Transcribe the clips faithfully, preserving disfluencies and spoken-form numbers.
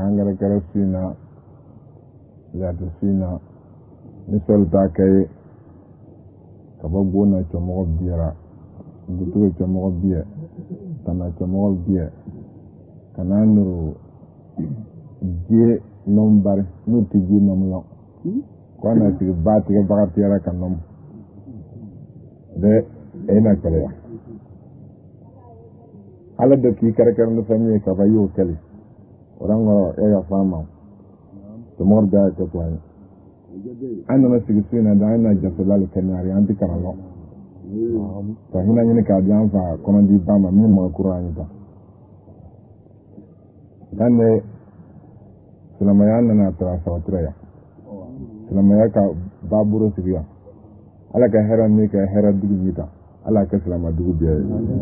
hangara kara sina zata sina nisol ta kai ka bagbo na chomo biara butu chomo biye tana chomo biye kana nuru je nombar nuti ji nomlo ko na ti ba ti ba ti ara kanom de ena kale ala da ki karakar na famille ka ba yo kale orango e ga fama to morda ko twani anda na sigi sina da ina jasalal kanari anti karalo to hina ni ka jan fa kono di bama mi mo qur'ani ba dan selama ya na tra sawatra ya selama ya ka baburo sigiya ala ka hera mi ka hera dugu mita ala ka selama dugu biya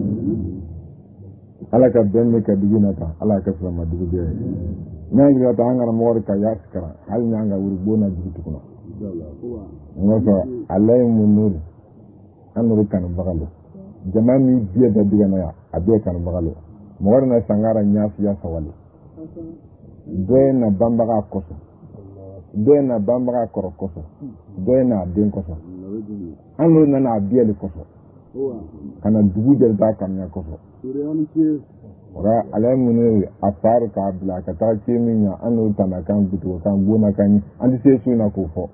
ala ka ben mi ka dugu nata ala ka selama dugu biya na ngi ta ngara mo ka ya skara hal nyanga wuri bona dugu tukuna ngoso alay munur anuru kan bagalo jamani biya da diga na ya abe kan bagalo mo warna sangara nyaasi ya sawali doy na bambaga koso doy na bambaga koro koso doy na den koso anu na na bieli koso kana dugu del da kan ya koso ora alay munu afar ka bla ka ta cheminya anu tanakan butu kan bona kan andi se suna ko fo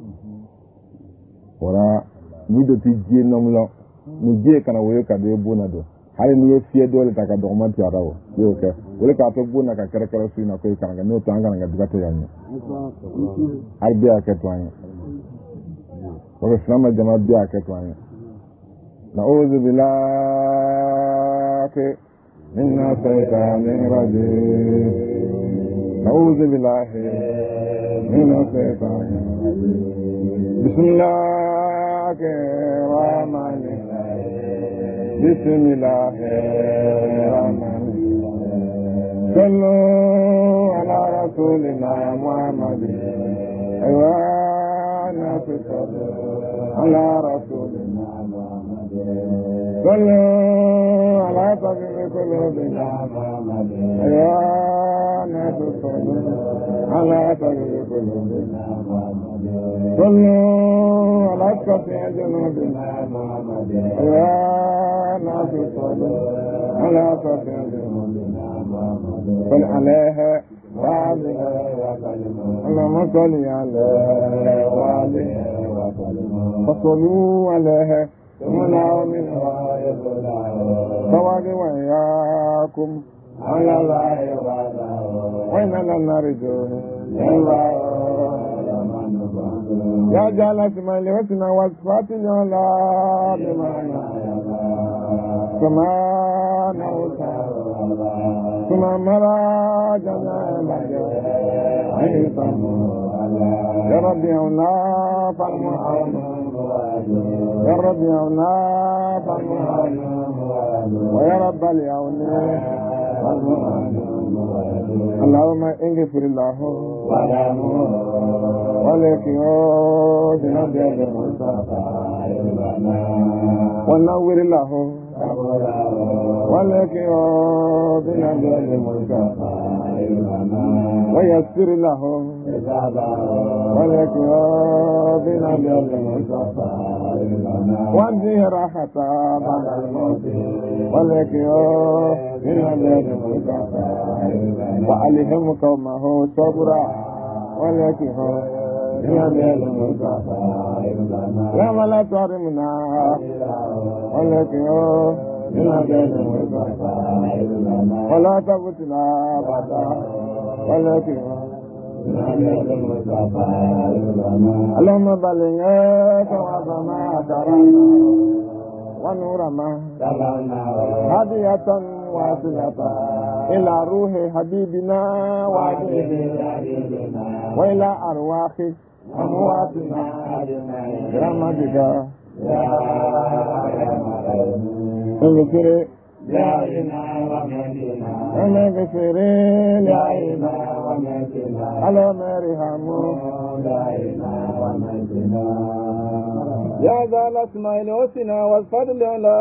ora ni do ti je nomlo ni je kana woyo ka de bona do hali ni fie dole ta ka do ma ti arawo yo ke wole ka to bona ka kere kere suna ko kan ga no tanga nga dugata yanyo arbiya ke twanya wala sama jama biya ke twanya na'udhu billahi minna shaytanir rajim na'udhu billahi minna shaytanir rajim bismillahir rahmanir rahim bismillahir rahmanir rahim sallu ala rasulina muhammadin aywa nafi sallu ala rasulina صلوا على طبيب قلوبنا يا ناس صلوا على طبيب قلوبنا صلوا على شفيع ذنوبنا يا ناس صلوا على شفيع ذنوبنا صل عليها وعليها وسلم اللهم صل عليها وعليها وسلم وصلوا عليها منع منها طوال وإياكم على الله وإننا نرجو يا جعل اسماء الحسنى والصفات العلى بمعنى سمان ثم مرى جميع يا ربي هنا فالمعون يا رب يا الله ويا رب اليوم اللهم اغفر الله ولك يوم ونور الله ولك يوم ويسر له ولك يوم وانجه راحة بعد الموت ولك يوم وعليهم قومه صبرا ولك يوم يا ولا تحرمنا ولك يوم ولا تبتنا بعد ولك يوم اللهم بلغنا وعظنا كرمنا ونور ما هدية واصلة إلى روح حبيبنا وحبيبنا وإلى أرواح أمواتنا برحمتك يا أرحم لعينا ومدينة ومغفر لعينا ومدينة على مرحمه لعينا ومدينة يا ذا الأسماء الحسنى والفضل العلى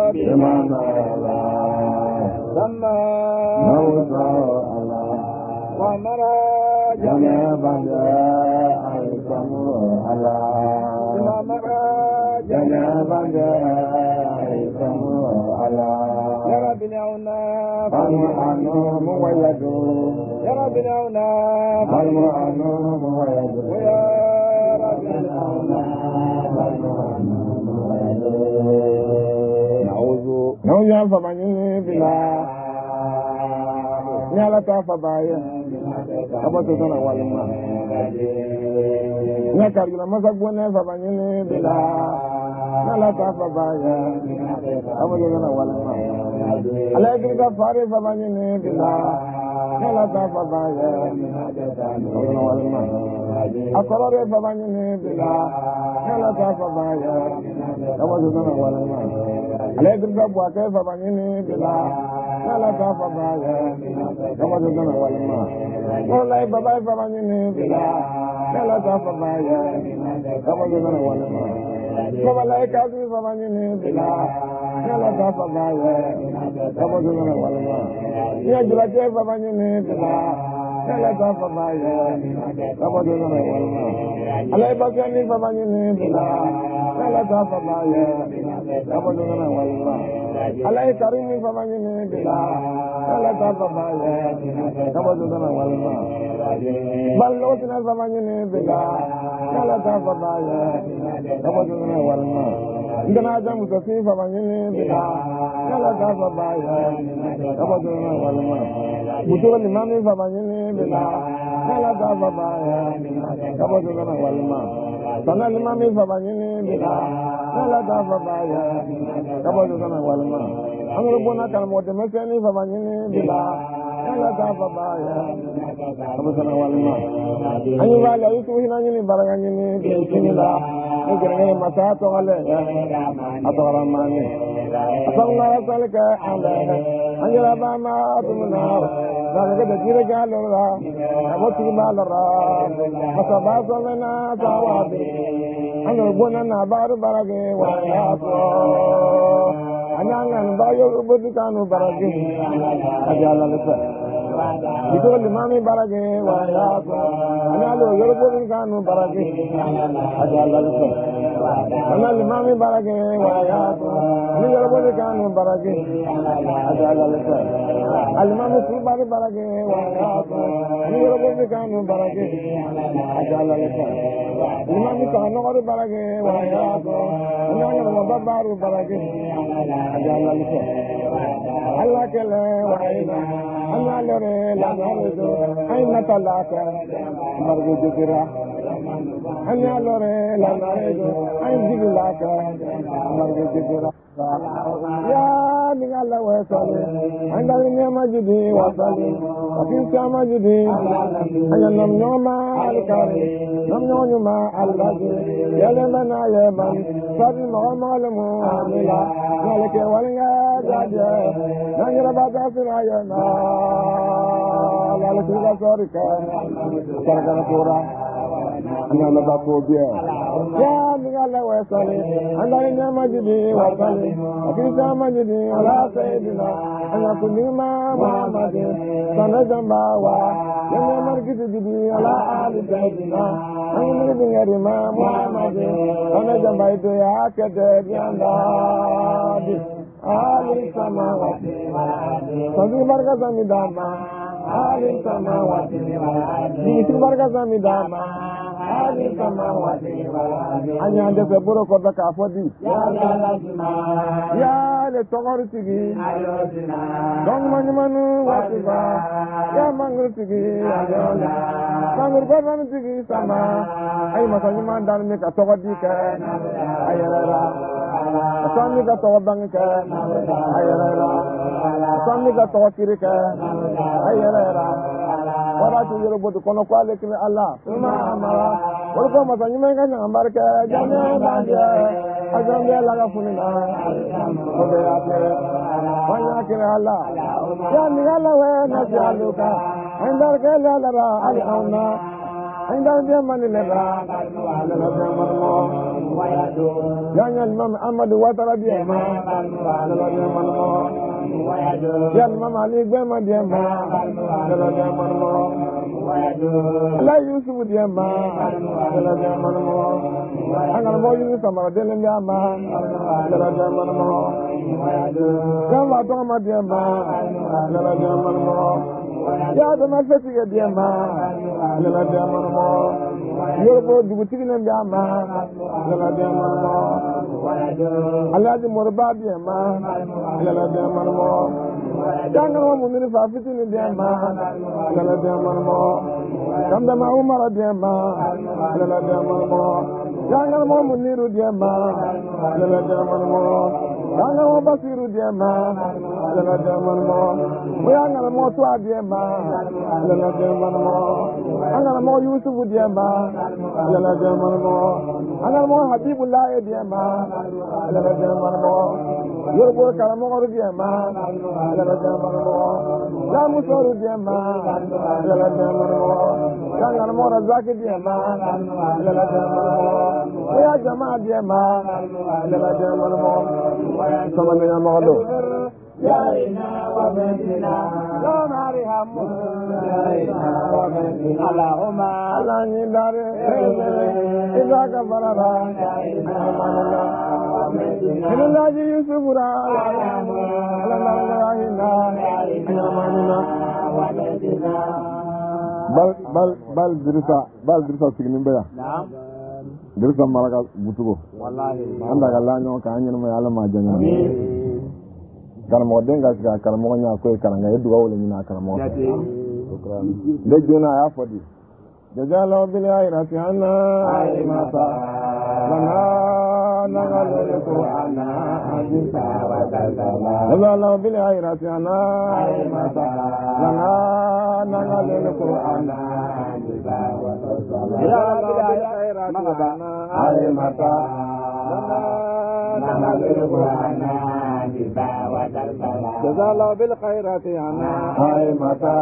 بمعنى الله لما موسى الله ومرا جنبا جاءكم على ومرا جنبا جاءكم على يا رب العونا فالمعنون ويدو يا رب العونا فالمعنون ويدو ويا رب العونا فالمعنون ويدو نعوذ نعوذ فمن بلا nyala ta fa baye abato sana walima nya kargila masa gone fa banyene bila nyala ta fa baye abato sana walima alayhi ka fare fa banyene bila nyala ta fa baye abato walima akorore fa banyene bila nyala ta fa baye abato sana walima alayhi ka buake fa banyene bila nyala ta fa baye kama jana walima wallahi baba baba nyine bila kala ta fa baya kama jana walima wallahi kazi baba nyine bila kala ta fa baya kama jana walima ya jula ke baba nyine bila kala ta fa baya kama jana walima alai bakani baba nyine bila kala ta fa baya kama jana walima alai karimi baba nyine bila kala ta fa baya kama jana walima ballo tina baba nyine bila kala ta fa baya kama jana walima ndana jamu to fi baba nyine bila kala ta fa baya kama jana walima buto ni mami baba nyine bila kala ta fa baya kama jana walima sana ni mami baba nyine bila kala ta fa baya kama jana walima angro bona kala mo de meseni baba nyine bila kala ta fa baya kama jana walima anyi wala yutu hina nyine baraga nyine bismilla ni gere masa to ale atara mani asalla salika ala anjala bama tumna daga de jira galora aboti malara masaba so mena tawabi angro bona na baru barage wa yaso anyangan bayo ubudi kanu barage ajala lepa itu limami barage wa yaso anyalo yorobudi kanu barage ajala lepa ana limami barage wa yaso ni yorobudi kanu barage ajala lepa alimami subari barage wa yaso ni yorobudi kanu barage ajala lepa limami kanu barage wa yaso anyalo mababaru barage ajala lepa Allah kele wa ina anyalo re la naredo ayna talaka margo jira anyalo re la naredo ay digilaka margo jira ya ningala wasale andal nyama jidi wasale akin sama jidi ayanam nyoma alkari nam nyoma albaji yale mana yeman sabi mamalmu amila malike walinga jaje nangira bata firayana lalike gasorika sargana pura ana ba ko biya ya ningala wasale andal nyama jidi wasale akin sama jidi ala sayidina ana kunima muhammad sana jambawa yana margiti jidi ala ali sayidina ana margiti ngari ma muhammad sana jambaito ya kede bianda di ali samawati sabi barka samidama ali samawati di barka samidama ali samawati anya ande se boro ko ka fodi ya le togor tigi dong man manu watiba ya mangru tigi ayona mangru baban tigi sama ay masani man dal me ka togodi ka ayara asami ka togobang ka ayara asami ka togokiri ka ayara wala tu yoro bodu kono ko ale kile Allah suma amara wala ko ma tanyi men kanya ambarka jame bande ajambe la ga funina ko be ate wanya kile Allah ya ni Allah wa na jaluka andar ke la la al auna andar de man le ra ala na manmo ya nya imam Ahmad wa tara bi ma ala na manmo ya imam Ali gbe ma de ma ala na manmo la Yusuf diema la diema mo angal mo Yusuf sama dele diema la diema mo kama to ma diema la diema mo ya do ma feti diema la diema mo yorbo duguti ne diema la diema mo alaji morba diema la diema mo jangan mo ni fa fiti ni diema la diema mo kamda ma umar diema la diema mo jangan mo muniru diema la diema mo jangan mo basiru diema la diema mo jangan mo to diema la diema mo jangan mo yusuf diema la diema mo jangan mo habibullah diema la diema mo yorbo kalamo diema la diema mo ya musoru diema la diema mo jangan mo razak diema la diema mo ya jamaa diema la diema mo sama dengan malu ya ina wa bentina la mariha mu ya ina wa bentina Allahumma la nidare idza kafarara ya ina wa bentina ila yusuf ra la la ina ina wa bentina bal bal bal dirisa bal dirisa signin baya na'am dirisa malaka butugo wallahi anda galla nyo ka anyen mo yalla ma janya kana mo denga ga kana mo nya ko kana ga yedu wala ni na kana mo shukran de jona ya fodi jazalo bil ayrati anna ay mata lana nagal qur'ana hadisa wa dalala jazalo bil ayrati anna ay mata lana nagal qur'ana hadisa wa dalala ya bil ayrati ay mata nagal qur'ana hadisa wa dalala jazalo bil khairati anna ay mata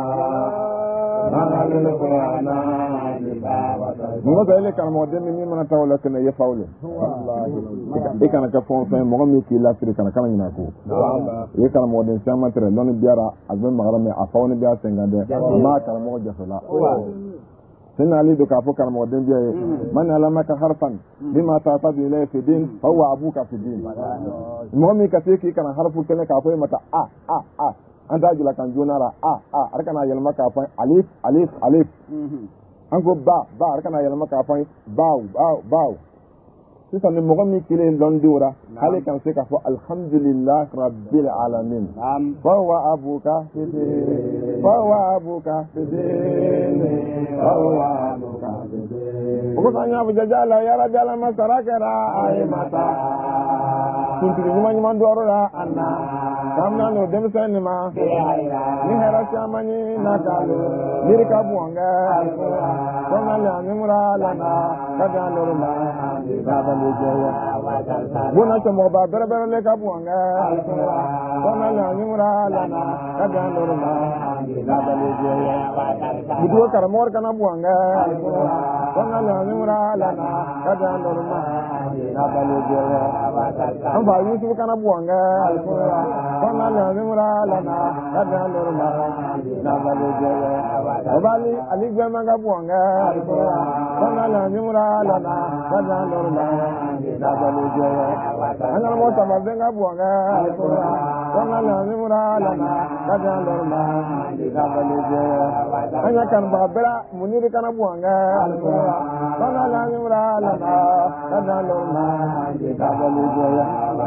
mo da ile kan mo de mi mana tawla kan ya fawle wallahi e kan ka fon fen mo mi ki la firi kan kan ina ko e kan mo de sama tre non biara azben magara me afawne biya sengande ma kan mo jafala سنة علي دو كافو كان مودين بيه من علمك حرفا بما تعتد إليه في دين فهو أبوك في دين المهم كثيري كان حرفو كنه كافو متى آه آه آه أنت أجل كان جونارا آه آه أركنا يلما كافو أليف أليف أليف أنكو با با أركنا يلما كافو باو باو باو سيسان المغمي كلي لندورا هل كان سيكافو الحمد لله رب العالمين فهو أبوك في دين فهو أبوك في دين فهو أبوك في دين وقصان يابو ججالا يا رجال مسراكرا أي متا كنت لجمان يمان دوارا أنا كامنا نو دمسان ما نهرا سياماني ناكالو نيركا بوانغا كنا لعني مرا لنا كدان لنا بابا لجيا بونا سموبا بربر لكا بوانغا كنا لعني مرا لنا كدان لنا بابا لجيا بدو كرمور كنا بوانغا كنا لعني مرا لنا كدان لنا بابا لجيا أم فايوسو كنا بوانغا كنا لعني مرا لنا كدان لنا بابا لجيا وبالي علي جمعنا بوانغا كنا لعني مرا لنا كدان لنا بابا لجيا أنا موتا مبدنا بوانغا كنا لعني مرا لنا كدان لنا بابا لجيا أنا كان بابرا منير كنا بوانغا كنا لعني مرا لنا كدان لنا بابا لجيا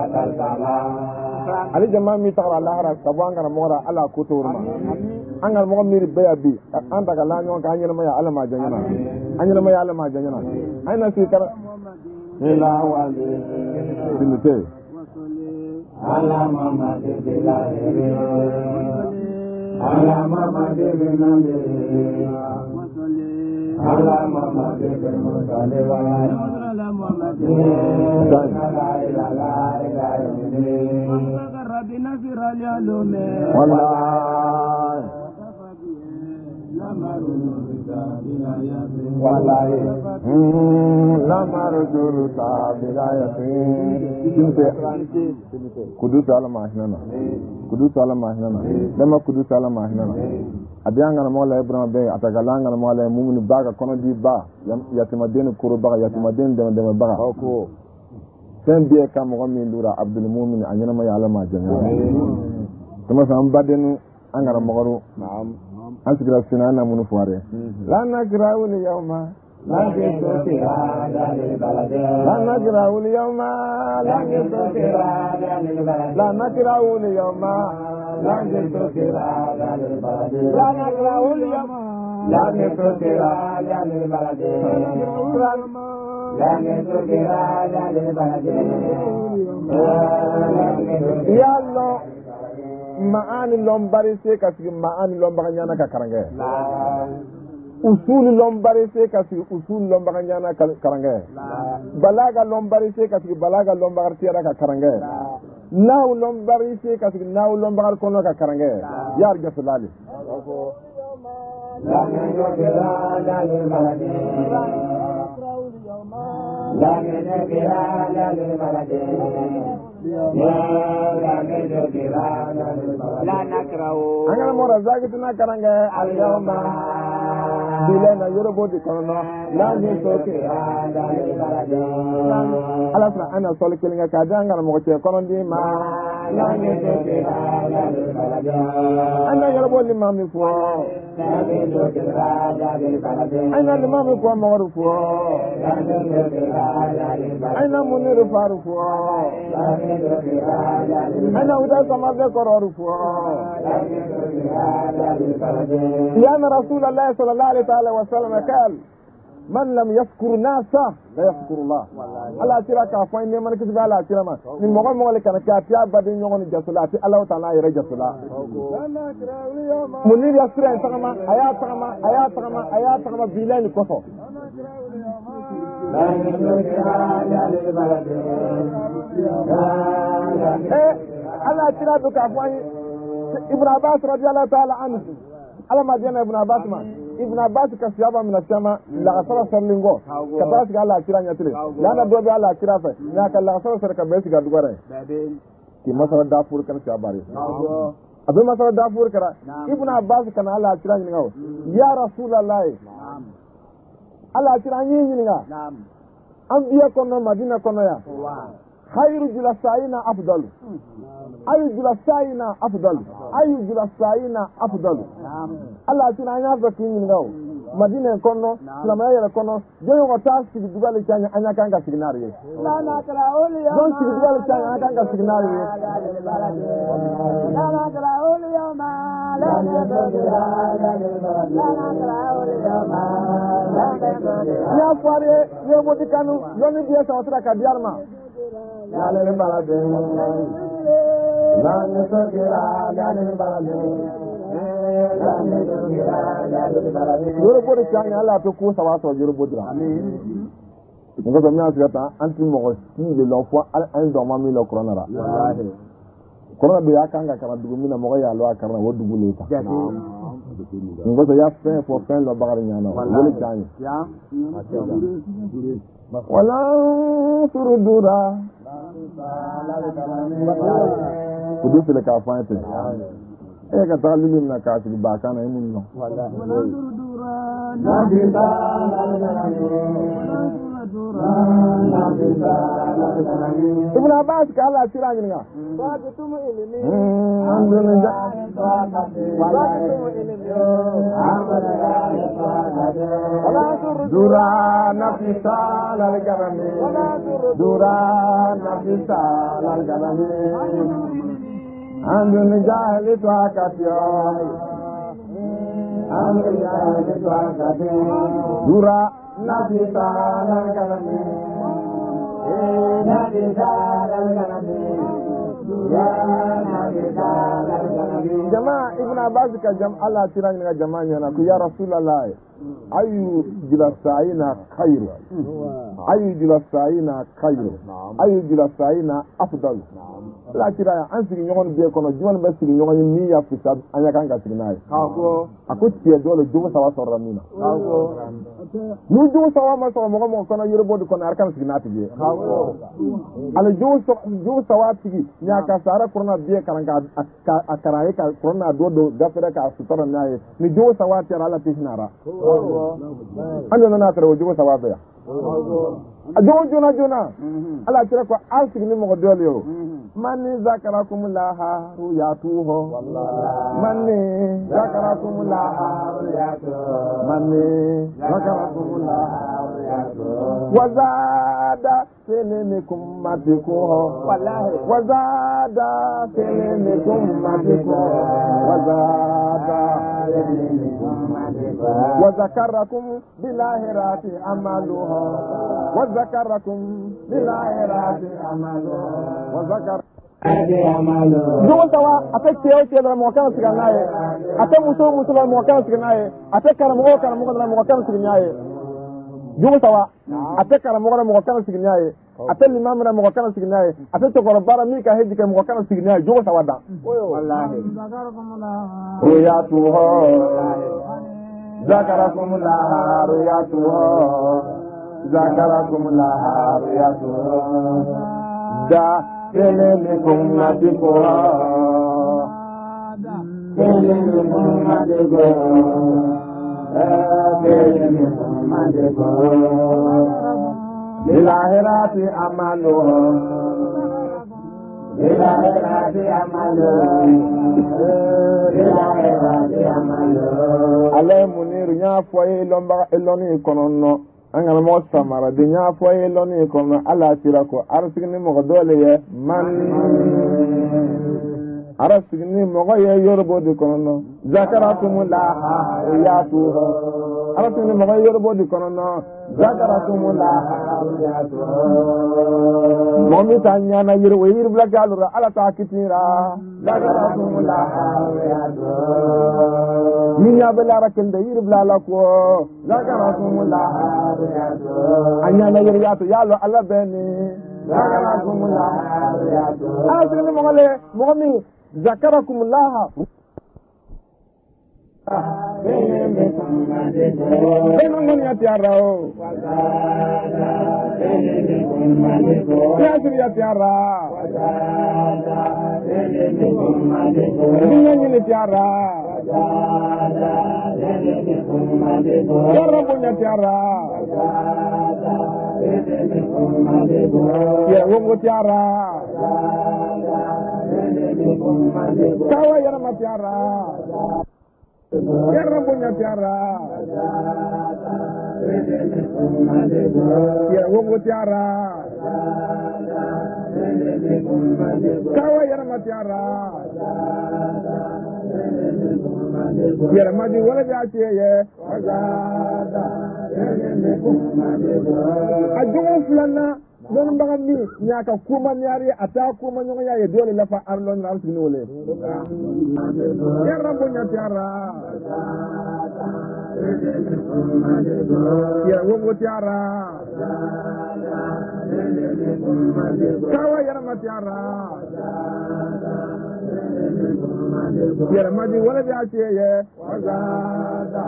Ali jama mi ta Allah ra sabanga na mora ala kuturma angal mo mi riba bi anda ka lanyo ka anyel ma ya ala ma janyana anyel ma ya ala ma janyana ayna si kar ila wa bilite ala mama de bilare ala mama de benambe ala mama de benambe ala mama de la ilaha illallah بنفر اليالوم والله لا wallahi lamaru juruta bilayatin kudu sala mahinana kudu sala mahinana dama kudu sala mahinana adianga na mola ibrahim be atagalanga na mola mu'min baga kono di ba yatimadin kuro baga yatimadin dama dama baga ko sen biye kam mo min dura abdul mu'min anyana ma yalla ma janya tuma sam badenu angara mogoro naam asgira sinana munu fuare la nakraul yawma la nagitokira dalil balade la nakraul yawma la nagitokira dalil balade la nakraul yawma la nagitokira dalil balade la nakraul yawma la nagitokira dalil balade la nagitokira dalil balade ya Allah maani lombari se kasi maani lombaka nyana ka karange usul lombari se kasi usul lombaka nyana karange balaga lombari se kasi balaga lombaka tiara ka karange naw lombari se kasi naw lombaka kono ka karange yar gasulali la nagitokira dalil balade la nagitokira dalil balade la nakrao angana mora zagituna karange al yawma bilena yorobo di kono la nagitokira dalil balade alasna ana sol kelinga ka danga mo ce kono di ma la nagitokira dalil balade ana yorobo di mami fo la nagitokira dalil balade ana di mami fo mo ru fo la nagitokira dalil balade ana muniru faru fo ana uda samade kororu fo ya rasulullah sallallahu alaihi wasallam قال من لم يذكر الناس لا يذكر الله الله ترى كافين ne man kiti bala tira ma ni mo mo le kana ka tiya badin nyongo jasulati Allah ta'ala ya jasula munir ya sira sama aya sama aya sama aya sama bilal kofo eh Allah tira do ka fani Ibn Abbas radiyallahu ta'ala anhu ala madina Ibn Abbas ma Ibn Abbas ka siyaba min asama la asara sarlingo ka tas ga Allah tira nya tire la na do be Allah tira fa ya ka la asara sar ka be siga dugare ki masara dafur kan siyaba re abe masara dafur kara Ibn Abbas kan Allah tira nya ngaw ya rasulullah Allah tira nya nya nga an biya kono madina kono ya khairu julasaina afdal ayu julasaina afdal ayu julasaina afdal Allah tuna nya ba kin ngaw madina kono lama yele kono joyo ko ta sigi dubale tanya anya kanga signari la na kala oli ya don sigi dubale tanya anya kanga signari la na kala oli ya ma la na kala la na kala oli ya ma la na kala ya fare ye moti kanu yoni biya sa otra ka diarma la le balade la ne sokira la le balade la ne sokira la le balade yoro bodi tanya Allah to ko sa wato yoro bodra amin ngo so mi asata anti mo si de lo fo al an do ma mi lo corona ra wallahi corona be akanga kama dugu mina mo ya lo akara wo dugu le ta ngo so ya fe fo fe lo bagari nyana wala tanya ya wala surudura kudu fele ka fante e ka ta lilim na ka ti ba kana imun no wala surudura na dinda Ibn Abbas ka Allah tira ni nga ba tumu ilimi alhamdulillah wala tumu ilimi wala surudura nafisa lal garami dura nafisa lal garami andun jahili to akatyo andun jahili to akatyo dura nafisa lal garami eh nafisa lal garami ya nafisa lal garami jama'a Ibn Abbas ka jam Allah tira ni nga jama'a na ku ya Rasulullah ayu jilasayina khairu ayu jilasayina khairu ayu jilasayina afdal la kira an sigi ñogon be kono juman be sigi ñogon ni ya fisab anya kan ka sigi nay ko ako tie dole jugo sawa sorra mina ko nu jugo sawa ma sawa mo mo kono yoro bod kono arkan sigi nati be ko ala jugo so jugo sawa sigi nya ka sara korona be kan ka akara ka korona do do gafere ka sutora nay ni jugo sawa ti ala tisnara ando na tara jugo sawa be ajo jona jona ala tira ko asigi ni mo dole yo manni zakarakum laha ruyatuhu manni zakarakum laha ruyatuhu manni zakarakum laha ruyatuhu wazada filmikum matikuhu wallahi wazada filmikum matikuhu wazada filmikum matikuhu wazakarakum bilahirati amaluhu wazakarakum bilahirati amaluhu wazakar Jugo sawa ate keo keo la mwakana siga naye ate muso muso la mwakana siga naye ate karamogo karamogo la mwakana siga naye Jugo sawa ate karamogo la mwakana siga naye ate limamu la mwakana siga naye ate chokoro bara mika heji ka mwakana siga naye jugo sawa da wallahi ruyatuhu zakarakumullah ruyatuhu zakarakumullah ruyatuhu da Filmikum matikuhu Filmikum matikuhu Filmikum matikuhu Bilahirati amaluhu Bilahirati amaluhu Bilahirati amaluhu Ale muniru nyafoye lomba eloni konono angana mo samara de nya foye loni kono ala tirako arsigni mo dole ye man arsigni mo ye yorbo de kono zakaratumullah yatuhu arsigni mo yorbo de kono zakaratumullah yatuhu mo mi tanya na yir we yir blaka alura ala ta kitira zakaratumullah yatuhu min ya bala rakende yir blala ko zakaratumullah anya na yiri yato yalo ala beni zakarakumullah asini mogale mogami zakarakumullah beno ngoni ati arao yasiri ati ara nyinyi ni tiara Yarra punya tiara, ya wongo tiara, kawa yarra ma tiara, yarra punya tiara, ya wongo tiara, kawa yarra ma tiara. Yara madi wala da ce ye wazada ajugo fulana don baga mi nyaka kuma nyari ata kuma nyonga ya dole lafa arlon na arsi nole yara bonya tiara yara wongo tiara kawa yara matiara yara madi wala da ce ye wazada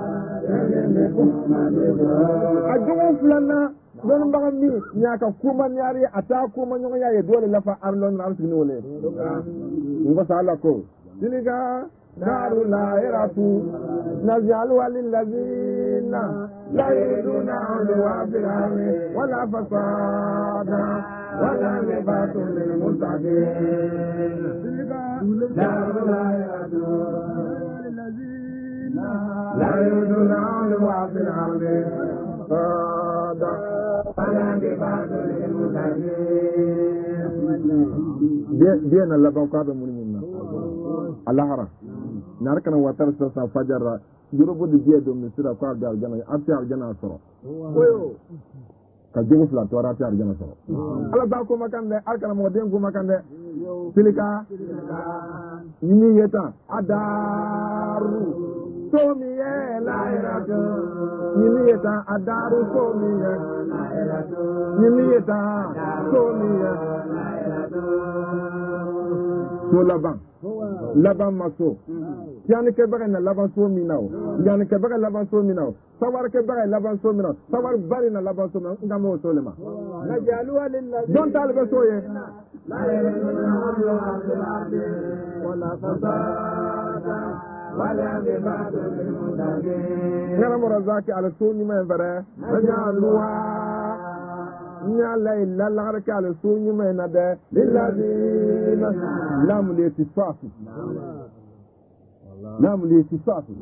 ajugo fulana don baga mi nyaka kuma nyari ata kuma nyonga ya dole lafa arlon na arsi nole ngo sala ko diliga daru lahiratu najalu lillazina la yuriduna ulwa fil ardi wala fasada wala libatul lil muttaqin daru lahiratu lillazina la yuriduna ulwa fil ardi fasada wala libatul lil muttaqin bien Allah ba ko be mulina Allah hara narkana watar sa fajara jurobo de biye do misira ko arja aljana arti aljana soro ka jogo fla to arti aljana soro ala ba ko makande alkana mo den ko makande silika yini yeta adaru to mi ye la iratu Nimieta adaru somiya. Nimieta somiya. So laban. Laban maso. Tiani ke baga na laban so minao. Yani ke baga laban so minao. Sawar ke baga laban so minao. Sawar bari na laban so minao. Ngamo so lema. Najaluha lillahi. Don talbe so ye. Wala fasada. Ngana morazaki ala suni me vere nya luwa nya lay la la rek ala suni me na de lilladina lam li tisafi lam li tisafi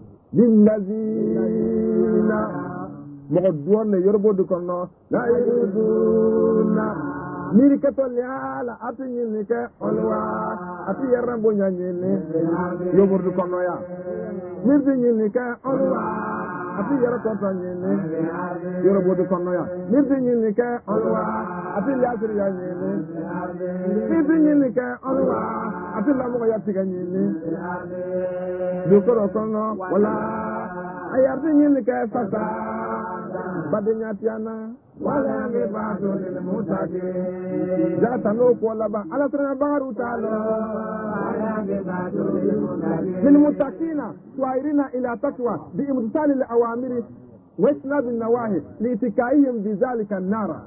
lilladina mo duone yorbo du kono la yuduna miri katol yala ati nyini ke olwa ati yarambo nyanyini yoburdu kono ya miri nyini ke olwa ati yarakota nyini yoburdu kono ya miri nyini ke olwa ati yasiri ya nyini miri nyini ke olwa ati lamu ya tiga nyini dukoro kono wala ayati nyini ke fasa badenya tiana wala nge bato ni mutaki jata no ko laba ala tana baru taala wala nge bato ni mutaki min mutakina tuairina ila taqwa bi imtisali al awamiri wa isnad al nawahi li itikaihim bi zalika an nara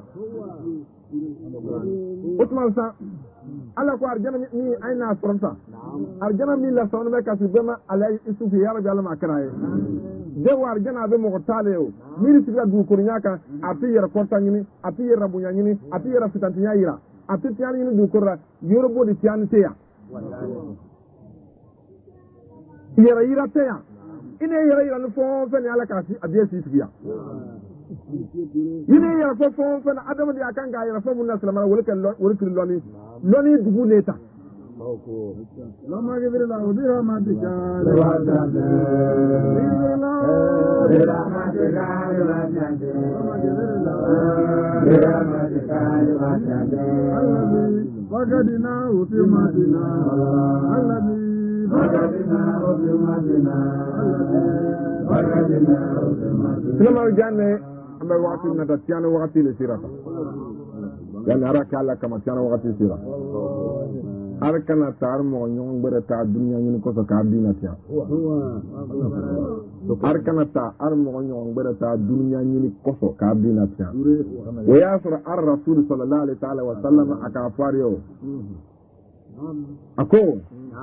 Usman sa ala ko arjana ni aina fronta arjana mi la sonu be kasu bema ala isufi ya rabbi ala makaraye de war jana be mo tale o miri siga du ko nyaka ati yera korta nyini ati yera bunya nyini ati yera fitantinya yira ati tian nyini du korra yoro bodi tian teya yera yira teya ine yera yira no fo fe ni ala kasi abiye sisiya ine yera fo fo fe na adam di akanga yera fo munna salama wala kan wala kiri loni loni dugu leta lama gibir la udira madika lawatande lila lila madika lawatande lama gibir la lila madika lawatande allazi wagadina uti madina allazi wagadina uti madina allazi wagadina uti madina lama janne amba wakati na tatiana wakati le sirata yani haraka ala kama tiana wakati sira arkana tar mo nyong bere ta dunya ni ko so ka dina tiya arkana ta ar mo nyong bere ta dunya ni ko so ka dina tiya wa yasra ar rasul sallallahu alaihi ta'ala wa sallam aka fariyo ako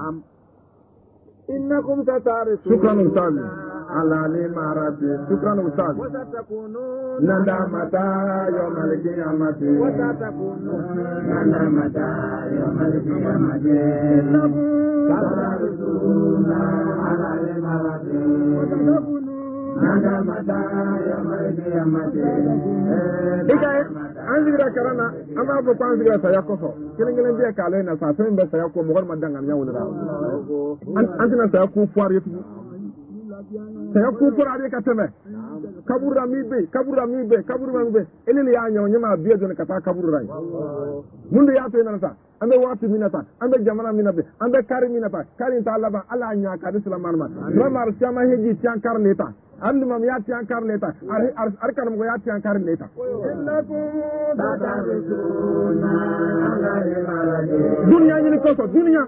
innakum tatarisu shukran ustaz ala li marati shukran ustaz wa tatakunu nanda mata yawmal qiyamati wa tatakunu nanda mata yawmal qiyamati innakum tatarisuna ala li marati wa tatakunu nanda mata yawmal qiyamati dikai anzigra karana ama bo panzigra saya koso kelengelen dia kale na sa fembe saya ko mo gorma dangan nyawulira antina saya ku foire yetu saya ku foire ka teme kabura mi be kabura mi be kabura mi be elele ya nyaw nyama biye don ka ta kabura rai munde ya to na sa ambe wati minata ambe jamana minabe ambe kari minata kari ta Allah ba ala nya ka islam marma mamar sama heji tian karneta andu mam ya tian karneta ar ar kanum go ya tian karneta dunya ni ko so dunya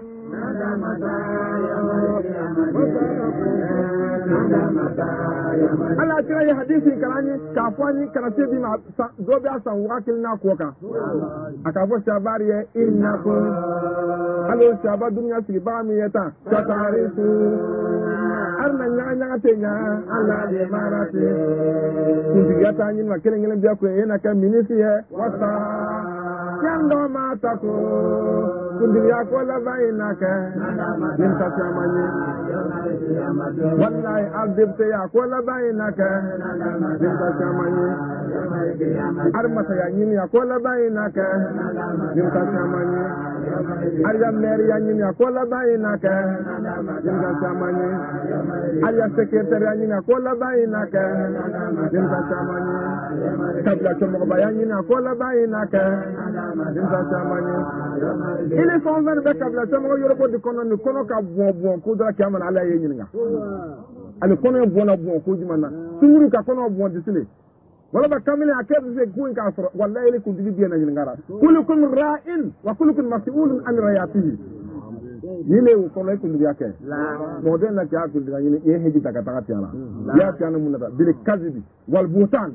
Allah kira ya hadisi karani kafani kana sebi ma gobe asan wakil na koka akafo shabari ya innakum alo shaba dunya sigi ba mi yata tatarisu arna nya nya tenya Allah de marati kundi yata nyin ma kelen ngelen biya ko ena ka minisi ye wasa yando mata ko kundi ya ko la bayina ka din ta chamani wallahi aldibte ya ko la bayina ka din ta chamani armata ya nyin ya ko la bayina ka din ta chamani arya mer ya nyin ya ko la bayina ka din ta chamani arya secretary ya nyin ya ko la bayina ka din ta chamani tabla to mo bayan nyin ya ko la bayina ka din ta chamani ile fon ver be kabla to mo yoro ko di kono ni kono ka bon bon ko dara kamana ala ye nyinga ale kono bona bon ko jumana sumuru ka kono bon disile wala ba kamile akebe se ku ka asro wallahi le kun digi na ngara kullukum ra'in wa kullukum mas'ulun an rayatihi yile ko kono kun digi ake mo den la ka kun digi ni e heji taka taka tiara ya tiana munata bil kazibi wal butan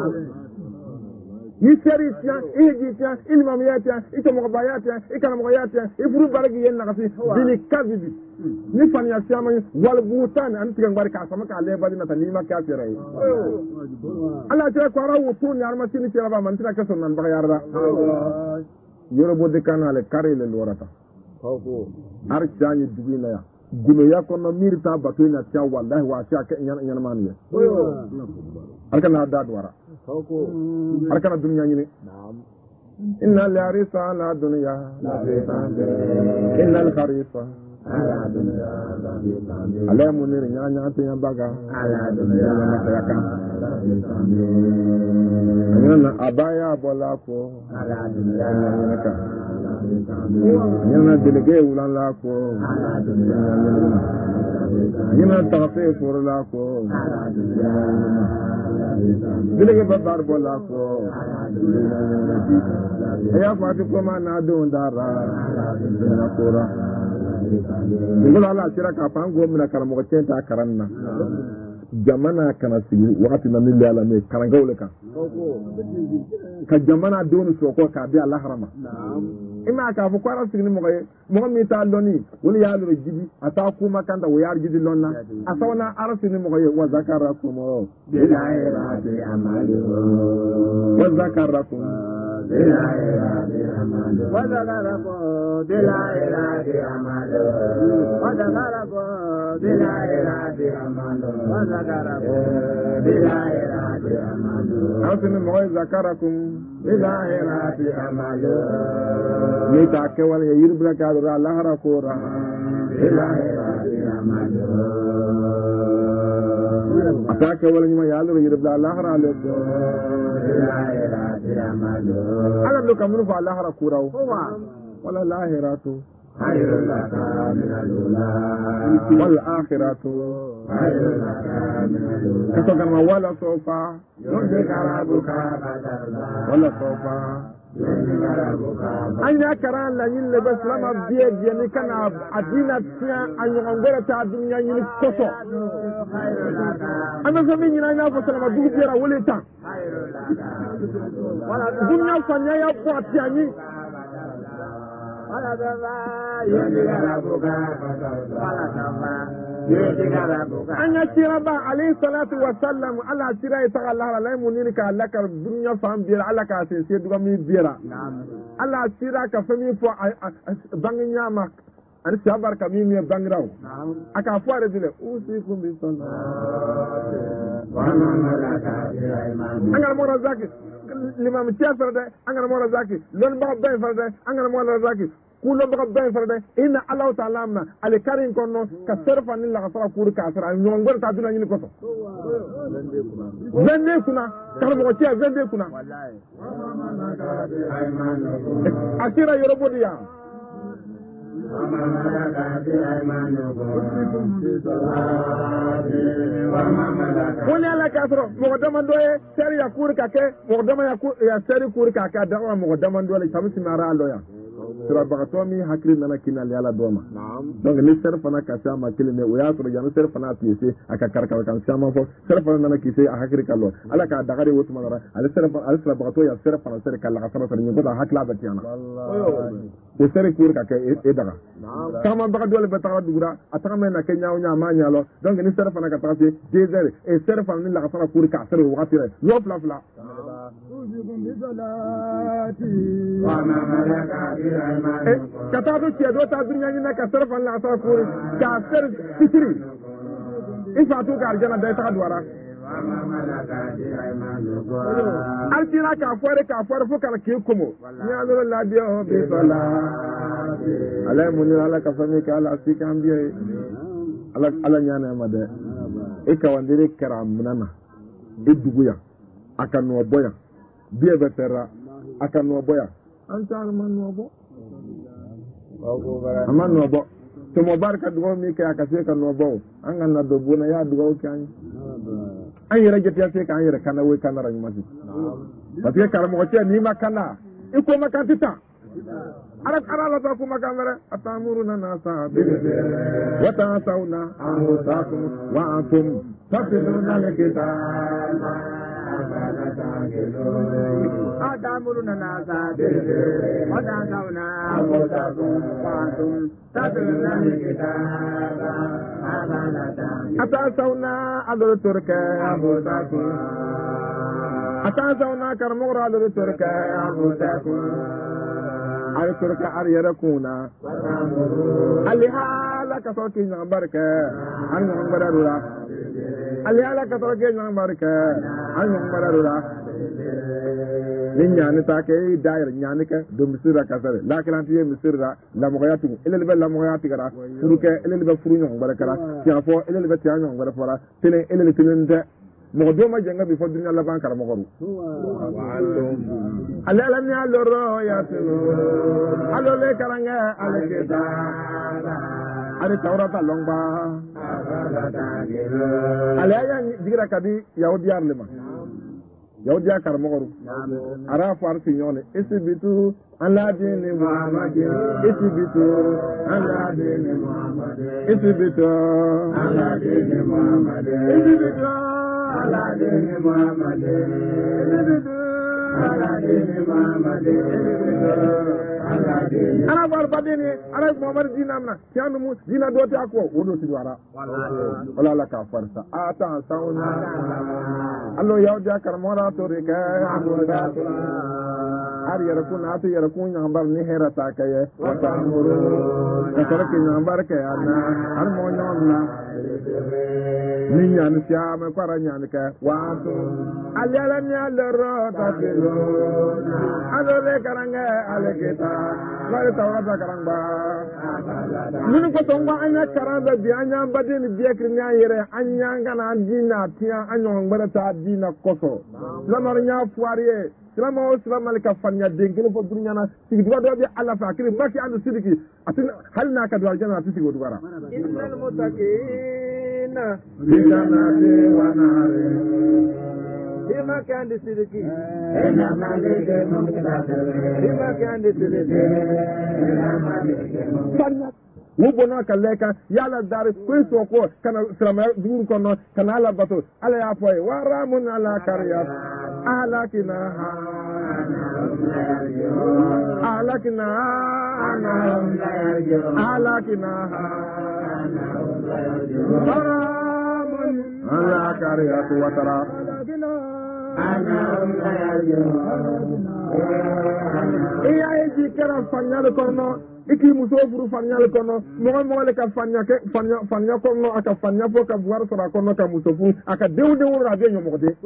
ni seri tian heji tian ilmam ya tian ito mo ba ya tian ikana mo ya tian ifuru baragi yen nakasi bil kazibi ni fanya siama wal butan an tigan barka sama ka le bari na tani ma ka tirai Allah ta ko rawu to ni arma sini tira ba man tira ka son nan ba yarda yoro bodde kanale kare le lorata ar jani dubina ya gulo ya ko no mirta ba to na tia wallahi wa tia ka nyana nyana man ye ar kana dad wara ar kana dunya ni na'am inna la risa la dunya la risa inna al kharisa ala dunya ala munir nya nya te baga ala dunya la ka nyana abaya bola ko ala dunya la ka nyana delege ulan la ko ala dunya nyana tafe for la ko ala dunya delege babar bola ko ala dunya ya fatu ko mana don dara ala dunya kora ngula la tira ka pango mina karamo centa karanna jamana kana sigi wakati na nilla la me karangawle ka ka jamana donu so ko ka bi Allah harama ima ka fu kwara sigi mo gaye mo mi ta loni wuli ya lo jibi ata ku makanda wo yar jidi lonna asawna arasi ni mo gaye wa zakarakum bilahi rabbi amalu wa zakarakum وذكركم بالآخرة أعماله وذكركم بالآخرة أعماله وذكركم بالآخرة أعماله أصل ما ذكركم بالآخرة أعماله يتاكل ولا يربل كذا الله ركورا بالآخرة أعماله أتاك ولا يما يالو يرب الله عليه أنا لو كمنو فالله ركوراو ولا لاهرة خير لك من الأولى والآخرة خير لك من الأولى كتبنا ولا سوف يرجك ربك ولا سوف anya karan la yin le baslama biye biye ni kana adina tia anyo ngora ta dunya yin koso ana so min ina na baslama du biera wole ta wala dunya fanya ya ko atiani wala baba yin gara buka wala sama anya tiraba alayhi salatu wa sallam ala tirai ta Allah la munini ka Allah ka dunya fam biira Allah ka se se duga mi biira Allah tira ka fami fo banginya mak an sabar ka mi mi bangraw aka fo are dile usikum bi sallallahu wa malaka anga mo razaki limam tiya farde anga mo razaki lon ba bay farde anga mo razaki kulo baga ben farde inna Allah ta'ala ma al karin konno ka serfa ni la kasara kuru ka asara nyon gor ta duna ni ko so vende kuna kala mo ci vende kuna wallahi akira yorobodi ya woni ala kasro mo damando e seri ya kuru ka ke mo dama ya ku ya seri kuru ka ka dawa mo damando le tamsi mara alo ya sira bagatomi hakili nana kinali ala doma donc ni serfana ka sama kilime o ya to janu serfana piese aka karka kan sama fo serfana nana kise a hakiri kallo ala ka dagare wotu magara ala serfana ala sira bagato ya serfana ser kala ka sama ni ngota hakla ba tiana o sere kur ka ke e daga kama baga dole be taga dugura ataka men na kenya o nya ma nya lo donc ni serfana ka taga desert e serfana ni la ka sama kur ka ser o wakati re lo fla fla katabu ce do ta dunya ni ka sarfa la ta ko ka sar fitri ifa to ka aljana da ta duwara altina ka fore ka fore fu kala ke kumo ni alo la dio bi sala ala mun ala ka fami ka ala sikan biye ala ala nyana ma de e ka wandire karam nana e duguya aka no boya biye betera aka no boya an tan man no bo aman no bo to mo barka dugo mi ka ka se ka no bo an ga na do buna ya dugo kan an yira jeti ya se ka an yira kana we kana ran masi parce que karamo ko ce ni makana iko makantita ala ala la ko makamara atamuruna nasa bil wa ta'sawna anfusakum wa antum tafsiluna al-kitab atamuruna nasa bil wa ta'sawna anfusakum wa antum tafsiluna al-kitab atasawna adul turka anfusakum atasawna karmura adul turka anfusakum ay turka aryarakuna ali halaka soki na barka an nan bararura ali halaka soki na barka an nan bararura ninya ni ta ke dair nyani ka do misira ka sare la kalanti ye misira la moyatu ele be la moyatu gara furuke ele be furu nyon baraka ti afo ele be ti nyon baraka fara tele ele tilende mo do ma janga bi fo dunya la bankar mo goru ala la ni aloro ya telo alo le karanga ale keta ale tawrata longba ale ya digra kadi yahudi arlema yahudi akar mo goru ara farsi nyone isibitu ala dini muhammad isibitu ala dini muhammad isibitu ala dini muhammad isibitu ala dini muhammad ala dini muhammad ala dini ana bar badini ala muhammad dinamna tianu mu dina doti akko wodo ti wara wala la ka farsa ata sauna allo yawdi akar mora to reka amura ar yarakun atu yarakun ngambar ni herata kaye wata muru kasarake ngambar kaye ana har mo nyonna ni nyan siama kwara nyan ka wato alyala nya lero takelo alo le karanga aleketa la tawata karanga nunu ko tongwa anya karanga bi anya badeni bi ekrinya yere anya ngana dina tia anya ngbarata dina koso lamar nya fuariye Selama selama leka fanya dengkelo fo dunya na sigi do do bi ala fa kiri maki andu sidiki atin hal na ka do aljana tisi go dubara innal muttaqina fi jannati wa nari bima kan di sidiki inna malike mumtazil bima kan di sidiki inna malike mumtazil wubona kaleka yala dar kweso ko kana selama dur kono kana ala bato ala ya foy waramun ala karya alakina alakina alakina waramun ala karya watara iya iji kera fanyal kono iki muso furu fanyal kono mo mo le ka fanya ke fanya fanya kono aka fanya fo ka buar sura kono ka muso fu aka dew dew ra be nyomo de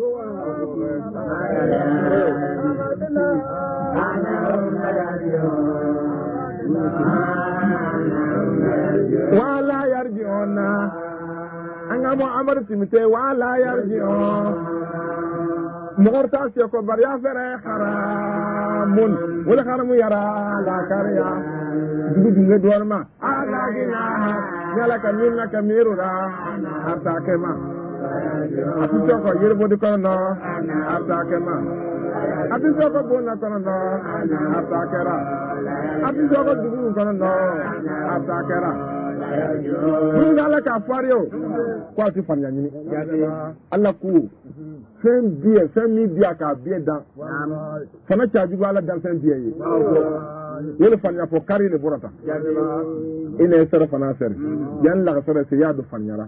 wala yarjiuna anga mo amar timite wala yarjiuna mogorta se ko bariya fere haramun wala haramu yara la kariya dugu dunga dorma ala gina yala kamina kamirura atakema atito ko yerbo de kono atakema atito ko bona kono atakera atito ko dugu kono atakera ngala ka fario kwa ti fanya nyini Allah ku sen biye sen mi biya ka biye dan fana caaju ala dan sen biye yi wala fanya fo kari le borata ina sara fana sere yan la sara se yadu fanyara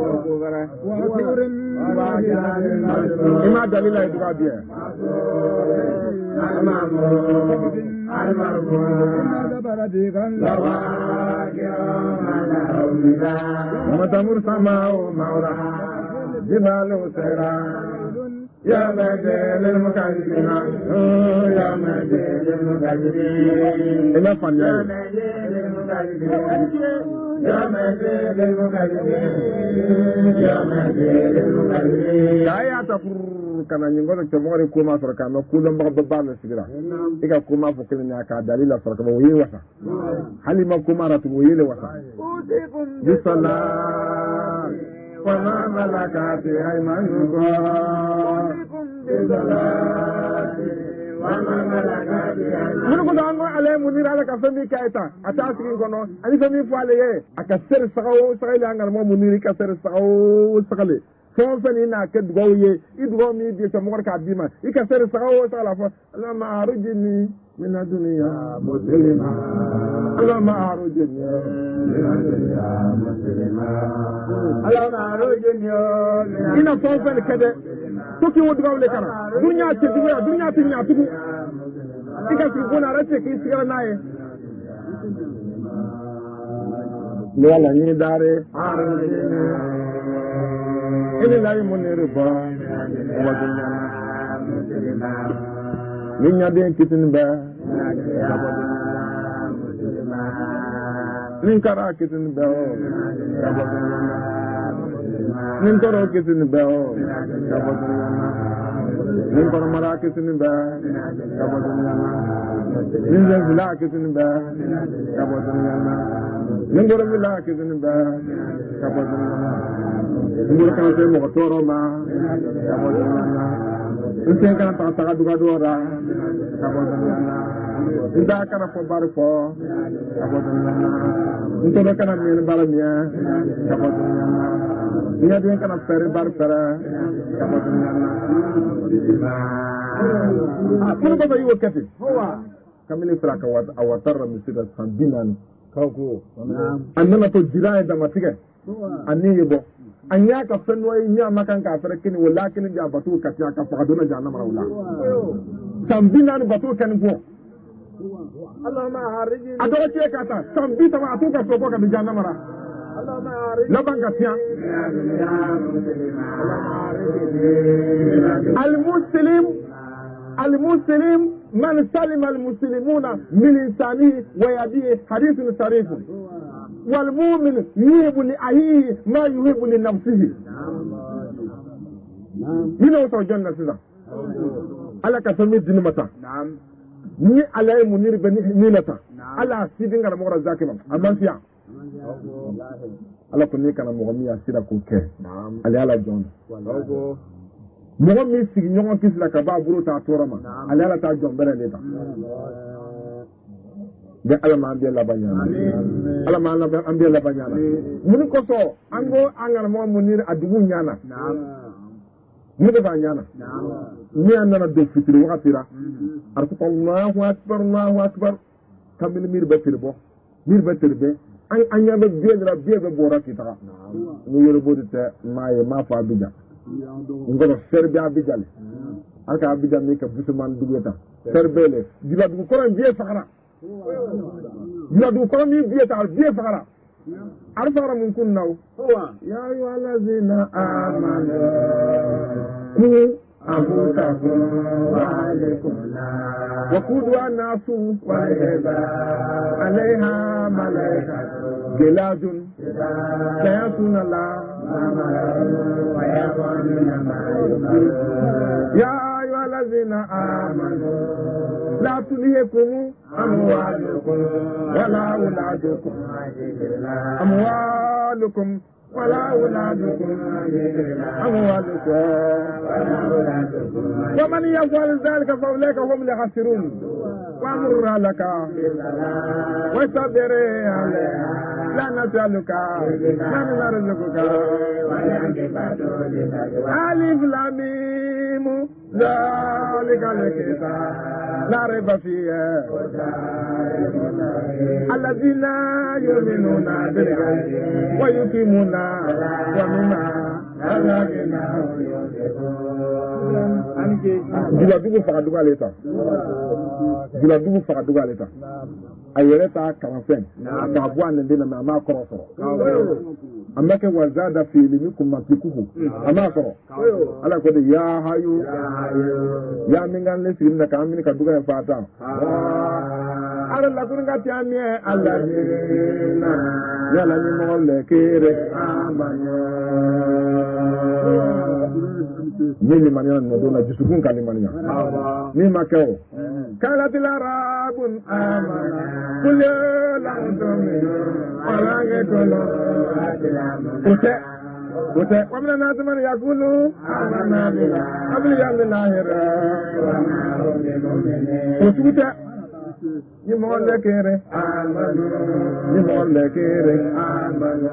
ima dalila iduga biye ومتمر سماو مورا جبال سيرا يا مهدي للمكذبين يا مهدي للمكذبين إلا فن يا مهدي للمكذبين يا مهدي للمكذبين يا مهدي للمكذبين يا تفر كان ينقول تموري كوما فركان كلهم بعض بعض السجرة إذا كوما فكرنا كدليل فركان وين وصل هل ما كوما رتبويه لوصل بالصلاة وما ملكت أيمانكم بالصلاة وما ملكت أيمانكم من قد عليه منير على كفمي كايتا أتاسكين كنو أني فمي فعليه أكسر سقو سقيل عنك ما منير كسر سقو سقلي فون فنينا كدغويه يدغو مي دي سمور كابيما يكسر سقو سقلا ف لما أرجني من الدنيا مسلما لما أرجني من الدنيا مسلما لما أرجني إن فون فن كده توكي ودغو لكنا دنيا تدغو دنيا تنيا تدغو يكسر بونا رتك يسكر ناي لولا ني داري إلى لا يمنير با ودنيا من يدين كتن با من كرا كتن با من كرا كتن با من كرا مرا كتن با من زلا كتن با من كرا ملا كتن با Mula kan saya mau ketoro ma, kamu jangan. Ini kan tak tak dua dua orang, kamu jangan. Tidak kan apa baru po, kamu jangan. Itu kan ambil barangnya, kamu jangan. Ini dia kan peri bar pera, kamu jangan. Apa tu bapa ibu kati? Kami ni serak awat awatar mesti sambilan kau ku. Anda tu jirai dah mati ke? Ani ibu. Anya ka fenwai nya makan ka farkin walakin ja batu ka ta ka faduna jahannam raula sambina ni batu kan ko Allahumma harijini ado ke ka ta sambi ta atu ka so ko ka jahannam ra Allahumma harijini laban ka tiya al muslim al muslim man salima al muslimuna min lisanihi wa yadihi hadithun sarifun والمؤمن يهب لأهيه ما يهب لنفسه هنا وصل الجنة سيدا على كسمي دينمتا ni alay munir bani nilata ala sidin gar mo razakima amman fiya ala ko ni kana mo mi asira ko ke ala ala jon mo mi sigi nyon kisla ka ba buru ta torama ala ala ta jon bere leta de alama ambiya labanyana alama ambiya labanyana mun ko so ango angal mo munir adugu nyana mun de banyana mi andana do fitri wakatira arku Allahu akbar Allahu akbar kamil mir batir bo mir batir be an anya be biedra biebe bora kita no yoro bodite maye ma fa bija ngoro serbe abijale arka abija mi ka busuman dugeta serbele diba du ko ran biye fakara يا دوكم يبيت على البيت فقرا أرفع من كنا هو يا أيها الذين آمنوا قوا أنفسكم وأهليكم وقودها الناس والحجارة عليها ملائكة غلاظ لا يعصون الله ما ويفعلون ما يؤمرون يا أيها الذين آمنوا لا تلهكم أموالكم ولا أولادكم أموالكم ولا أولادكم أموالكم ولا أولادكم ومن يفعل ذلك فأولئك هم الخاسرون وأمر لك واصبر عليها لا نسألك نحن نرزقك ألف لام ميم ذلك الكتاب لا ريب فيه الذين يؤمنون بالغيب ويقيمون ومما رزقناهم ينفقون جلا دوغو فقا دوغا ليتا جلا دوغو فقا دوغا ليتا ayere ta karanfen ta bua ne de na ma korosoro amma ke wazada fi ilmikum matikuhu amma ko ala ko de ya hayu ya mingan le film na kamin ka duga fata ala la kun ga tiami alla na ya la ni mo le kere amanya ni mania no dona jusukun kan mania ni makao kala dilarabun amana kullu la'udum ala ngedolo Ote, ote, wamna nazuman yakulu, amana bila, abli yamli lahira, ote, ni molle kere, amanu, ni molle kere, amanu,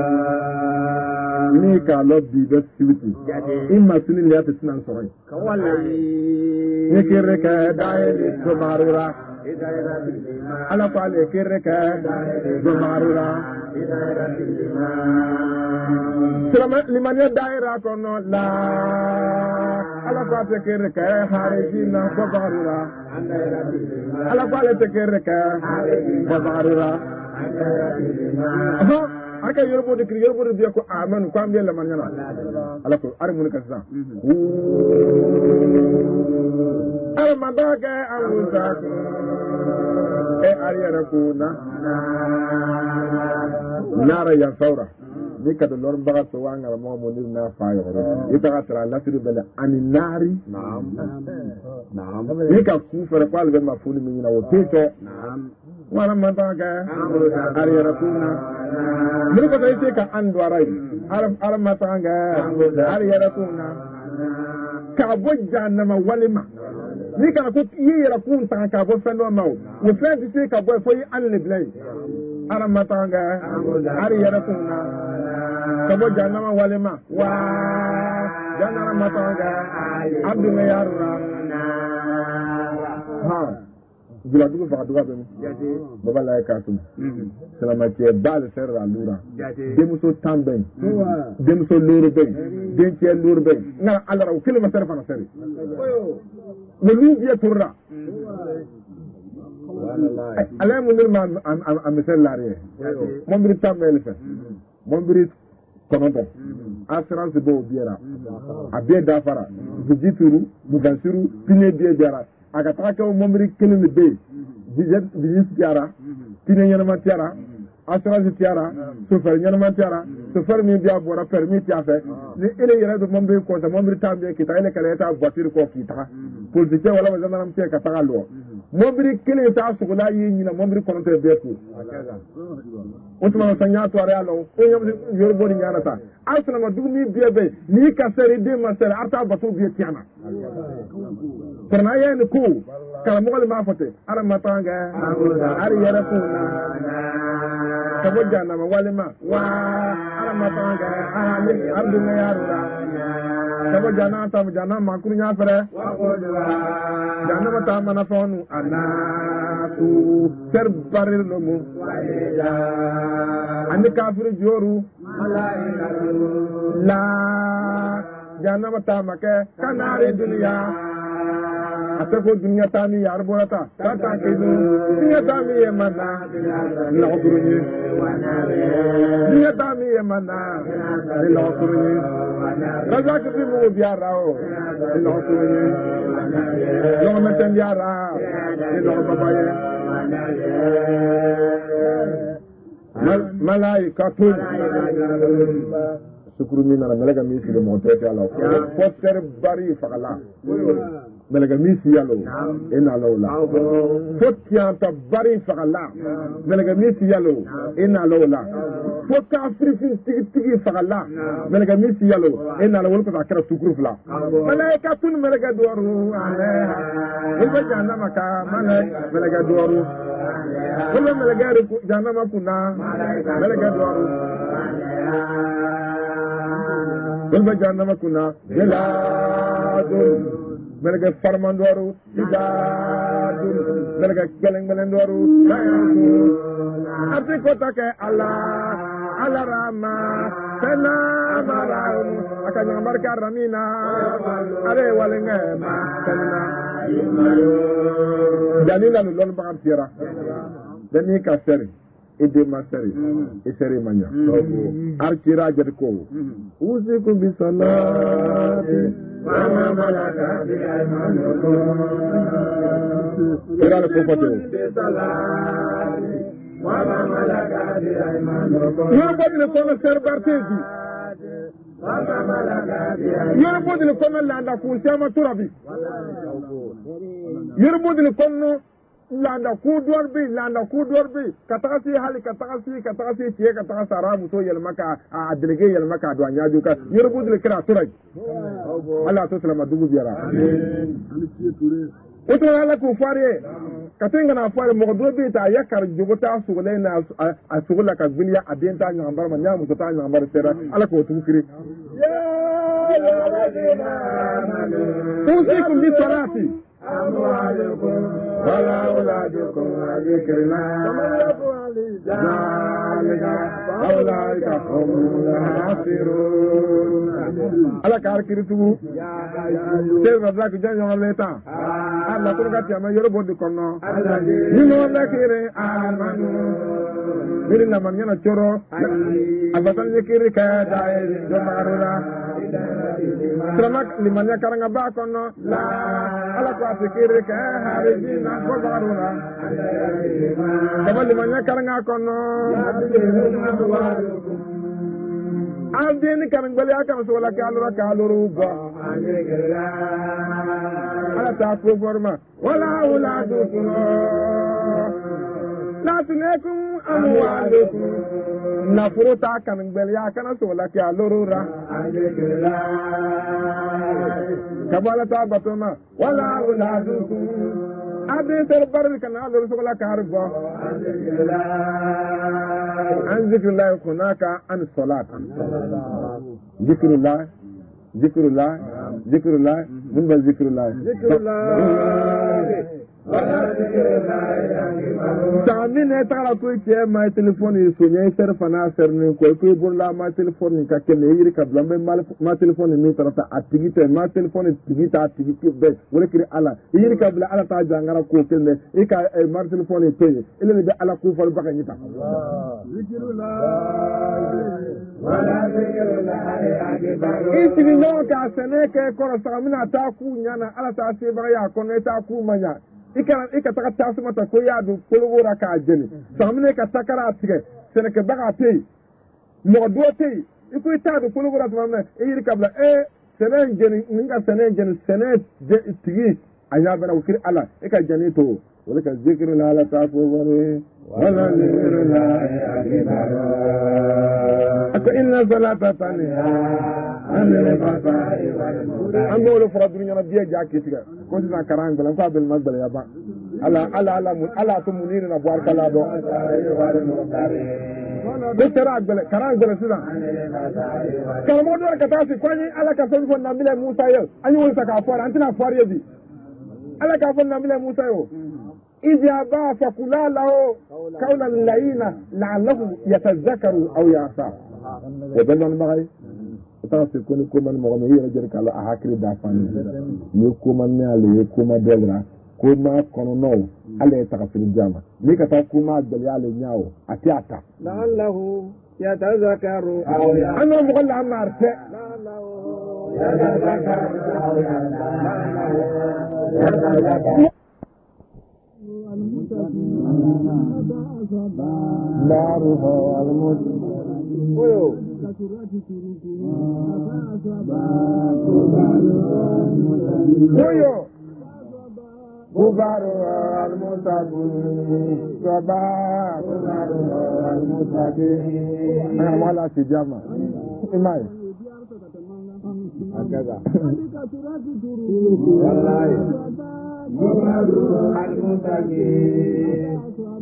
ni ka lobby best city, imma sinin liyati sinan sorai, ni kere ka daili tumarura, ala kwale kere ka tumarura, Selamat limanya daerah kono la ala kwa tekere ka harijina babarira ala kwa tekere ka babarira ha aka yorbo de kiri yorbo de ko amanu ko ambe la manyana ala ko ar mun ka sa al madaka awzako e ariya kuna nara ya saura ni ka dolor baga to wanga mo mo ni na fa yo ita tra la tiru bela ani nari naam naam ni ka ku fere kwal be ma fuli mi na wo tito naam wala mataga ariya rakuna ni ko dai ka andwarai arab arab mataga ariya rakuna ka bojja na ma walima ni kana ko yi rakun ta ka bo fendo ma wo fe di ka bo fo yi an le blay arab mataga ariya rakuna kabo janama walema wa janama matanga abdu yarra ha jula dugu fa dugu be baba la ka tum salama ke bal serra lura demuso tamben demuso luru be denke luru be ngala alara o kilima serfa na seri le lubiya turra ala munir ma am misal lariye mon bi tambel fe mon bi konoto assurance bo biera abie dafara vijituru mugansiru pine die biera akataka ko momri kelene be bijet bijis tiara pine nyama tiara assurance tiara chauffeur nyama tiara chauffeur mi bia bora permis tiafe ni ele yere do momri ko ta momri tambe kita ele kala ta voiture ko kita politique wala wazana mtie kataka lo momri kelene ta sugula yi nyina momri konoto be ko Utuma sanya to ara lo o nyam yorbo ni nyana ta asna ma dugmi biebe ni ka seri de ma seri arta batu bi tiana karna ya ni ku kala mo ma fote ara matanga ari yara kuna ka bojja na ma walima wa ara matanga ali ardu na yarura ka bojja na ta jana ma kunya fere jana mata mana fonu ana tu ser barir lo mu andi kafir joru la janama tamake kanare dunya atako dunya tami yar bolata tata kidu dunya tami yemana la okuruni dunya tami yemana la okuruni razak fi mu biarao la okuruni lo meten biara lo babaye malaikatun sukuru min na malaga mi ci de montete ala poster bari fala malaga mi ci yalo ina lawla fotian ta bari fala malaga mi ci yalo ina lawla fota afrifi tigi tigi fala malaga mi ci yalo ina lawla ko akara sukuru fala malaikatun malaga doru ala ilba jannama ka malaga doru wala malaga jannama kuna malaga doru Kulba jannama kuna beladun mereka farmandoru idadun mereka geleng-gelengdoru sayangku arti kota ke Allah Allah Rama sena malam akan nyambar karamina are walenge sena danila lon bakar tira dani kaseri ide masari isere manya arkira jadi ko usiku bisalati mama malaka bi aymanukum ira ko foto bisalati mama malaka bi aymanukum yo bodile ko ser bartezi mama malaka bi aymanukum yo bodile ko landa ku sama turabi yo bodile ko landa ku dorbi landa ku dorbi katasi hali katasi katasi tiye katasi arabu so yelmaka a delege yelmaka do anyaaju ka yorbu dil kira turaj Allah to salama dugu biara amin oto ala ko fare katenga na fare mo dobi ta yakar jogota sugule na asugula ka binya adenta ngambar ma nyamu to ta ngambar sera ala ko tukiri ya ya ladina tusikum bi salati أموالكم ولا أولادكم ذكرنا ذلك أولئك هم الخاسرون على كاركيرتو سيف ذاك جانيو ليتا الله تركت يا ما يربو دكنا ينو لكيري آمنوا بيرنا من ينا تشورو أبطل يكيري كداي دمارنا سلامك لمن يكرنا باكنا لا على fikiri ka harijina ko baruna tabali manya karanga kono aldeni karangbali aka so wala kalura kaluru ba ala ta ko gorma wala uladukum la tunakum amwalukum nafruta karangbali aka so wala kaluru ra kabala ta batoma wala uladukum ade ter baril kana lo sola karbo an zikrullah kunaka an salat zikrullah zikrullah zikrullah mun ba zikrullah zikrullah Sami ne tara ko ke ma telefoni so ne ser fana ser ne ko ko burla ma telefoni ka ke ne yiri ka blambe ma telefoni ni tara ta activité ma telefoni tigita activité be wala kiri ala yiri ka bla ala ta jangara ko ke ne e ka ma telefoni pe ile ne be ala ko fal baka nyita zikrullah wala zikrullah itini no ka sene ke ko samina ta ku nyana ala ta se ba ya ko ne ta ku manya ika ika taka tasuma ta ko yadu kolwora ka jeni samne ka takara tige sene ke baga pe mo do te iko ita do kolwora to mamna e yiri kabla e sene jeni ninga sene jeni sene tigi anya bana ukir ala ika jeni to wala ka zikru la la ta ko wore wala zikru la akbar ako inna salata tanha anil fahsai wal munkar angolo fradru nyana biya jakitiga ko sina karang bala fa bel magbala ya ba ala ala ala ala to munir na boar kala do ko tera agbele karang bala sina kalmo do ka tasi kwani ala ka son fon na bile musa yo anyi wol ta ka fara antina fara yedi ala ka fon na bile musa yo إذا با فقلا له قولا لينا لعله يتذكر أو يعصى وبلغ المغي تاسي كوني كومان مغمي رجل كالا أحاكري دافاني يكومان نالي يكومان دلرا كوما كونو على تغفر الجامع ميكا تا كوما دليالي نياو أتياتا لعله يتذكر أو يعصى أنا مغلى عما أرسي لعله يتذكر أو يعصى نارها المتقين كبارها المتقين كبارها المتقين أنا ولا سجامة إماي هكذا والله كبارها المتقين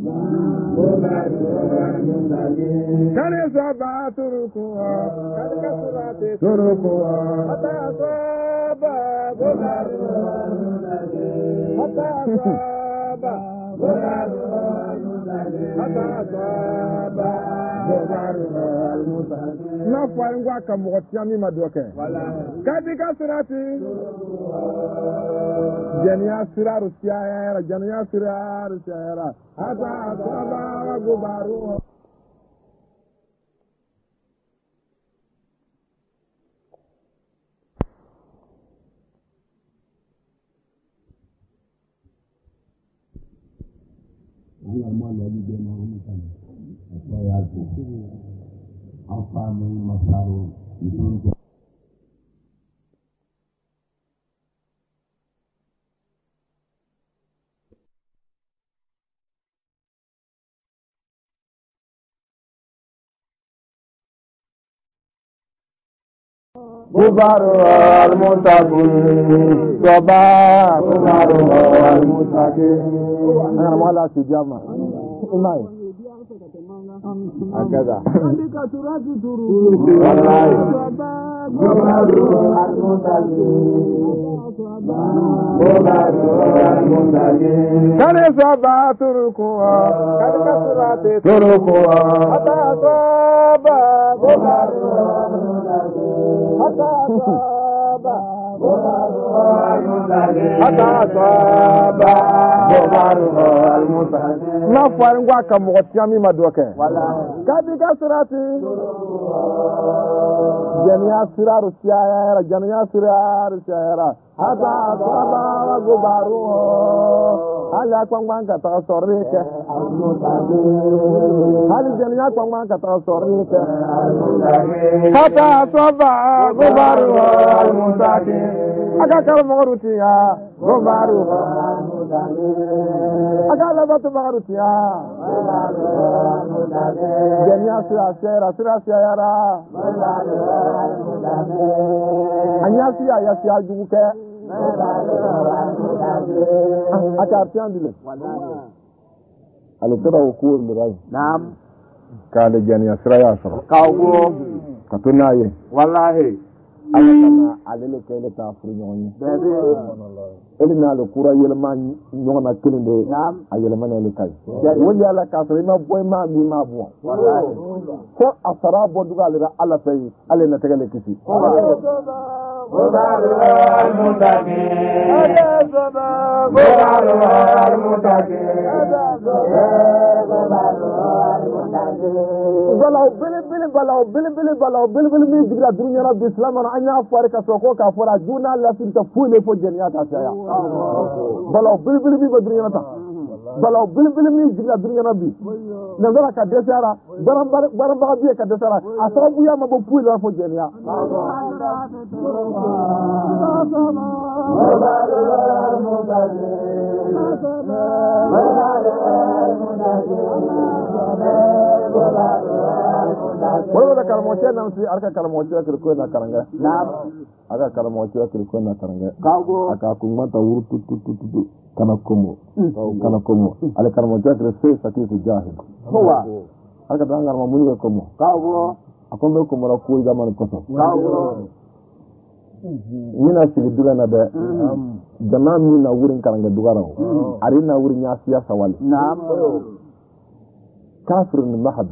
كان يصابع تركها كان كسرات تركها حتى أصاب بغارها حتى أصاب بغارها حتى أصاب بغارها نفع نقاك مغتيامي مدوكي كان كسرات جنيا سرار سيارة جنيا سرار سيارة هذا صبا وغبارو dia mau lagi dia mau kan apa ya tu apa masalah itu Gubaru al-mutaqin Soba Gubaru al-mutaqin Ana mala si jama Imai Akada Andika suratu turu Wallahi Gubaru al-mutaqin Gubaru al-mutaqin Kane soba turukuwa Kane suratu turukuwa Ata soba Gubaru Hatta asaba Hatta asaba Na farin gwa kan mo tiami madoke wala kadi ka surati jami'a siraru siyara jami'a siraru siyara hatta asaba wa gubaru ala kwangwan ka ta sorrike hali jami'a kwangwan ka ta sorrike hatta asaba gubaru al-mutaqin aka kala moruti ya gubaru aka la batu moruti ya jami'a sira sira sira anya siya ya siya juke aka tiandile alukira ukur mirai naam kale jami'a sira ya sira kawo katunaye wallahi alakana alele kele ta furnyoni bebe elina le kura yelma nyona kilinde naam ayelma ne le kai woni ala ka sere ma boy ma mi ma bo wallahi ko asara bo duga le ala tay ale na tegale kiti Gubaru al-mutaqin Gubaru al-mutaqin balaw bele bele balaw bele bele balaw bele bele mi digra dunya rabbi islam na anya fare ka soko ka fara juna la sinta fule fo jenya ta saya balaw bele bele mi dunya ta balaw bele bele mi digra dunya rabbi na zara ka desara baram baram ba biye ka desara asabu ya mabo fule fo jenya Wala da kalmoce nan sai arka kalmoce kirko na karanga naam aka kalmoce kirko na karanga kago aka kuma ta wuru tutu tutu kana komo kana komo ala kalmoce kirko sai saki su jahil huwa aka dangar ma muni ko komo kago akon be komo ra ko zaman ko so kago mina sigi duga na be jama mi na wurin karanga dugara ari na wurin ya siyasa wal naam كافر محض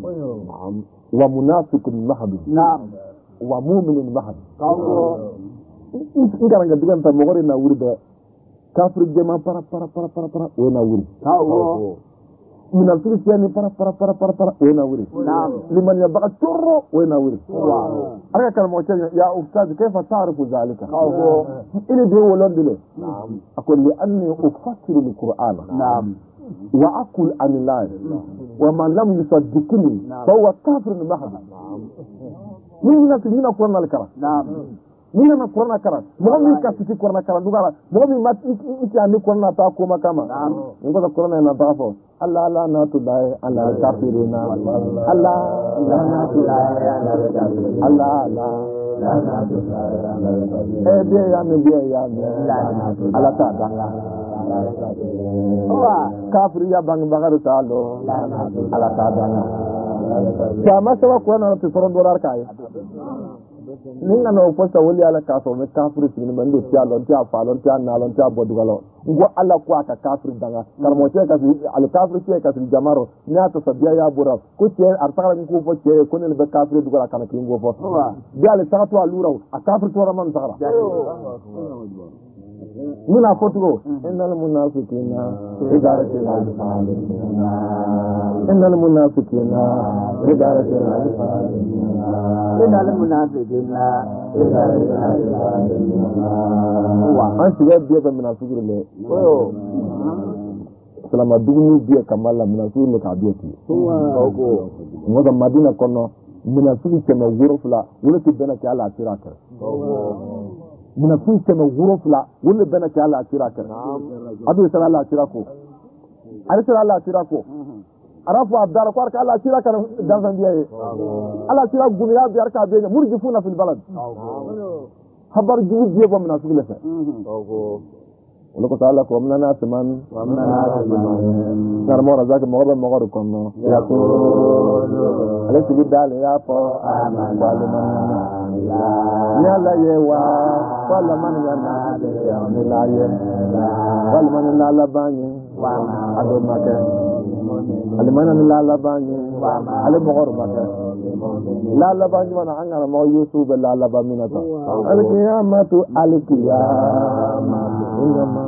ومنافق محض نعم ومؤمن محض كاو ngara nga diganta mo gori na wuri de kafir jema para para para para para o na wuri كاو min al-kristiani para para para para para o na wuri نعم liman yabaqa turro o na wuri arka kal mo tanya ya ustaz kayfa ta'rifu zalika كاو ini de wolon dile نعم اقول لي اني افسر القران نعم وأقول عن الله ومن لم يصدقني فهو كافر محض من الناس من أقولنا الكلام نعم من أنا أقولنا الكلام مغني كاسيتي أقولنا الكلام دوغالا مغني ما إنتي أني أقولنا تاكو ما كما نقول أقولنا أنا تافو الله لا ناتولاي الله كافرين الله لا ناتولاي الله لا لا ناتولاي إيه بيه يا مي بيه يا مي الله تعالى kafir ya bang bagar talo ala kadana sama sama ko na to soron dolar kai ninga no posta woli ala kaso me kafir tin mando tialo tia falo tia nalo tia bodugalo ngo ala ko aka kafir danga karmo che ka al kafir che ka jamaro nya to sabia ya bura ko che artara ko fo che ko ne be kafir dugala kana ki ngo fo dia le tato alura a kafir to raman sara muna fotugo innal munafiqina idaratil alfalina innal munafiqina idaratil alfalina innal munafiqina idaratil alfalina wa an shiga biya ga munafiqin ne oyo salama duguni biya kamala mina su ne ka biya ti ko ngoda madina kono mina su ke na wuro fula wuro ti bena ke ala tira kar mina su ke na wuro fula wuro bena ke ala tira kar adu sala ala tira ko ari sala ala tira ko arafu abdar ko ala tira kar dan san biya ala tira gumiya biya ka biya murjifuna fil balad habar jugu biya ba mina su le fa ولكن تعالى قومنا ناس من قومنا ناس من نار مورا ذاك مغرب مغرب كنا يقول أليس قدال يا فو آمن والمن يا لا يوا والمن ينا يوم لا ينا والمن لا لباني أدو مكان المن لا لباني على مغرب مكان لا لباني وانا عننا ما يوسف لا لباني تا القيامة القيامة إنما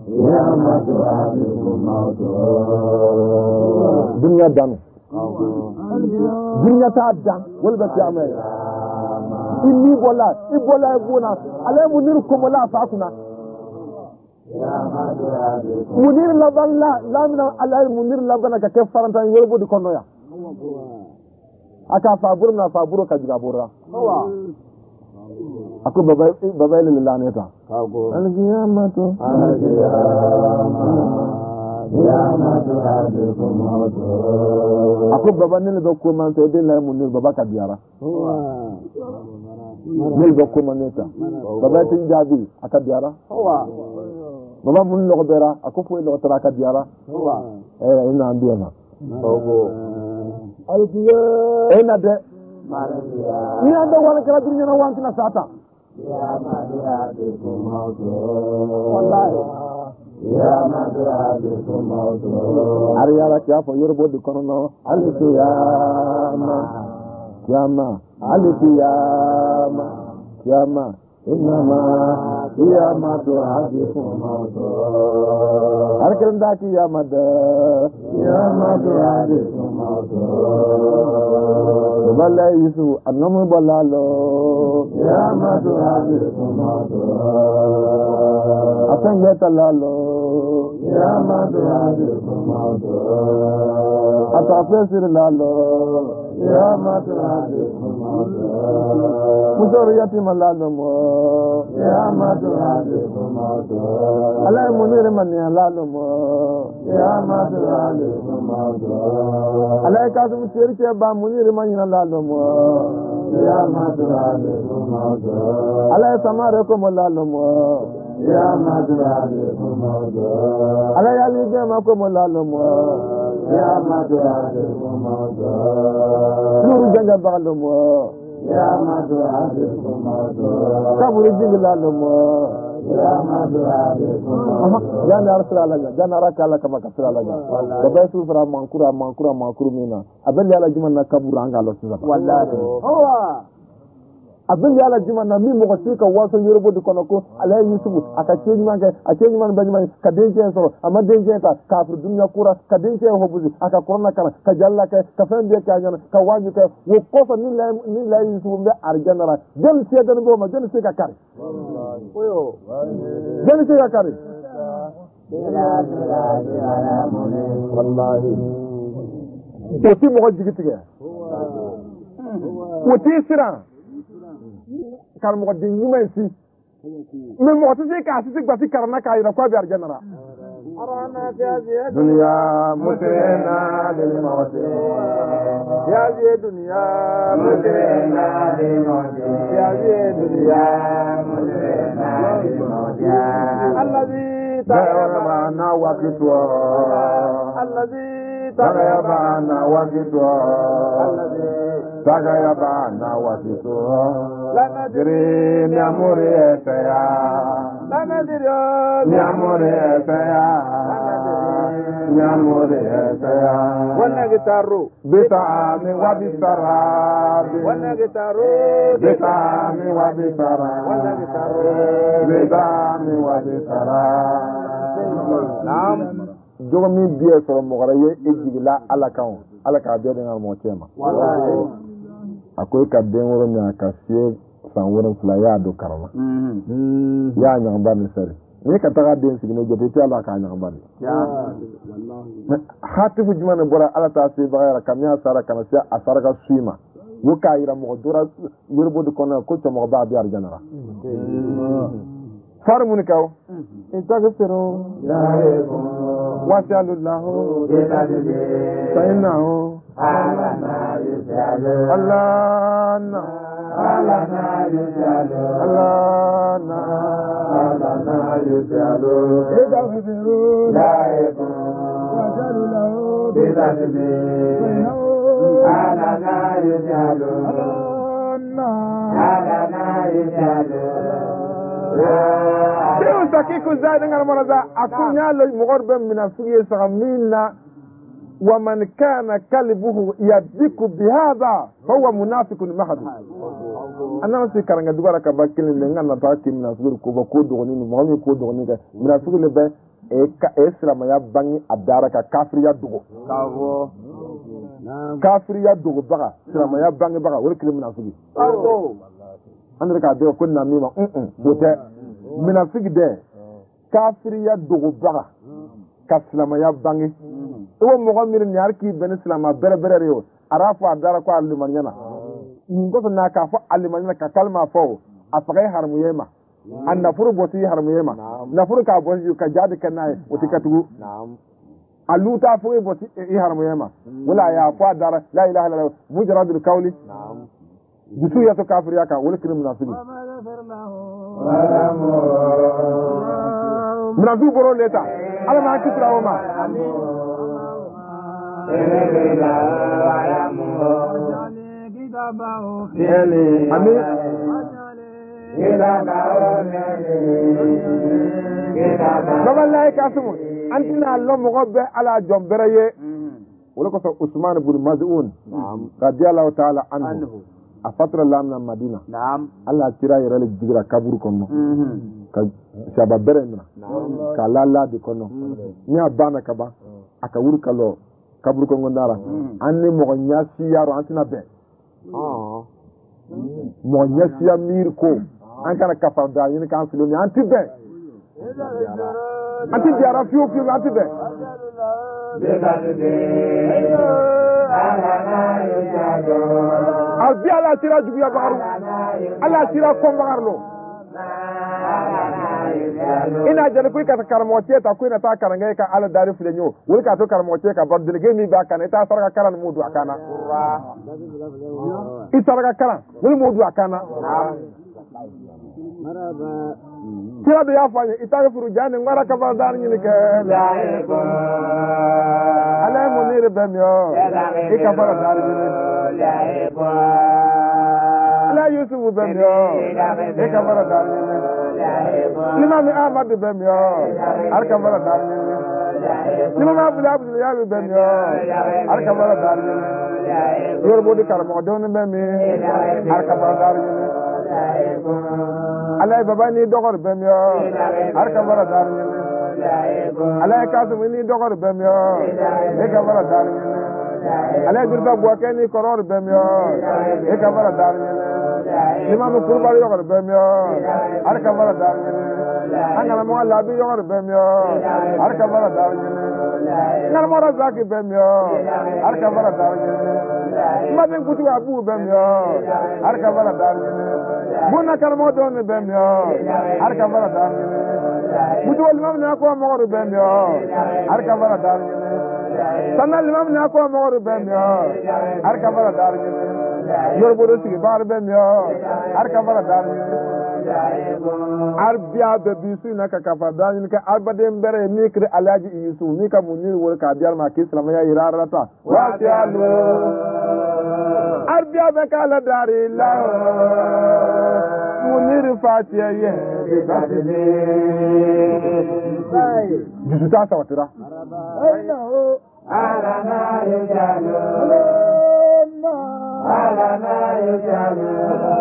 dunya dan dunya ta dan wal ba ta mai inni bola ibola ibuna ale munir ko mola fa kuna munir la balla la min ala munir la bana ka ke faranta yelbo di kono ya aka fa burna fa buro ka jiga burra aku baba baba ile la neta kago alqiyamatu alqiyamatu hadikum mawtu aku baba ne do ko man te de la munir baba ka biara ne do ko man neta baba tin jabi aka biara baba mun lo bera aku fu lo tara ka biara eh ina ambiana kago alqiyamatu ina de ni anda wala kala dunya na wanti na sata ya madhadikum mawtu wallahi ya madhadikum mawtu ari ala kya fo yorbo di kono alqiyama kiyama alqiyama kiyama innama qiyamatu hadikum mawtu arkan kiyama da qiyamatu hadikum mawtu balla yisu annamu ballalo qiyamatu hadikum mawtu asan betalalo qiyamatu hadikum mawtu atafsir lalo qiyamatu hadikum mawtu mujoriyati malalo mo qiyamatu hadikum mawtu alay munir man lalo mo qiyamatu hadikum mawtu alay kasum sirke ba munir man lalo mo qiyamatu hadikum mawtu alay samare ko lalo mo qiyamatu hadikum mawtu alay ali gema ko lalo mo qiyamatu hadikum mawtu nuru janga balo mo qiyamatu hadikum mawtu kaburi jingilalo mo qiyamatu hadikum mawtu jana rasulullah jana rakala kama kasralaga baba sufra mankura mankura mankuru mina abelli ala jimanna kabura angalo sura wallahi hawa abelli ala jimanna mi mo ko sika waso yorobo di kono ko ala yusufu aka chenyi manke a chenyi man baji man ka denje so amma denje ta kafir dunya kura ka denje hobuzi aka korna kana ka jalla ka ka fende ka nyana ka waju ka wo ko so ni la ni la yusufu be arjanara den se den bo ma den se ka kare wallahi oyo den se ka kare wallahi ko ti mo ko jigitiga ko ti sira kar mo din nyuma si men mo to se ka si gbati karna ka ira kwa bi arjanara arana jaziya dunya mutrena lil mawt jaziya dunya mutrena lil mawt jaziya dunya mutrena lil mawt alladhi tayyibana waqitwa alladhi tayyibana waqitwa alladhi tayyibana waqitwa la nadri mi amore ya la nadri mi amore ya mi amore ya wana gitaru bita mi wa bitara wana gitaru bita mi wa bitara wana gitaru bita mi wa bitara nam jogo mi biye so mo gara ye ejigila alakan alaka biye de ngal mo tema wallahi akwai kabden wurin ya kashe san wurin fulaya do karama mm ya nyan ba ni sare ni ka taga den sigine jote ti ala ka nyambari hatifu jumana bora ala ta se bagara kamya sara kana sia asara ka suima wuka ira mo dora yurbo de kono ko to mo ba bi arjanara far mun kaw intaghfiru wasallallahu fa innahu alana yusalu alana alana yusalu alana alana yusalu intaghfiru wasallallahu alana yusalu alana yusalu Deus aqui com Zé dengan maraza akunya lo mugorbe minafiye sagamina wa man kana kalbuhu yadiku bihadha huwa munafiqun mahd anna si karanga dugara ka bakile lenga na ta ki minafiqu ko ba ko dogoni ni mo ko dogoni ka minafiqu le be e ka islam ya bangi adara ka kafriya dugo kawo kafriya dugo baga islam ya bangi baga wala kile minafiqu andre ka de ko na mi ma mm bote minafiki de kafiriya dogo baga ka silamaya bangi iwo mogo mir nyar ki ben silama bere bere yo arafu adara ko alimanyana ngo na ka fa alimanyana ka kalma fo afagay harmu yema an nafuru boti harmu yema nafuru ka boti ka jadi kanai utikatu naam aluta fo boti i harmu yema wala ya fa adara la ilaha illallah mujradul qawli naam dusu ya to kafir ya ka wala kirim munafiki munafiki boro leta ala ma kisra wa ma ami baba lay kasumu antina lo mo gobbe ala jombere ye wala ko so Usman ibn Maz'un radiyallahu ta'ala anhu a fatra lamna Madina naam Allah tira yere jigra kaburu kono ka shaba berena ka lala di kono nya bana kaba aka wuri kalo kaburu kono ndara anni mo nyasi yaro antina be ah mo nyasi ya mir ko an kana kafa da yin kan filo ni anti be anti diara fiu fiu anti be Albi ala tira jubiya bagaru ala tira kom bagarlo ina jale kuy ka karamo ceta kuy na ta karanga ka ala dari flenyo wul ka to karamo ceta ka bar dilge mi ba kana ta sarga kalan mudu akana isarga kalan wul mudu akana maraba tira do ya fanye ita furu jane ngara ka bar dar ni ke ala mo ni rebemyo ika bar dar ni la Yusuf bemyo ika bar dar ni Imam Ahmad bemyo arka bar dar ni Imam Abdul Abdul ya bemyo arka bar dar ni yorbo di karamo don bemmi arka bar dar ni alay baba ni dogor bemyo arka bara dar ni alay kasum ni dogor bemyo eka bara dar ni alay dirba boake ni koror bemyo eka bara dar ni imam kurba dogor bemyo arka bara dar ni angala mo la bi dogor bemyo arka bara dar ni ngal mo razaki bemyo arka bara dar ni maden kutu abu bemyo arka bara dar ni buna karamo don bemyo arka bara dar mutu wal mamna ko mo bemyo arka bara dar sanal mamna ko mo bemyo arka bara dar yorbo do sigi bar bemyo arka bara dar arbia be bisu na ka kafa dan ka albadem bere ni kre alaji yusu ni ka munir wol ka dial ma ki islam ya irarata wa tialu arbia be kala dari la munir fatiya ye bisatini jisu ta sawatira ayno alana yajalu alana yajalu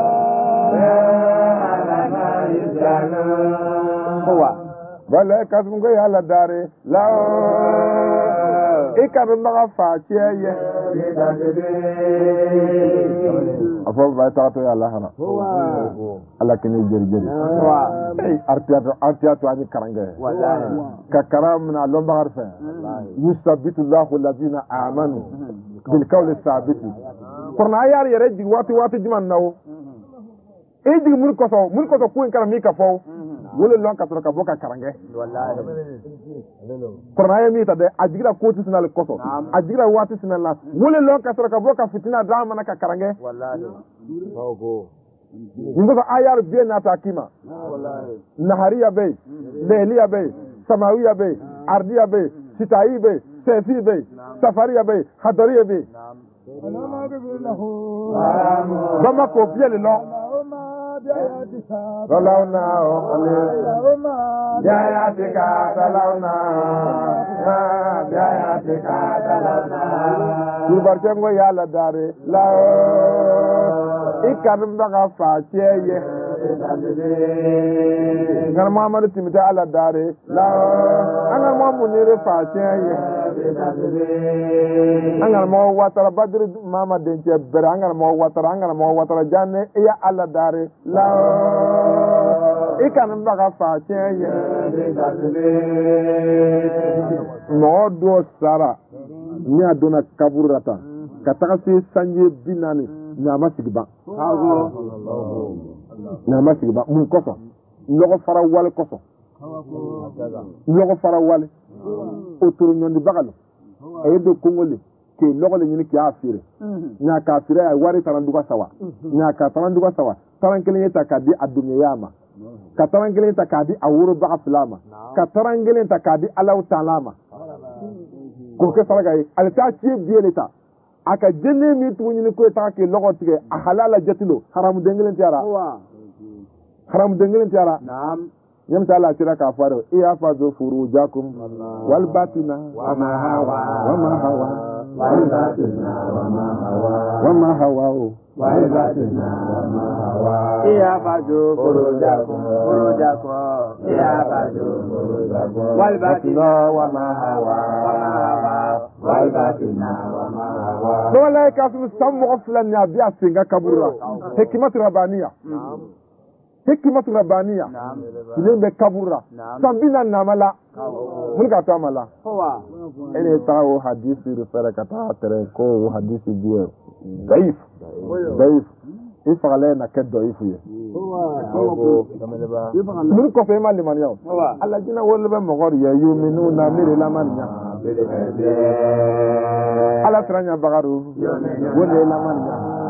alana yajalu huwa wala kasum go yalla dare la ikar ma fatiya ye afo ba ta to ya Allah hana Allah kini jeri jeri ay artiato artiato ani karange wallahi ka karamna lomba harfa yusabbitu Allahu alladhina amanu bil qawli thabit korna yar yare di wati wati jiman nawo e di mun ko so mun ko so ko en kala mi ka fo wole lon ka to ka boka karange wallahi korna yami ta de ajigra ko ti sinal ko so ajigra wati sinal la wole lon ka to ka boka fitina da mana ka karange wallahi ko Ingo ayar biye na takima nahariya be leliya be samawiya be ardiya be sitai be sefi be safariya be hadariya be bama ko biye le lo salauna jayatika salauna jayatika salauna dubarjengo yala dare la ikan daga faceye ngar mamadu timita ala dare la angar mamu nire faceye angar mo watara badri mama denche bere angar mo watara angar mo watara janne ya ala dare la ikan daga faceye mo do sara ni adona kaburata kataka sanje binani nyama sigba nyama sigba mun koso logo fara wal koso logo fara wal otoro nyondi bagalo e do kongole ke logo le nyini ki afire nya ka afire ay wari taranduga sawa nya ka taranduga sawa tarankele yeta kadi adunya yama ka tarankele yeta kadi awuro baga filama ka tarankele yeta kadi alaw talama ko ke fara gay alta ci bieleta aka jenne mi tuñu ko ta ke logo tige a halala jatilo haram dengelen tiara haram dengelen tiara naam ñam ta la tira ka faro e afa zo furujakum wal batina wa ma hawa wa ma hawa wal batina wa ma hawa wa ma hawa wal batina wa ma hawa e afa zo furujakum furujakum e afa zo furujakum wal batina wa ma hawa wa ma hawa wal batina wa ma hawa wala ka su sammo aflan ya biya singa kabura hikmatu rabbaniya hikmatu rabbaniya ile be kabura sambina namala mun ka ta mala wa ene tawo hadisi refere ka ta tere ko hadisi biye daif daif ifale na ke daif ye mun ko fe mali man yaw Allah jina wol be mo gor ye yuminu na mire la man nya ala tranya bagaru wole la man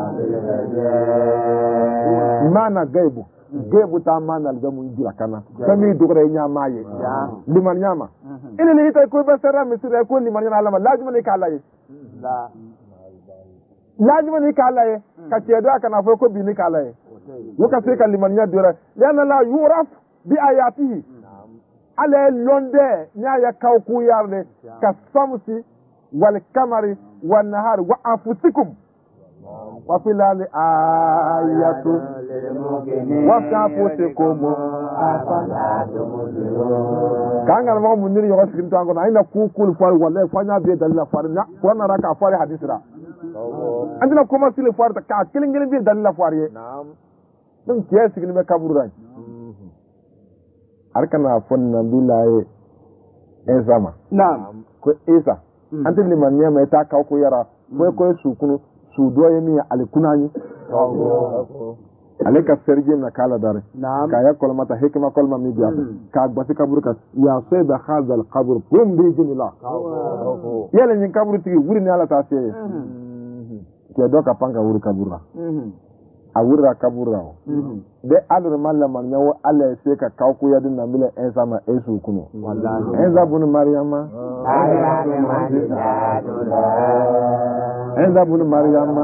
nya mana gaibu gaibu ta mana algamu jira kana kami dogre nya maye liman nyama ina ni ita ko basara misira ko liman nyama alama lazima ne kala ye la lazima ne kala ye ka cedo kana fo ko bi ne kala ye woka se ka liman nya dora yana la yuraf bi ayatihi ale londe nya ya kawku yarde ka samsi wal kamari wan nahar wa anfusikum wa fil ayatu wa anfusikum kanga mo munir yo sikin tango na ina ku kul far wala fanya be dalila far na ko na raka far hadisra andina kuma sile far ta ka kilingin be dalila far ye na'am dun ke sikin me kaburan arkana fonna billahi ezama na'am ko isa antin liman nyama ta ka ko yara ko ko su kunu su doye mi alikunani aleka serje na kala dare ka ya kolma ta hikma kolma mi biya ka gbasi kabur ka ya sayda hadha al qabr hum bi jinillah yele nyin kabur tigi wuri ni ala ta se ke do ka panga wuri kabura a wurra kabura de alur mallama nyawo alla se ka kawku yadin na mile ensa ma esu kuno wallahi ensa bunu maryama ensa bunu maryama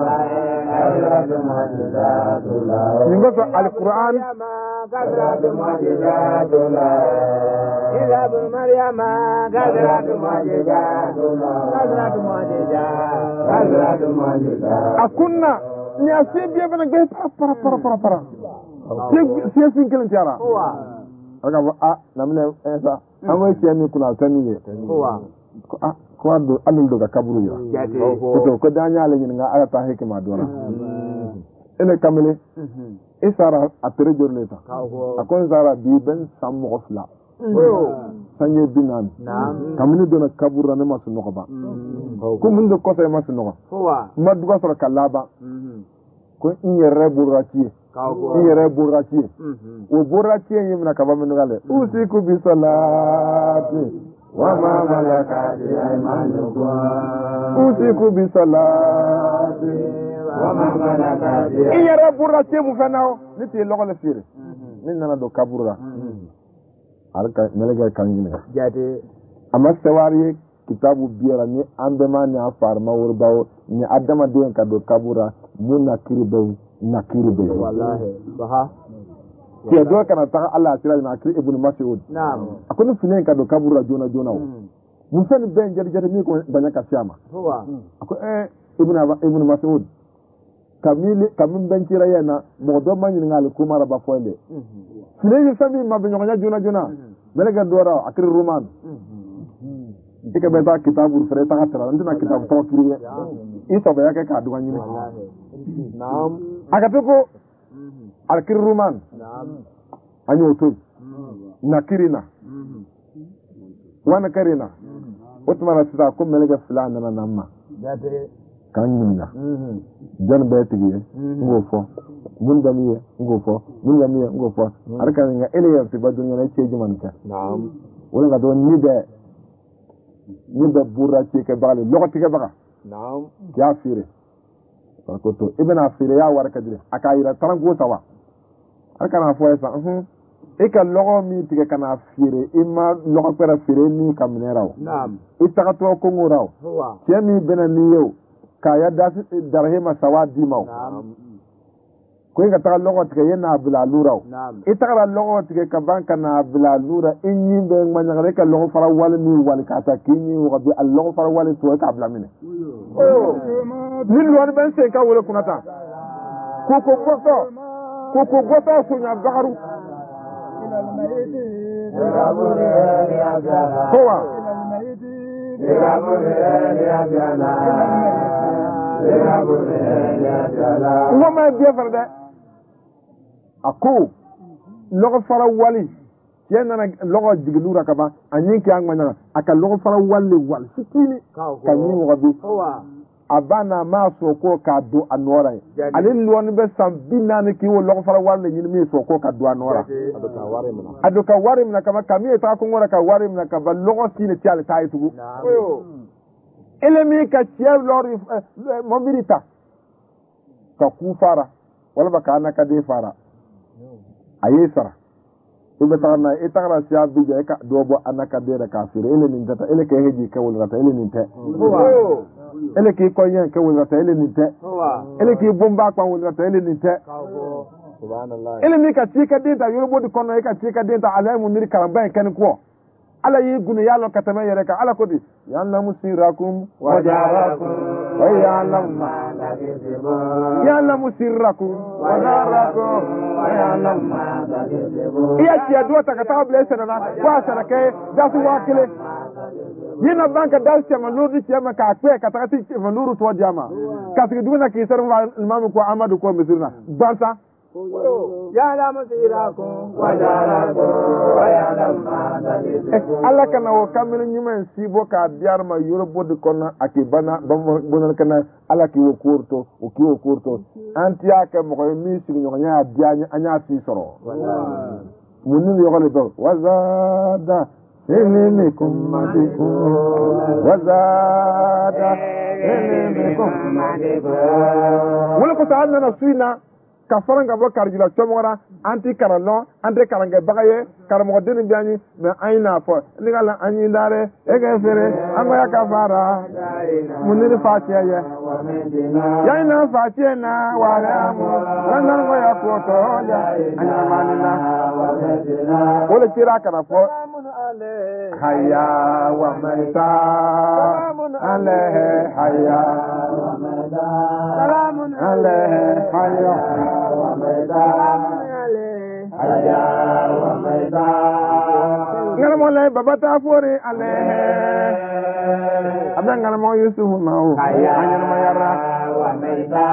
ningo to alquran kadratu majidatullah ila bunu maryama kadratu majidatullah kadratu majidатullah kadratu majidатullah akunna ni asibia bana gay para para para para si si sinkel tiara aga a namne esa amwe chemi kuna tani ye wa ko ando ando do ka kaburu ya ko ko danya le nga ala ta hikma dora ene kamele isara apere jorleta akon zara bi ben sam khofla sanye binan kamini dona kabura ne masu noko ba ko mun do ko sai masu noko madu ga sura kalaba ko in yere burati in yere burati o burati yin na kaba min gale usiku bi salati wa ma malakat aymanukum usiku bi salati wa ma malakat in yere burati mu fenao ni ti logo le fire min nana do kabura alka melega kangine jade amma sawari kitabu biyara ni andema ni afarma wurbawo ni adama den ka do kabura muna kirbe na kirbe wallahi baha ke do kana ta Allah tira na kir ibn mas'ud na'am akuni finen ka do kabura jona jona mun san ben jari jari mi ko banya ka siama huwa ako eh ibn ibn mas'ud kamili kamin ben tira yana mo do man ni ngal ko mara ba foyle finen sami ma be nyonya jona jona melega dora akir ruman ike beta kitabu fere ta hatara ndina kitabu to kiriye isa ba yake ka duwan yini naam akate ko akir ruman naam anyo to nakirina wana karina otmana sita ko melega fulana na namma date kanyunya jan betiye ngofo mun damiye ngofo mun damiye ngofo arka nga eleya fi badunya na ceji manka naam wala ga don ni de ni de burra ci ke bale lokoti ke baga naam ya fire ko to ibn afire ya warka dire akayira tarango sawa arka na fo esa hm e ka logo mi tige kana fire imma logo pera fire ni kamneraw naam itaka to ko nguraw wa kemi benani yow kaya darhema sawadi maw ko nga ta logo tige yena bla luraw itara logo tige ka banka na bla lura inyi be manya reka logo fara wal ni wal ka ta kinyi wa bi al logo fara wal to ka bla mine oh min wal ben se ka wala kunata ko ko goto ko ko goto sunya garu ila al mayiti rabure ya jana huwa ila al mayiti rabure ya jana wama biya farda ako logo fara wali yana na logo jigilura kaba anyin ki angmanya aka logo fara wali wal sikini kanyi wabi abana ma so ko ka do anora alin luwan be sam binani ki wo logo fara wali nyin mi so ko ka do anora adoka warim na adoka warim na kama kami ta ko ngora ka warim na kaba logo sine tiale taitugo elemi ka chef lori mobilita ka ku fara wala baka na ka de fara ayesara ibe tarna itara sia bija ka dobo anaka de da kafire ele nin tata ele ke heji ka wala ta ele nin te ele ke ko yen ka wala ta ele nin te ele ke bomba kwa wala ta ele nin te subhanallah ele mi ka chika de ta yoro bodi kono ka chika de ta alai mun ni karamba ken ko ala yi gune yalo katama yere ka ala kodi yanna musirakum wa jarakum wa ya'lam ma takzibun yanna musirakum wa jarakum wa ya'lam ma takzibun iya ci adwa ta ka blesa na wa sarake da su wakile yina banka dal ci ma lodi ci ma ka kwe ka ta ci ma nuru to jama ka ti duna ki sar imam ko amadu ko misirna bansa ya musirakum wa jarakum wa ya'lam ma takzibun Allah kana wo kamil nyumen sibo ka biar ma yorobo de konna akibana bonal kana ala ki wo kurto o ki wo kurto antia ka mo mi sigi nyonya bianya anya fi soro munni yo gole do wazada ilmikum madikum wazada ilmikum madikum wala ko ta'ala na suina ka faranga bo karjila chomora anti karano anti karanga bagaye karamo deni biani me aina fo ligala anyi dare ege fere angoya ka fara muniri fatiya ye ya ina fatiya na wala mu nan go ya ko to ya anya manina wala tira kana fo hayya wa maita ale hayya wa maita salamun ale hayya wa maita ale hayya wa maita ngala mole babata fore ale abanga mo Yusuf mawo anyana mayara wa maida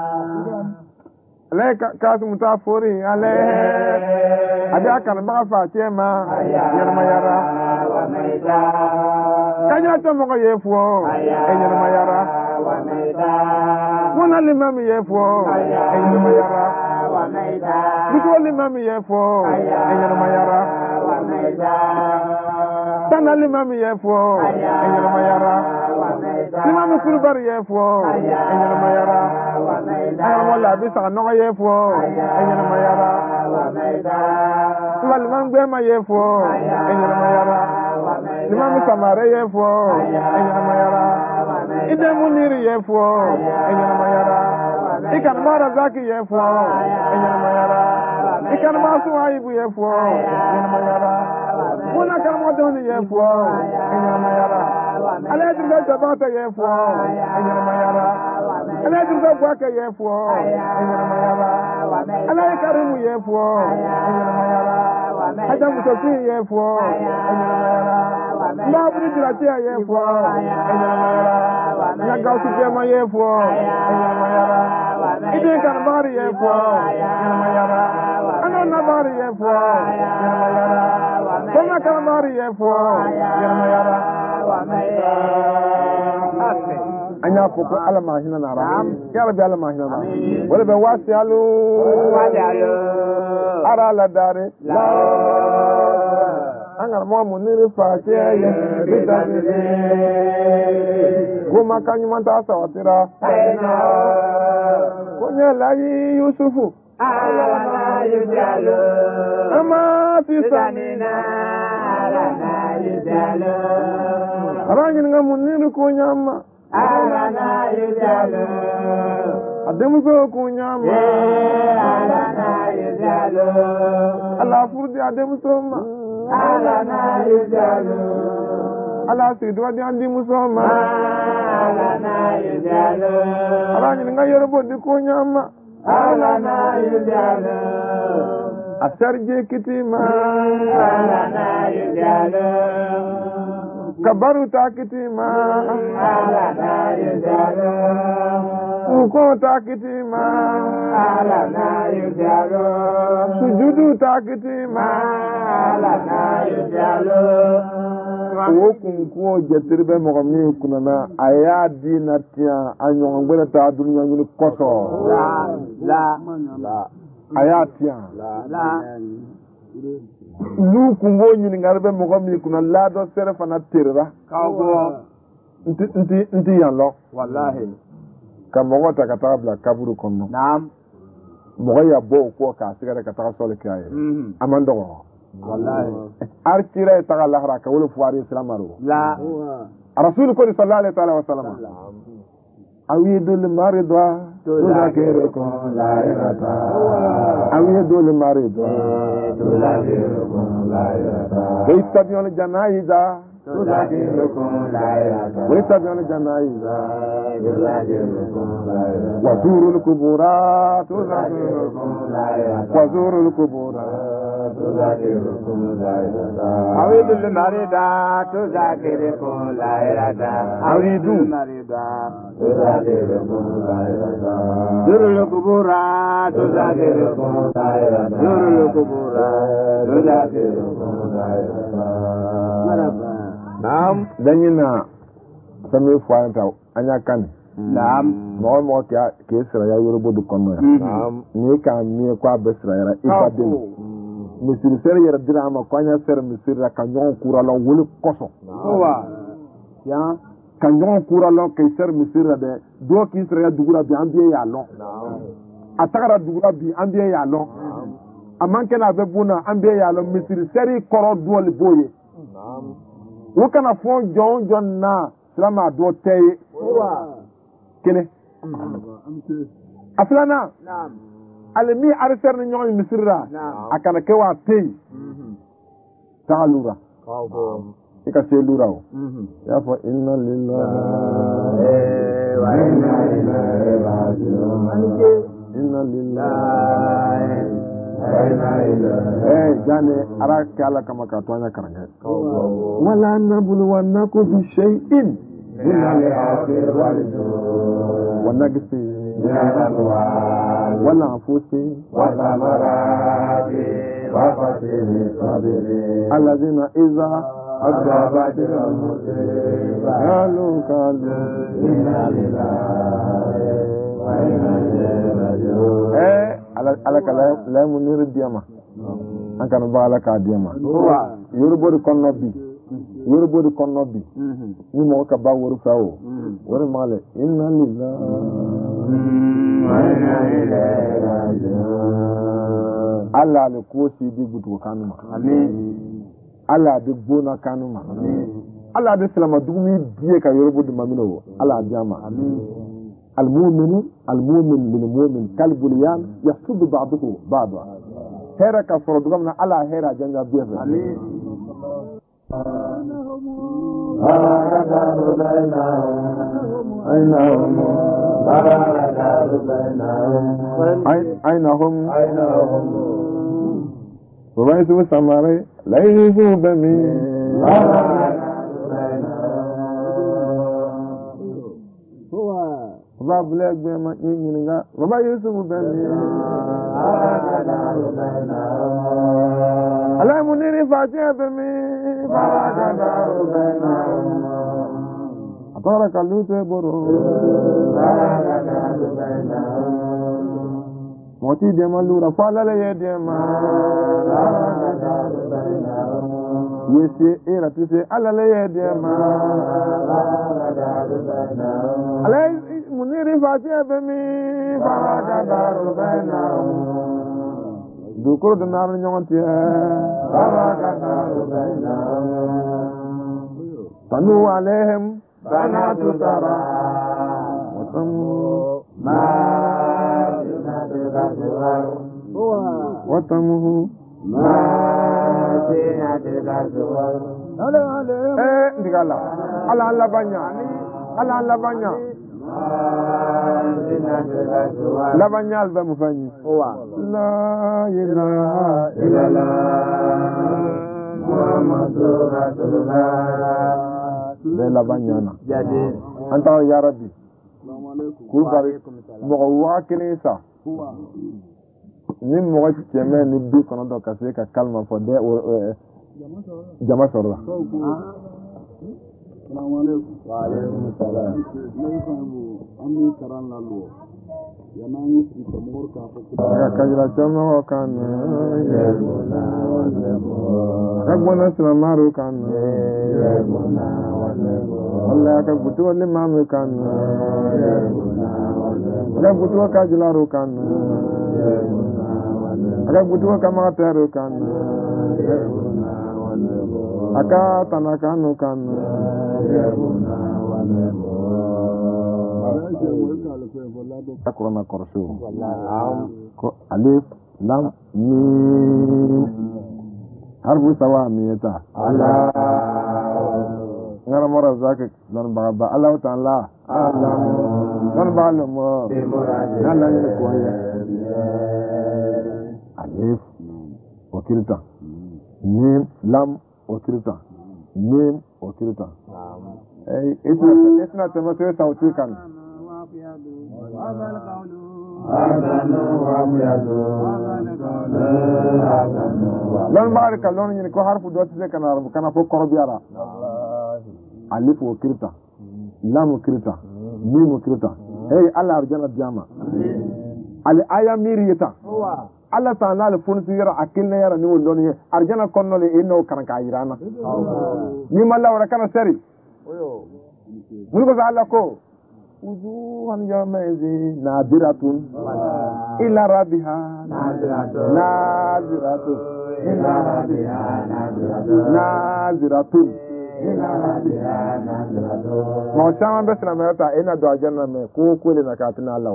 ale ka su muta fore ale abia kan ba fa chema anyana mayara wa maida kanya to mo yefuo anyana mayara wa maida mona limam yefuo anyana mayara wa maida bito limam yefuo anyana mayara wa maida tana limam yefuo anyana mayara wa maida limam kurbar yefuo anyana mayara wa maida ay mo la bisa no yefuo anyana mayara wa maida wal man gbe ma yefuo anyana mayara limam samare yefuo anyana mayara ide muniri yefuo anyana mayara ikan mara zaki yefuo anyana mayara ikan ma suwaibu yefuo anyana mayara muna kan mo doni yefuo anyana mayara ala dirga jabata yefuo anyana mayara ala dirga bwaka yefuo anyana mayara ala karimu yefuo anyana mayara haja mutoki yefuo anyana mayara ma buri dirati yefuo anyana mayara na gauti jema yefuo anyana mayara ide kan bari yefuo anyana mayara ana na bari yefuo anyana mayara kama kan bari yefuo anyana mayara anya foko ala mahina na ra ya rabbi ala mahina na wala be wasi alu wasi alu ara la dare la angar mo mo ni fa ke ye bitani kuma kanyu manta sa watira konya lai Yusufu ala yujalu ama tisanina ala na yujalu arangin ngamunni ko nyama ala na yujalu ademu so ko nyama ala na yujalu ala furdi ademu so ma ala na yujalu ala sidu adi andi musoma ala na yujalu arangin nga yorobo di ko nyama ala na yujalu asarje kitima ala na yujalu kabaru takitima ala na yujalu uko takitima ala na yujalu sujudu takitima ala na yujalu wo kunkuo jetirbe mo mi kunana aya dina tia anyo ngbele ta dunya nyuni koso la la la aya tia la la lu kungo nyuni ngarbe mo mi kuna la do sere fana tirra kawo nti nti nti yanlo wallahi kamogo ta katabla kaburu konno naam mo ya bo ko ka sigara ka ta sole kaye mhm amando wallahi arkira ta Allah raka wala fuari islamaro la rasul ko sallallahu alaihi wa sallam awidul maridwa tuzakirukum la irata awidul maridwa tuzakirukum la irata kaytabiyon janaiza tuzakirukum la irata kaytabiyon janaiza tuzakirukum la irata wazurul kubura tuzakirukum la irata wazurul kubura tuzakirukum la irata awidul marida tuzakirukum la irata awidul marida tuzakirukum la irata zurul kubura tuzakirukum la irata zurul kubura tuzakirukum la irata maraba naam danyina sami fuanta anya kan naam mo mo ka ke sira ya yorubo du konno ya naam ni ka mi kwa besra ya ibadel misiri sere yara dirama kwanya sere misiri ka nyon kura lo wuli koso wa ya ka nyon kura lo ke sere misiri de do ki sere ya dugura bi ambiye ya lo atagara dugura bi ambiye ya lo amanke na be buna ambiye ya lo misiri sere koro do le boye wo kana fo jon jon na salama do tey wa kene aflana naam almi arser ni nyon misira akana ke wa tey talura kawo ika se lura o ya fa inna lillahi wa inna ilaihi raji'un inna lillahi eh jane ara kala kama ka to anya karanga wala nabluwannakum bi shay'in ونقص والأنفس والثمرات وبشر الصابرين الذين إذا أصابتهم مصيبة قالوا قالوا إنا لله وإنا إليه راجعون. eh alaka la munir diama ankana ba alaka diama yorubo ko nobbi yorubo ko nobbi ni mo ka ba woru fawo wori male inna lillahi wa inna ilaihi raji'un. alla le ko si di gutu kanuma amin alla de bona kanuma amin alla de salama dugumi biye ka yorubo de mamino alla diama amin المؤمن المؤمن للمؤمن كالبنيان يحسد بعضه بعضا هيرا كفر دغمنا على هيرا جنجا بيف امين بارك بينهم أينهم بارك بينهم أينهم أينهم وما يسوي سماري لا يجوز بمي Baba black be ma yin nga Baba Yusuf ben Ala muniri fatiha be mi Baba daru ben Atara kalu te boro Baba daru ben Moti de malura fala le ye de ma Baba daru ben Yesi era tise ala le ye de ma Baba daru ben Ala muniri fatiha be mi Baba daru ben Dukuru de nar nyonti Baba daru ben Tanu alaihim banatu tara watamu ma watamu ma eh ndigala ala ala banya ala ala banya la banya alba mufanyi la ilaha illallah muhammadur rasulullah la banyana anta ya rabbi ku bari mo wa kenesa ni mo ci keme ni bi kono do ka se ka kalma fo de jama sorla assalamu alaykum wa alaykum assalam ne ko bu ammi karan la lo ya na ni ci ko mor ka ko ka kajira jama kan ya bona wa nebo ka bona salamaru kan ya bona wa nebo Allah ka butu wal imam kan ya bona wa nebo ka butu ka jilaru kan ya bona wa nebo ka butu ka mataru kan ya bona wa nebo aka tanakanu kan ya bona wa nebo Qur'an korsu ko alif lam mim harfu sawa miyata Allah ngara mora zaka dan baba Allah ta'ala Allah dan balmo Allah ni ko ya alif wakirta mim lam wakirta mim wakirta eh isna isna tamasu sauti kan هذا القول لون بارك لون ني كو حرف دوت سي كان عرب كان فوق قربيارا الف وكرتا لام وكرتا ميم وكرتا اي الله ارجنا الجامع على ايا ميريتا الله تعالى الفونسيرا اكلنا يرا ني ودوني ارجنا كونولي انو كان كايرانا مي مالا ورا كان سري من كو الله كو وجوه يومئذ نادرة إلى ربها نادرة إلى ربها نادرة إلى ربها نادرة ما شاء بس لما يطلع إنا دعا جنة من كو كلنا كاتنا الله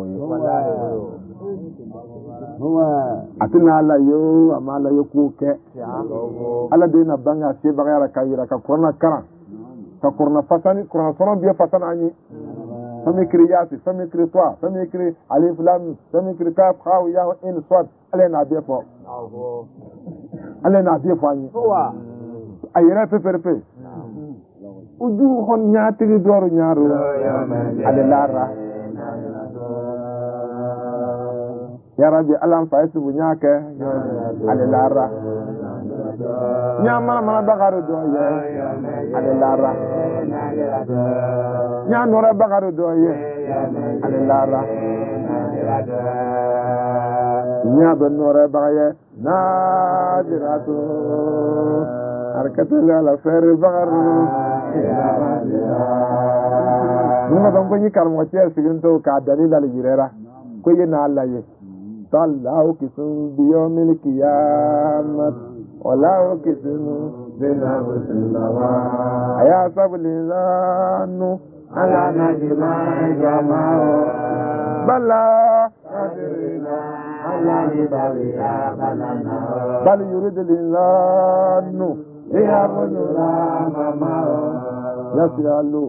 هو أتنا الله يو أما الله يكوك الله دينا بانغا سيبغا يرا كايرا كورنا كرا كورنا فساني كورنا صنع بيا فسان عني فم يكري ياسي فم يكري طوا فم يكري علي فلان فم يكري كاف خاو يا ان صاد علينا بيفو ale na die fani ayere peperpe uju hon nyaatiri doru nyaaru ale lara ya rabbi alam faisu bunyake ale lara nya mana mana bagaru do ye ale lara nya nora bagaru do ye ale lara nya ben nora bagaye nadiratu harkatul ala fer bagaru nunga don ko ni karmo che siginto ka dalil al jirera ko yena Allah ye sallahu kisum biyawmil qiyamah wala kisum bina wasallawa aya sablilanu ala najma jamaa bala qadirina ala ibadiya balana bal yurid lilanu ya rajula mama yasyalu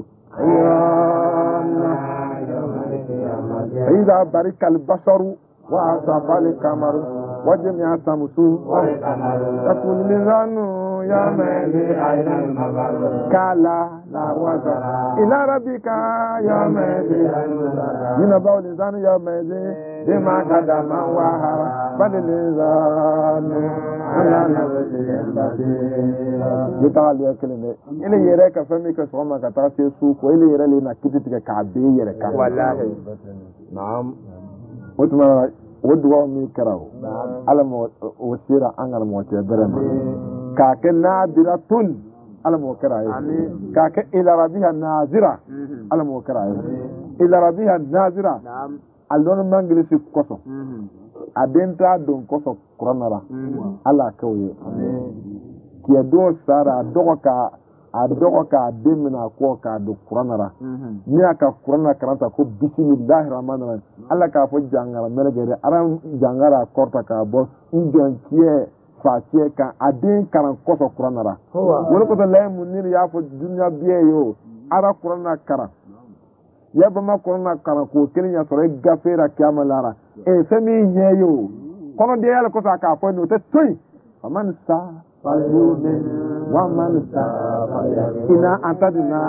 إذا برك البشر وأصاب القمر وجميع الشمس يقول الميزان يا مهدي أين المفر كلا لا وزر إلى ربك يا مهدي من بول الميزان يا مهدي بما قدم وهر بل الميزان على نفسه البصير يتعال يكلمه إلى يراك فمك سوما كتاسي سوق وإلى يرى لنا كتتك كعبي يراك والله نعم وتما ودوا مي كراو على مو وسيرا انغال مو تبرم كاك نادرتون على مو كراي كاك الى ربها ناظره على مو كراي الى ربها ناظره نعم alon manglisi koso adenta don koso kronara ala kawye ki do sara dogoka adogoka demina ko ka do kronara ni aka krona karanta ko bismillahir rahmanir rahim alla ka fo jangara melegere aram jangara korta ka bo injon kie fatie ka aden karan koso kronara wala ko la munir ya fo dunya biye yo ara krona kara ya bama korona kara ko kenya sore gafera kamalara e fami nyeyo kono de yalla ko sa ka fo no te toy faman sa falyume wa man sa ina antadina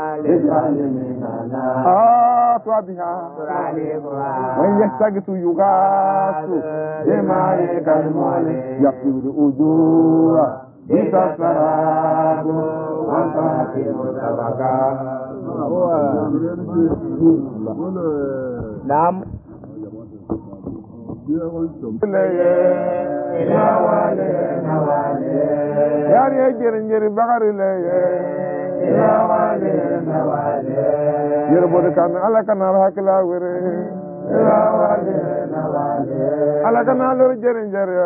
ah to abiha wa yastagitu yugasu bima yakalmul yafiru ujura bisa sarabu wa tahimu tabaka Nam Yari ejerin jeri bakari leye Yeri bodu kan ala kana hakila were ala kana lor jerin jeri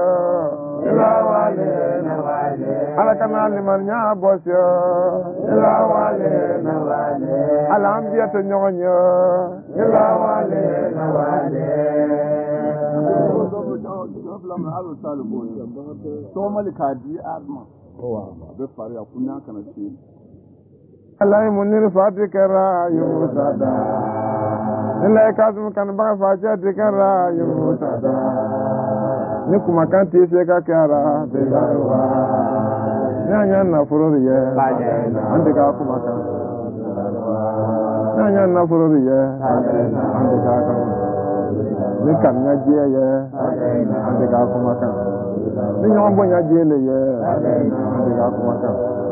ala kana liman nya bosyo ala ambiya to nyonyo ila wale na wale lama alu talbo to malika di adma wa be fari akuna kana ci Allah munir fatikara yusada illa kazum kan ba fatikara yusada ni kuma kan ti se ka kara be lawa nyanya na furoriye ande ka kuma kan nyanya na furoriye ande ka kan ni kan nya je ye ande ka kuma kan ni nyombo nya je le ye ande ka kuma kan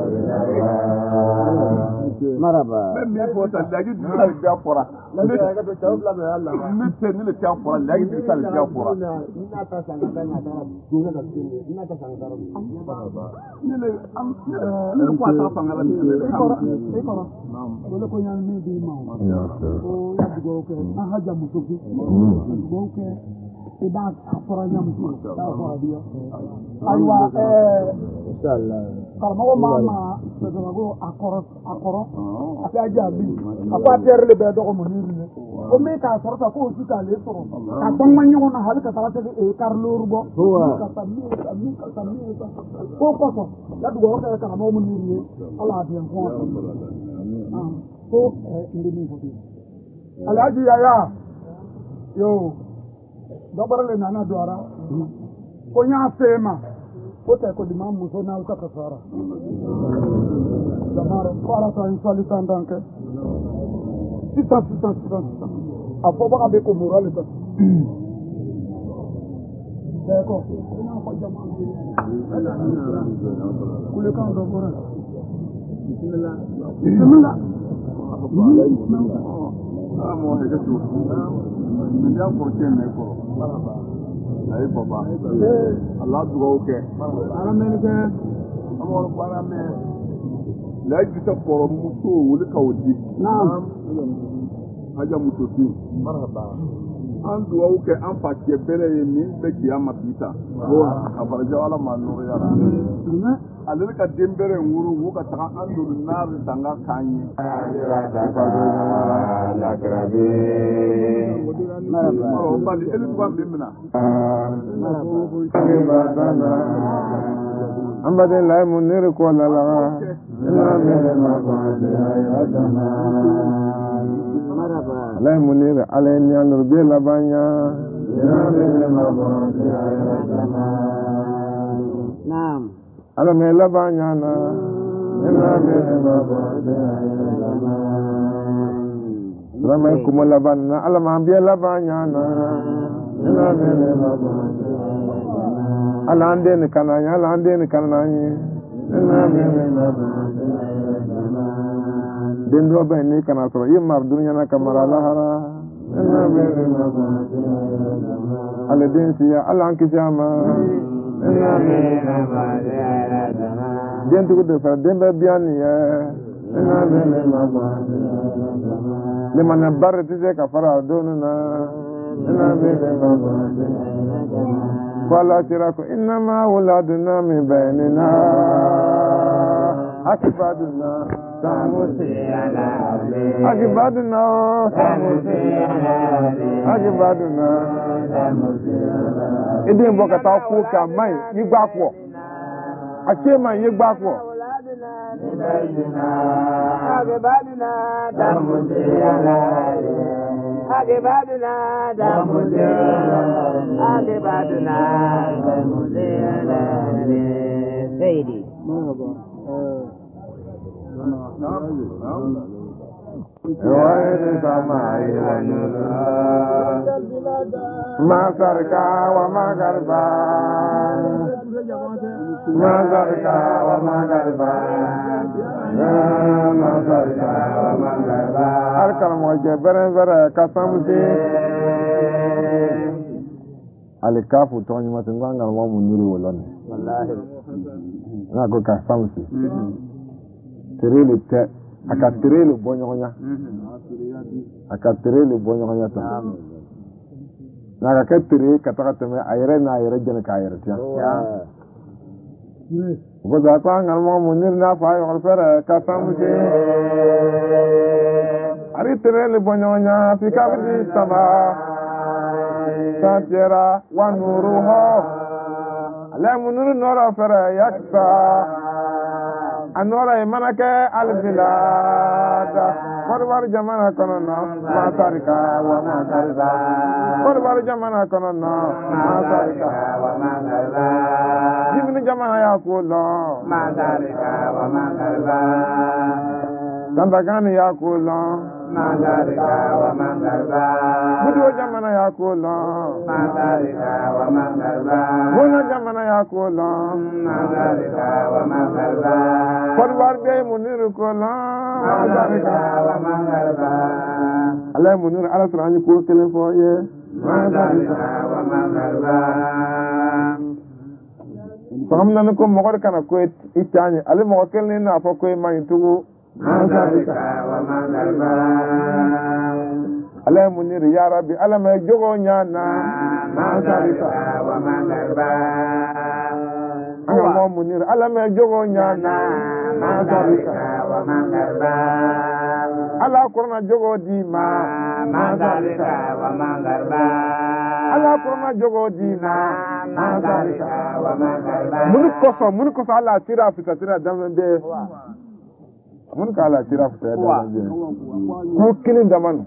maraba me ko ta lagi du la ga fora me ta ga to tawla be Allah me te ni le ta fora lagi du ta le ga fora ina ta sanga ta na ta duna da tin ina ta sanga ta ni le am ni le ko ta fanga la ni le ka e ko nam ko ko yan mi di ma o ya dugo ko na haja musuki dugo ko e ba fora nyam ko ta fora dia aywa eh inshallah kalma mama se go akoro akoro ati ajabi apa terle be do ko monirne o me ka sorta ko ci ka le soro ka ton man nyu na hal ka tarate e karlo rugo ka tammi tammi ka tammi ko ko so ya dugo ko ka mo monirne ala ti en ko ah ko indi mi foti alaji yaya yo dobare le nana doara Konya fema. Kota ko di mamu so na uta kasara. Damaro para ta insali tandanke. Sita sita sita sita. Apo ba be ko moral ta. Deko. Konya ko jama. Kule kan do gora. Bismillah. Bismillah. Ah mo he gato. Me dia ko chen ne ko. Ay baba. Allah dugo ke. Ara men ke. Amor para me. La gita ko muso wuli kawdi. Naam. Haja muso ti. Marhaba. An dugo ke an fa ke bere min be kiyama bita. Afara jawala manur ya. Ale ka dembere nguru wo ka ta an do na tanga kanyi. La grabe. Marhaba. O bali elu ba bimna. Ambade la munir ko la la. Ila mere ma ba ya dama. Marhaba. La munir ale nyanur be la banya. Ila mere ma ba ya dama. Naam. Ala me la banya na. Ila mere ma ba ya dama. Ramai kumala bana ala ma be la banya na. Ila mere ma ba ala ande ni kananya ala ande ni kananya den do ben ni kana so yimar dunya na kamara lahara ala den siya ala anki jama den tu de fa den be biani ya le man bar ti se ka fara donuna فلا تراكوا إنما ولادنا من بيننا أكبادنا تموتي على أكبادنا أكبادنا إذن بوكا تاكو كامي يغباكو أكيما يغباكو أكبادنا تموتي على أكبادنا تموتي أكبادنا تموتي على سيدي مرحبا نعم نعم وين سماي ونور ما سركا وما غربا ما سركا وما غربا ما سركا وما غربا أركان موجه برن برا كسامسي alikafu tonyi matenganga na wamu nuri woloni wallahi nako kasamsi tirele te aka tirele bonyonya aka tirele bonyonya ta naka ka tire kataka teme ayre na ayre jene ka ayre tia ko da kwa ngal wamu nuri na fa yo fere kasamsi ari tirele bonyonya fikabdi sama Santera wa nuruho ala munuru nora fara yaksa anora imanake albilada korbar jamana kono na matarika wa matarika korbar jamana kono na matarika wa matarika jibni jamana ya kulo matarika wa matarika Sambagani ya kulo matarika wa matarika Mudo jamana ya kulo matarika wa matarika Muna jamana ya kulo matarika wa matarika Korbar be muniru kulo matarika wa matarika ala muniru ala srani ko kelen foye matarika wa matarika Samna ko mogor kana ko itani ale mo kelen na fa ko mayintugo matarika wa matarika ala munir ya rabbi ala ma jogo nyana matarika wa matarika ala munir ala ma jogo nyana matarika wa matarika ala korna jogo di ma matarika wa matarika ala korna jogo di ma matarika wa matarika mun ko so mun ko ala tira fita tira dambe mun kala tira fita dambe ko kilin damanu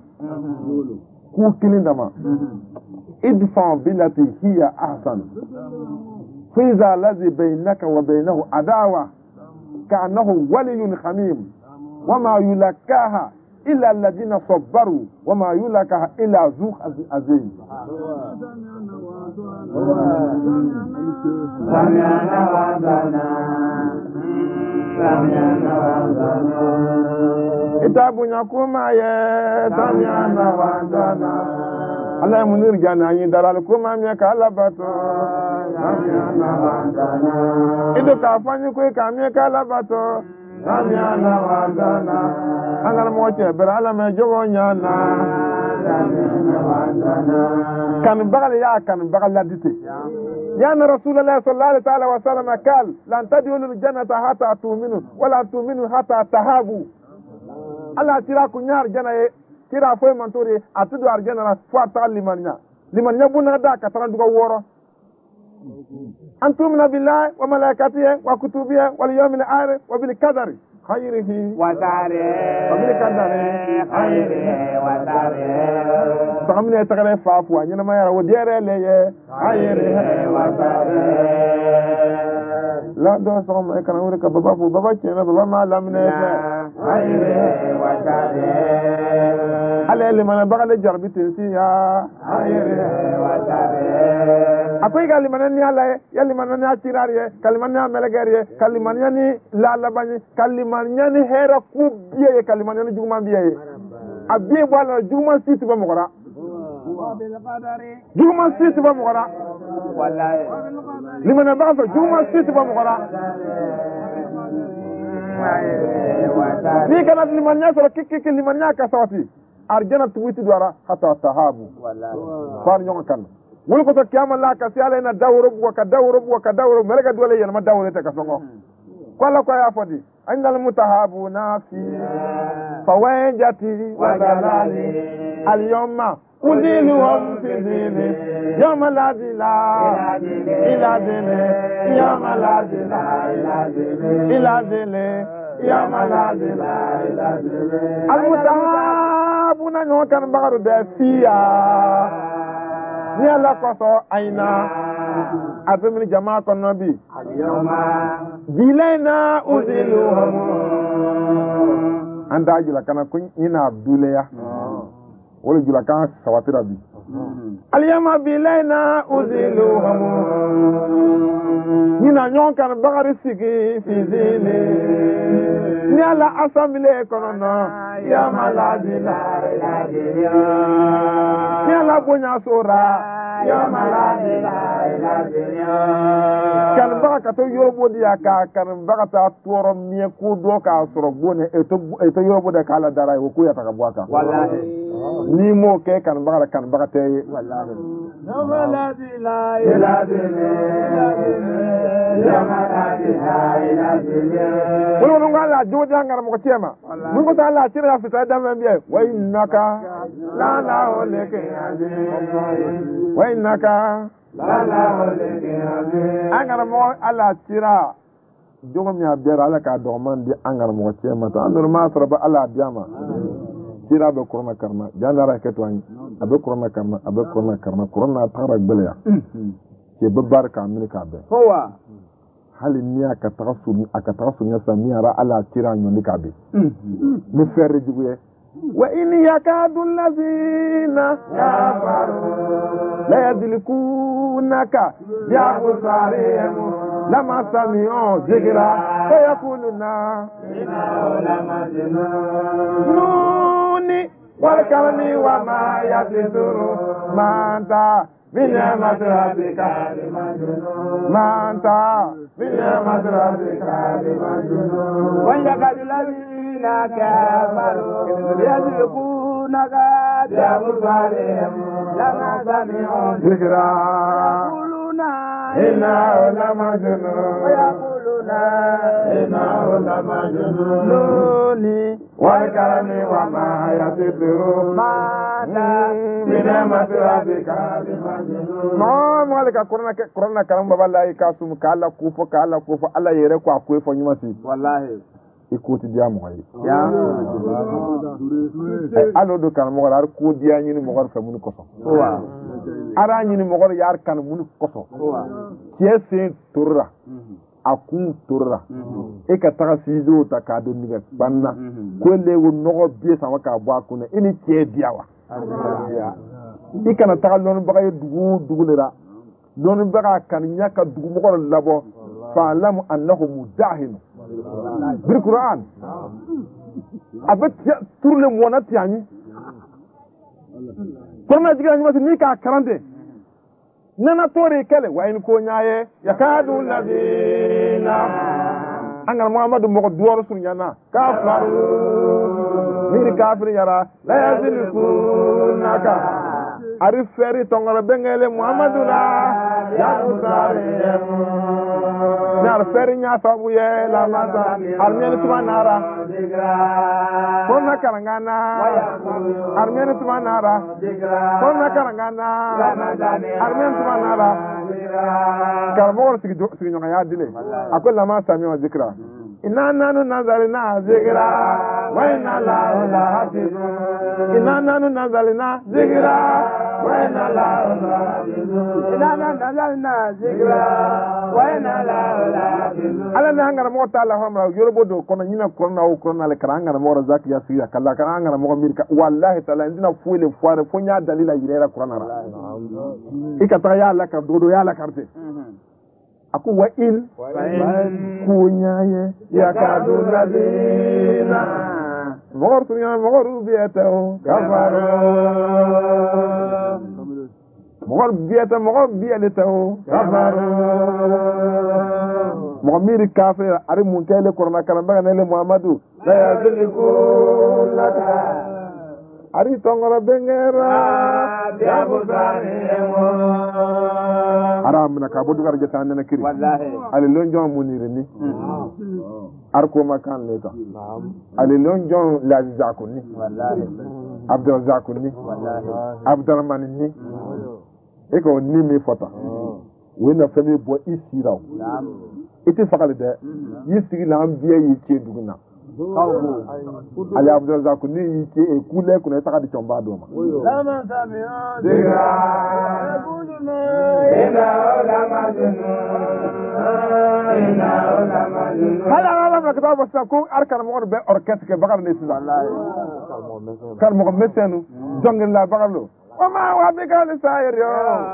ku kilin dama idfa billati hiya ahsan فإذا الذي بينك وبينه عداوة كأنه ولي حميم وما يلقاها إلا الذين صبروا وما يلقاها إلا ذو عظيم. Itabunya kuma ye tanyana wandana Allah munir jana yin daral kuma me kala bato tanyana wandana ido ka fanyi ko ka me kala bato tanyana wandana angar mo che berala me jogo nyana tanyana wandana kan bagal ya kan bagal ladite يا رسول الله صلى الله عليه وسلم قال لن تدخلوا الجنة حتى تؤمنوا ولا تؤمنوا حتى تهابوا Allah tira ku nyar jana e tira foy mantori atudu arjana fa ta limanya limanya buna da ka tan dugo woro antum billahi wa malaikatihi wa kutubihi wal yawmil akhir wa bil qadari khayrihi wa sharrihi wa bil qadari khayrihi wa sharrihi tamne tagale fa fu anyina ma yara wo diere leye khayrihi wa sharrihi la do so ma kana wuri ka baba fu baba kena baba ma lamne khayrihi wa sharrihi ale le mana bagale jarbite si ya khayrihi wa sharrihi akoy gali manani ala yali manani atirariye kalimani amelegariye kalimani ni la labani kalimani ni hera ku biye kalimani ni juma biye abiye bala juma situ ba mokora juma situ ba mokora wallahi limana ba so juma situ ba mokora ni kana limani so kikki limani ka sawti arjana tuwiti dwara hatta tahabu wallahi far ñonga kan wul ko to kiyama la ka si ala na dawru wa ka dawru wa ka dawru malaga dole yen ma dawru te ka songo ko la ko ya fodi annal mutahabuna fi fawajati wa dalali al yawma udiluhum fi dini yawma la dila ila dini yawma la dila ila dini ila dini yawma la dila ila dini al mutahabuna no kan bagaru de fiya ni ala koso aina azmin jamaa kon nabi alyawma bilaina uziluhum anda jula kana kun ina abduleya wala jula kan sawatira bi alyawma bilaina uziluhum nina nyon kan bagari sigi fi zili ni ala assemblée kono ya maladina ya la bonya sura ya maladina kan baka to yorobo dia ka kan baka ta toro mi ko do ka soro bone e to e to yorobo de kala dara ko ku ya ta bwaka wallahi ni mo ke kan baka kan baka te wallahi ya maladina ila dine ya maladina ila dine wala ngala jodi ngara mo ko tema mun ko ta la tira fita da men biye wa innaka la la oleke ade wa innaka la la oleke ade angara mo ala tira jogo mi abera ala ka do man di angara mo ko tema to andur ma sara ba ala diama tira be korona karma jandara ke to an abe korona karma abe korona karma korona tara gbeleya ke be barka amerika be howa hali ni aka tarasu aka tarasu nya samira ala tira nyondi kabe ni ferre juguye wa in yakadu allazina kafaru la yadlikunaka ya busarihim lama sami'u dhikra fa yaquluna inna la majnun wal kalami wa ma yadhuru manta بنعمة ربك ما أنت بنعمة ربك بمجنون ويقعد الذين كفروا يذلقونك بأبصارهم لما سمعوا ذكرا يقولون إنه لمجنون ويقولون إنه لمجنون والكرم وما يصدر ما بنعمة ربك ما مالك كورونا كورونا كلام بابا لا يكاسم كالا كوفو كالا كوفو الله يركو اكو فنيمسي والله ikuti dia mo yi ya alo do kan mo gar ko dia nyini mo gar fa mun ko so wa ara nyini mogor yar kan mun koso kese turra akun turra e ka taga sizo ta ka do niga banna ko lewu nogo biye sama ka bwa kuna ini ke diawa i kana taga non baga dugu dugulera non baga kan nyaka dugu mogor labo fa lam annahu mudahin bil qur'an avec tourne mona tiani korna jiga ni masi ni ka karante nana tore kale wa in ko nyaaye yakadu ladina angal muhammadu mo duwar sun yana kafaru mir kafir yara la yazlikunaka ari feri tongara bengele muhammadu la ya usare nar feri nya sabu ye la mata armeni tumanara konna karangana armeni tumanara konna karangana armeni tumanara karmo sigi sigi nyoga ya dile akol la ma sami wa zikra inna nanu nazalna zikra wa inna la hafizun inna nanu nazalna zikra wa inna la hafizun inna nanu nazalna zikra wa inna la hafizun ala na ngara mo ta la hamra yorobo do kono nyina korona o korona le karanga na mo razaki ya siya kala karanga na mo mirka wallahi taala ndina fuele fuare fonya dalila yirera korona ra ikata ya la ka dodo ya la karte aku wa in kunyaye yakadu ladina mogor tunya mogor biata kafaru mogor biata mogor biata kafaru mogmiri kafir ari mun kele korona kana baga nele muhammadu la yazliku laka ari tongora bengera ya buzani aram na ka bodu garje tan na kiri wallahi ali lonjon munire ni arko makan leta ali lonjon la zakuni wallahi abdul zakuni wallahi abdurrahman ni eko ni mi fota wena fami bo isiraw ite fakale de yisigi na ambiye yike duguna ali abdul zakuni yike e kule kuna taka di chomba doma lama samia diga ina ulama junu ina ulama junu hala hala ma kitabu sako arkan mo be orchestre ke bakar ne sisa kar mo mesenu jongel la bakarlo wama wa bikali sayro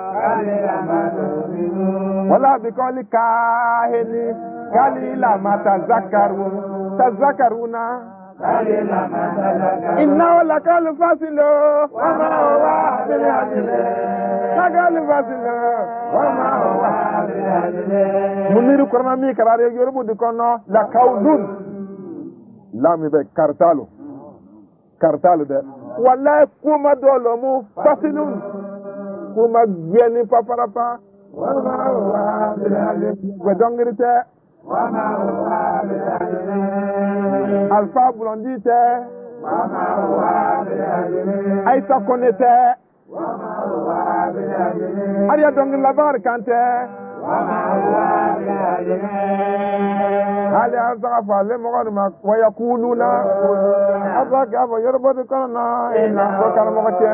wala bikali kahini kalila matazakaru tazakaruna kalila matazakaru inna wala kalu fasilo wama wa bilhadile kalu fasilo wama wa bilhadile muniru korna mi karare yorubu dikono la kaudun la mi be kartalo kartalo de wallahi kuma dolo mu fasilun kuma geni paparapa wama wa bilhadile wedongirite wama wa bilhadile alfa blondite wama wa bilhadile aisa konete wama wa bilhadile ariya dongir labar kante wama wa bilhadile hali azafa le mogorma wa yaquluna azaka fa yorbodu kana ina kokal mogote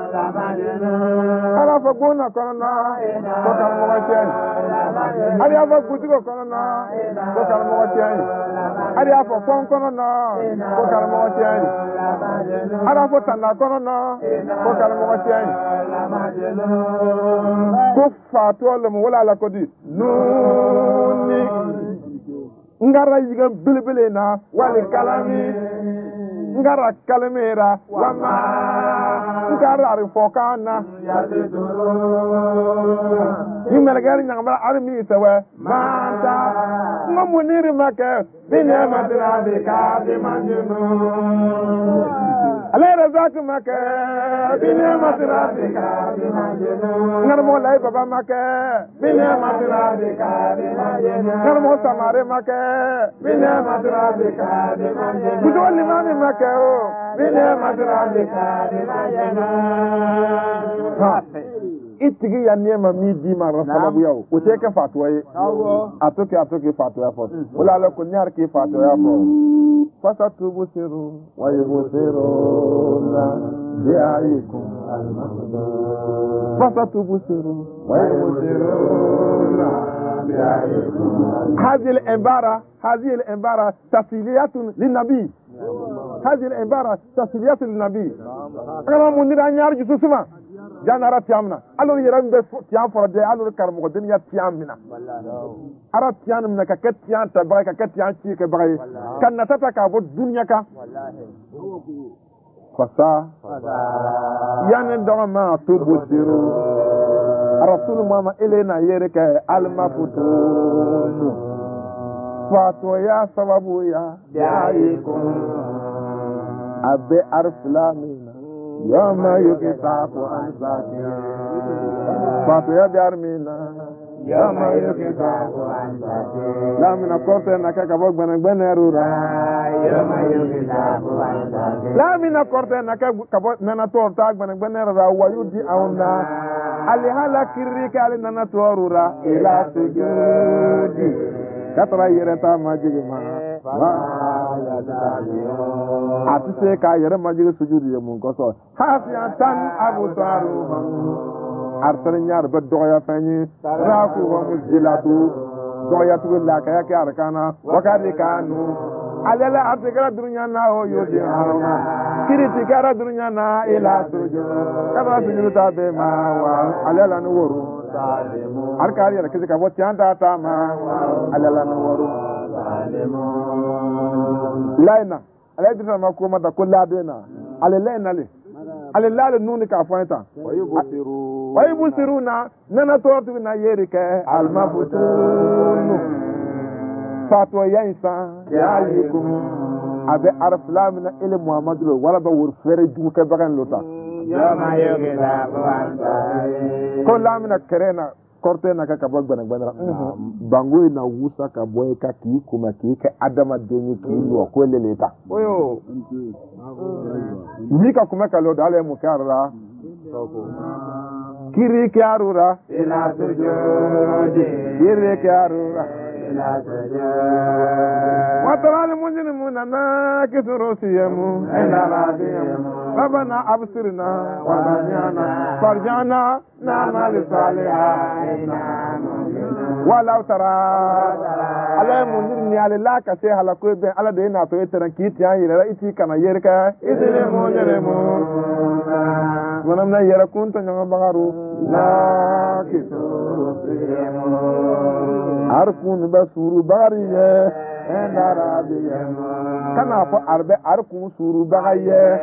ala fa gona kana kokal mogote ali afa gutigo kana kokal mogote ali afa fon kana kokal mogote ala fa tanna kana kokal mogote kufa to le mo wala la kodi nuni ngara yiga bilibili na wali kalami ngara kalimera wama ngara rifokana yimelgari nyangba armi sewe mata ngamuniri make bine matira bika bimanjunu alera zaki make bine matira bika bimanjunu ngara mo lai baba make bine matira bika bimanjunu ngara mo samare make bine matira bika bimanjunu kujoli mami make o bine matira bika bimanjunu itigi ya niema mi di ma rafala bu yaw o teke fatwa yi atoke atoke fatwa fo wala la ko nyar ki fatwa fo fasatu busiru wa yusiru بأعيكم فستبصروا ويبصرون بأعيكم. هذه العبارة هذه العبارة تسليات للنبي. هذه العبارة تسليات للنبي. أنا منير أن يرجع سوسما جانا راتيامنا ألو يرام بس تيام فرد ألو كرم قدين يا تيامنا أرى تيامنا ككت تيام تبغى ككت تيام شيء كبغى كان نتاتا كابو الدنيا كا فسا يعني دوما تبصروا رسول ماما إلينا يرك المفوتون فاتو يا سببو يا دعيكم أبي أرسلامنا يوم يكتاك أنساكي فاتو يا بيارمينا يوم يكتاك أنساكي لا من أكورتين نكاك بوك بنك بنيرورا يوم يكتاك أنساكي لا من أكورتين نكاك بوك نناتور تاك بنك بنيرورا ويودي أونا علي هلا كيريك علي نناتورورا إلى سجودي كترا يرتا ماجيما atise ka yere majigi sujudi mun ko so hasiatan abu saru arsal ñaar ba doya fani rafu wa mujilatu doya tu la ka ya arkana wakati kanu alala atikara dunya na o yodi harama kiriti kara dunya na ila sujud kaba sujud ta be ma wa alala no woru arkari ya kizika bo tianda ta ma alala no woru laina alayhi ma ko mata ko ladena ale laina le ale lale nuni ka fanta wayibusiru wayibusiruna nana tortu na yerike almafutun fatwa yansa yalikum abe arflamina ile muhammadu wala ba wor fere ju ke bagan lota ya ma yoge da ko lamina kerena korte na ka kabog bana bana bango na wusa ka boy ka ki kuma ki ka adama denyi ki lo ko leleta oyo ni ka kuma ka lo dale mu karra kiri karura ila sujudi kiri karura ila sujudi وترى المجرمون ناكث رؤوسهم عند ربهم ربنا أبصرنا وسمعنا فارجعنا نعمل صالحا ولو ترى على المجرمين على الله كسيه على كل بين على دينا تويتر كيت يعني رأيتي كنا يركا إذن المجرمون ونمنا يركون تنجم بغارو ناكث رؤوسهم عرفون بسور بغاريه kana fo arbe arkun suru bagaye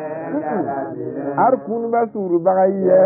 arkun ba suru bagaye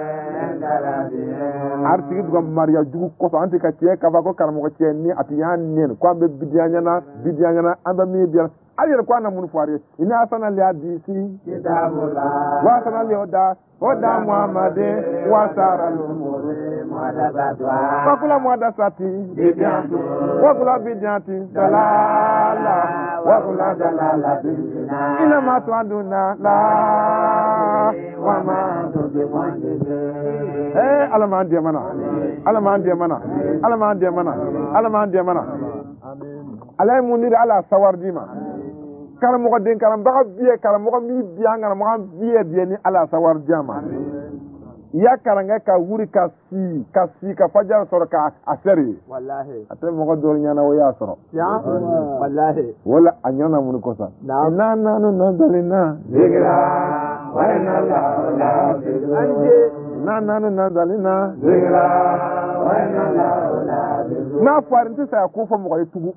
artigi duga maria jugu ko so anti ka tie ka ba ko karamo ko tie ni atiyan nen ko be bidianya na bidianya na amba mi biya ayere ko na mun foare ina sana li hadisi kitabula wa sana li oda oda muhammade wa sara lumuri muhadathatu wa kula muhadathati bidiantu wa kula bidianti dalala wa kula dalala ina ma tuanduna la wa ma tubiwandide eh alama ndiye mana alama ndiye mana alama ndiye mana alama ndiye mana amin alay munir ala sawardima karam mo den karam ba biye karam mo mi biya ngara mo biye biye ni ala sawar jama ya karanga ka wuri ka si ka si ka fajar sor ka aseri wallahi ate mo do nyana wo ya soro ya wallahi wala anyana mun ko sa na na no no dalina digra wa na la la anje na na no na dalina digra wa na la la na farinti sa ko fa mo ko tubu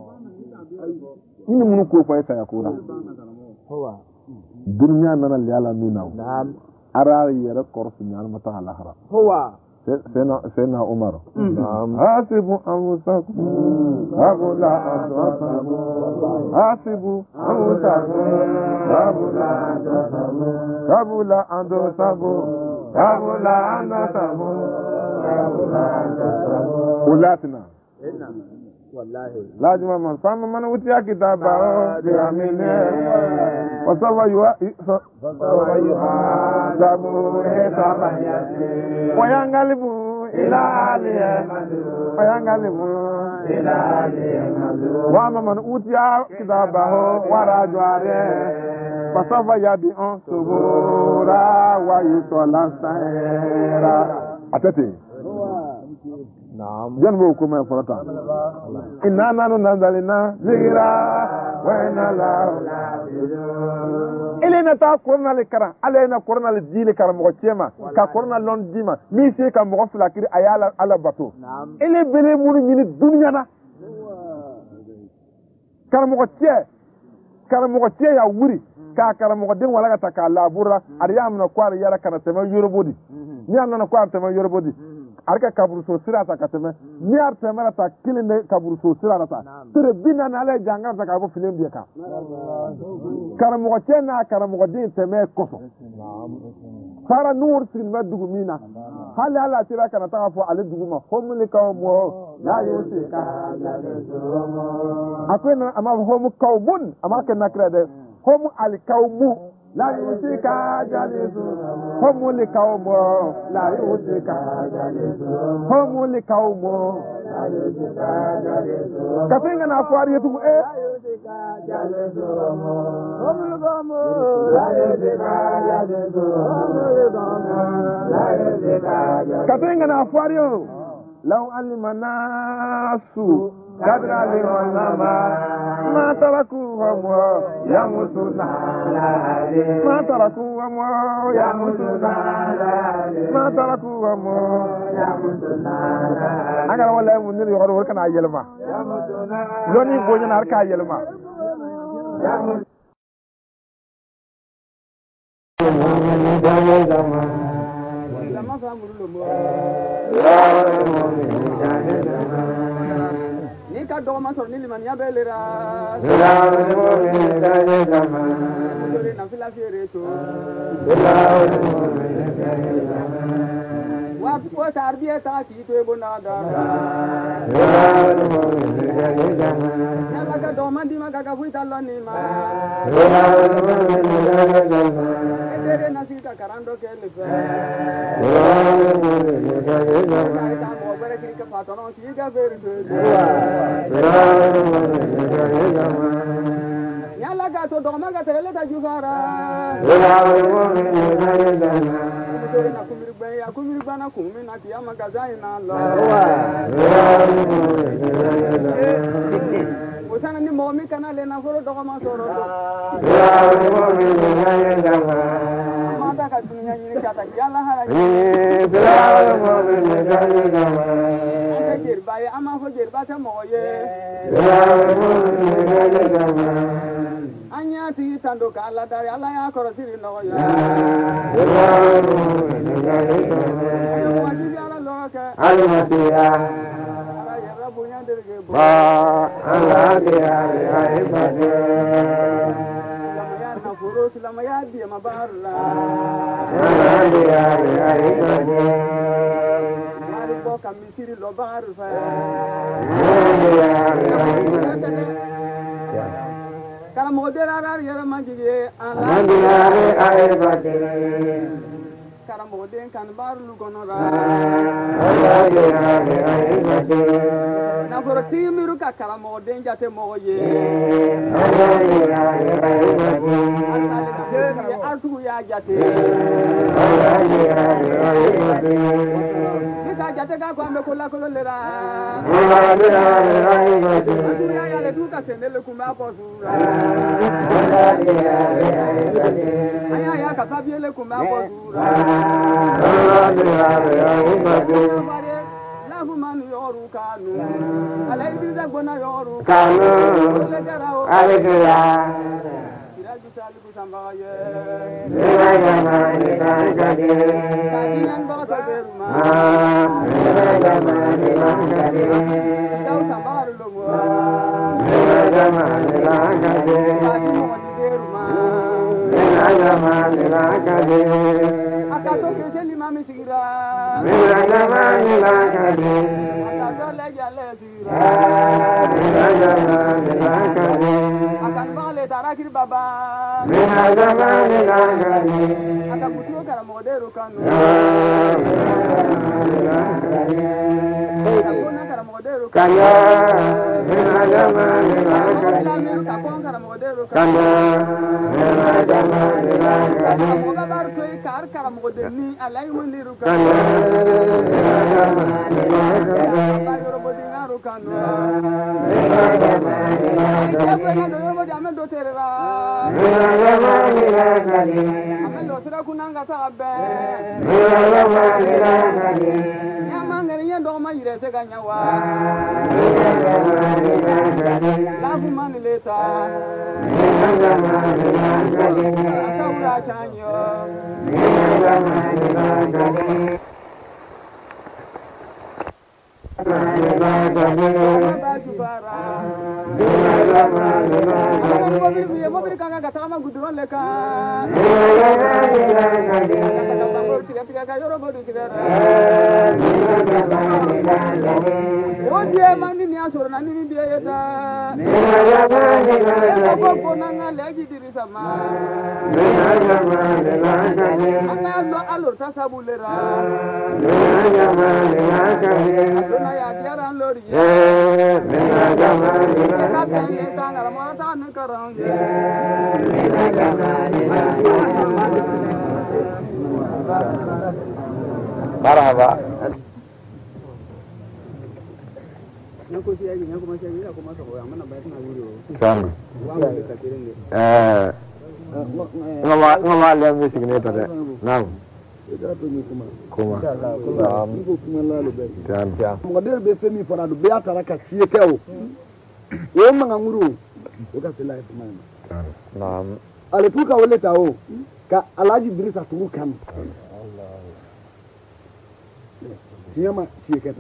ini mun ko fa ya ko na huwa dunya nana yala mina naam ara yara korfu nyal mata alahra huwa sena sena umar naam hasibu anfusakum qabla an tasabu hasibu anfusakum qabla an tasabu qabla an tasabu qabla an tasabu qabla an tasabu ulatina inna والله لازم من فهم من وتيا كتابه بيامينه وسوى يحاسب حسابا وينقلب إلى أهله وينقلب إلى أهله وأما من أوتي كتابه وراء جواره Pasafa yadi on sobora wa yusola saera. Atete. Naam. Jan bo kuma farata. Inna nanu nazalina zikra wa inna la. Ele na ta korna le kara, ale na korna le dile kara mo chema, ka korna lon dima, mi se ka mo flakiri ayala ala bato. Ele bele munu ni dunya na. Kara mo che, kara mo che ya wuri, ka kara mo den wala ka ta labura, ariya mo ko ari yara kana tema yorobodi. Ni amna ko ar tema yorobodi. Arka kaburu so sira ta kateme, ni ar tema ta kilinde kaburu so sira ta. Tere bina na ale janga ta ka bo film dia ka. Kara mo che na kara mo din teme koso. Sara nur sin ma dugu mina. Hala ala tira kana ta fo ale dugu ma homuli ka mo ya yosi ka. Akwena ama homu kaumun ama kana krede. Homu al kaumu la yusika jalisu homu li kaumu la yusika jalisu homu li kaumu la yusika jalisu kafinga na afwari yetu eh la yusika jalisu homu li kaumu la yusika jalisu homu li kaumu la yusika jalisu kafinga na afwari yo law alima nasu kadra li wallama ma taraku wa ya musuna ma taraku wa ya musuna ma taraku wa ya musuna agara wala mun ni yoro kana yelma ya musuna loni gonya na ka yelma ya musuna Nika doma sor ni liman ya belera Salaam alaikum daje dama Dore na fila fere to Salaam alaikum daje dama Wa ko tarbiya ta ki to bona da Salaam alaikum daje dama Ya maka doma di maka ka fuita loni ma Salaam alaikum daje dama Dere na sita karando ke le Salaam alaikum daje dama Ta mo bare ki ka patono ki ga fere to Nyala ga to doma ga tele ta jufara na kumiri gbe ya kumiri gba na kumi na ti ama ga zai na lo Osana ni mo mi kana le na foro doma soro Mata ka tunya ni ka ta yalla hala Baye ama fo jer ba ta moye anya ti tando kala dari ala ya koro siri no ya almatiya ba ala dia ai bade lamaya na furo lamaya dia mabarla ala dia ai bade Kamisiri lobar fa kala modera rar yara majige alhamdulillah ay badere kala moden kan bar lu gono ra alhamdulillah ay badere na foro timiru ka kala moden jate moye alhamdulillah ay badere artu ya jate alhamdulillah ay badere Jate ka kwa mekula kololera ya ya le duka senele kumba posura aya ya ka sabiele kumba posura la human yoru kanu ala ibiza gona yoru kanu alegera iraji saliku sambaye iraja mani kajade kajinan basa beruma iraja mani kajade tau sambaru lomo iraja mani kajade kajimoni beruma iraja mani kajade akato keseli mami sigira iraja mani kajade akato leja lesira iraja mani kajade akan bale tarakir baba iraja mani kajade akabutu kara modero kanu akona kara modero kanu iraja mani kajade akona kara modero kanu iraja moga bar toy kar kara mo denni alay wondiru ka ba yoro bodi ngaru kanu amen do terera amen do sira kunanga sabe ya mangere ya do ma yire se ganya wa la fu mani leta akawra chanyo ya tiaran lori eh mena jamani na kani tangara mata nan karan mena jamani marhaba nako siya ni nako masya ni nako masya ko amana bayat na wuro sana eh ngama ngama le music ne tade naam kuma naam kuma lalu be tan model be femi fara do be atara ka sie ke o o manga nguru o ka sela e man naam ale puka wole ta o ka alaji brisa turu kam Allah siyama sie keta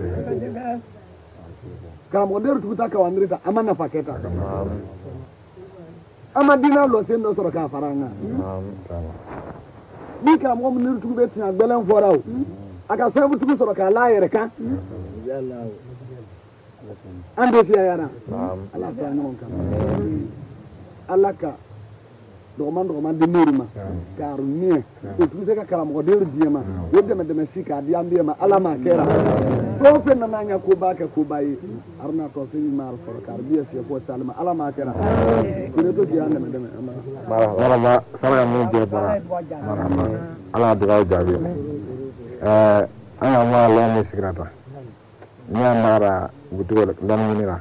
ka model tu ta ka wandrita amana paketa naam ama dina lo sendo soro ka faranga naam bika mo mun nirtu be tin agbelen foraw aka sabu tu soro ka la yere ka yalla ando fi ayana naam ala ta non kan alaka do man do man de norma karu ni o tu se ka kala mo de diema o de me de me sika di ambe ma ala ma kera ko fe na nanya ko ba ka ko bayi arna to fi mar for kar biya se ko salma ala ma kera ko to di ande me de me mara mara ma sara mo de bara mara ma ala de ga jabi eh ana ma la ni sigrata ni amara gutu dan munira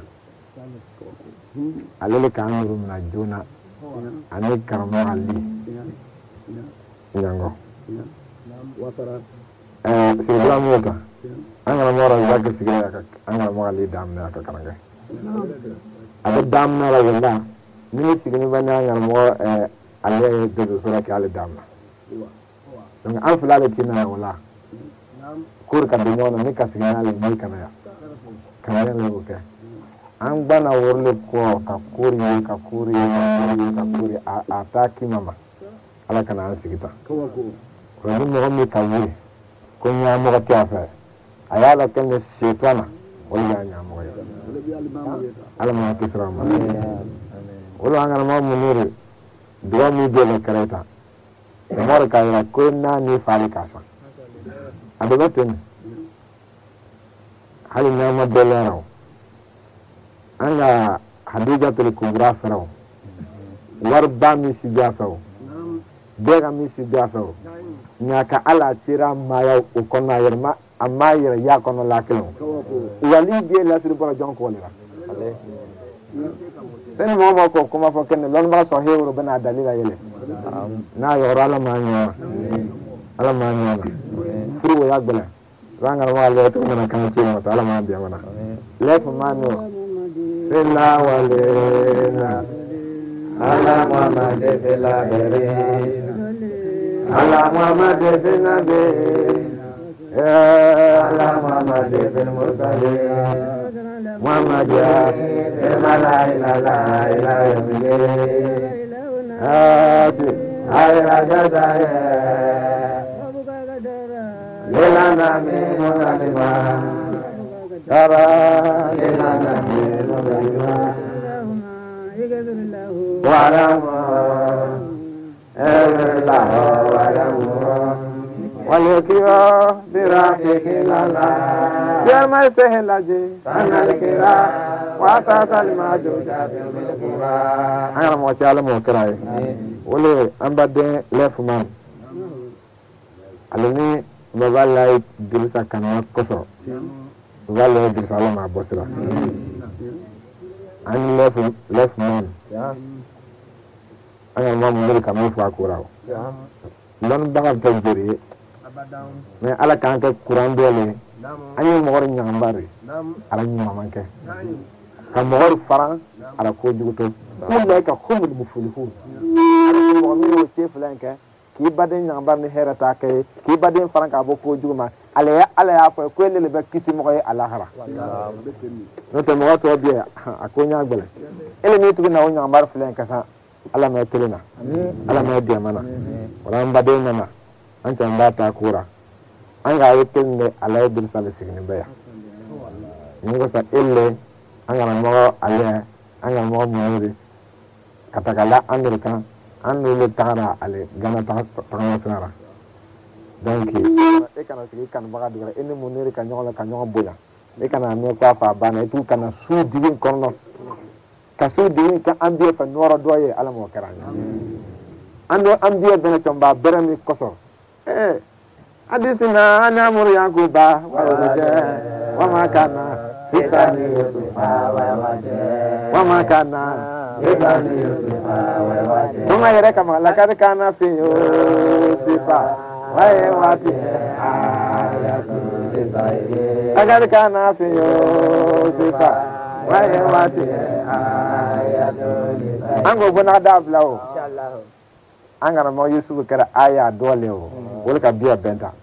alele ka amuru na jona ane karamo ali nyango watara eh sibla mota angala mora zaka sigila ka angala mo ali damna ka kananga ade damna la yenda ni sigini bana angala mo eh ale de sura ka ale damna donc an fulale tina wala kur ka dimo no ni ka sigina ale ni kana ya kana le oke an bana worle ko ka kuri ka kuri ka kuri ataki mama ala kana an sigita ko ko ko ni mo mi ka wuri ko nya mo ka tafa ayala kan shaytana wala nya mo ya ala ma kisra ma wala ngala mo muniri do mi de la kareta mo ka ya ko na ni fali kasa adobaten hali na ma dolero anga hadija tul kubra faraw warba mi sijafaw dega mi sijafaw nyaka ala tira maya ukona yerma amma yera ya kono lakelo wali de la sir bora jonko wala ale sen mo mo ko kuma fo ken lon ba so hewro bana dalila yele na yora la manya ala manya furu ya gbala ranga wala to na kan ci mo ala ma biya wana lef mano Bella walena ala Muhammad bella bere ala Muhammad bella bere ala Muhammad bin mursalin Muhammad ya la ilaha illa Allah ati ayra jazaya lela nami munalima tara lela nami wa'alamu Allah wa'alamu والكيو براكك لالا يا ما سهلاجي انا الكرا واتات الماجوجا بالكبا انا ما تعلم وكراي ولي ام بعد لفمان alini mabala dirisa kana koso wala dirisa la ma bosra an lef lef man ana ma mo ka mo fa kuraw lon bagal tan jeri mais ala kan ka kuran dole ani mo gor nyambari ala nyi mamanke ka mo gor faran ala ko jugoto kulle ka khumul mufulihun ala mo mi chef lanka ki baden nyambar ni herata kay ki baden faranka boko juma ale ale ya fa ko le be kiti mo koy alahara no to mo to biya akonya gbele ele ni tu na wonya nyambar flen kasa ala me telena ala me dia mana ran baden na an tan ba ta kura an ga yetel ne ala bil sale signi beya ni ko ta elle an ga mo ale an ga mo mo katakala amerika anu le tara ale gana ta tanga sara donc e kana sigi kan baga dira ene monere kan nyola kan nyola boya e kana me kwa fa bana tu kana su digin korno ka su digin ka ambie fa noro doye ala mo karanya ando ambie bena chomba berami koso eh hadisina ana mur yakuba wa waje wa makana Itani Yusufa wa waje wa makana Itani Yusufa wa waje Tunga yere kama lakari kana fi Yusufa wae wati ayatu lisaye lakari kana fi Yusufa wae wati ayatu lisaye ango bona dabla o inshallah angana mo Yusufu kara aya dole o wala ka biya benta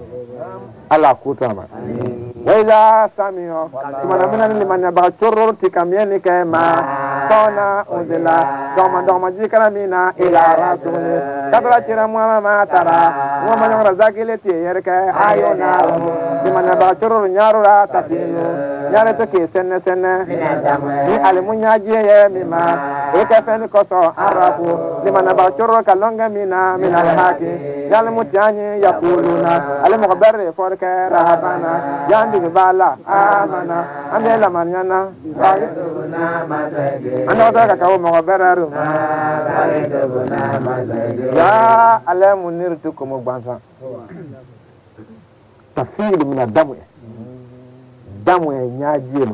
ala kutama وإذا سمعوا ثم نمنا لمن يبغى شرور تكميني كما كنا أنزلا دوما دوما جيكنا منا إلى رسول كبرا ترى ما ترى وما نمر زاكيلتي يركا آيونا لمن يبغى شرور نيارو لا تفينو نيارو تكي سنة سنة ni alimunya jiye mima ekafeni koso arafu liman abashuru kalonga mina mina alhaqi yalmutani yaquluna almukhbir forka rahabana yandi bala amana amela manyana ayatuna mazage ando daga kawo mukhbiraru ayatuna mazage ya alamunir tukum gbansa tafsir min adamu damu nyajielo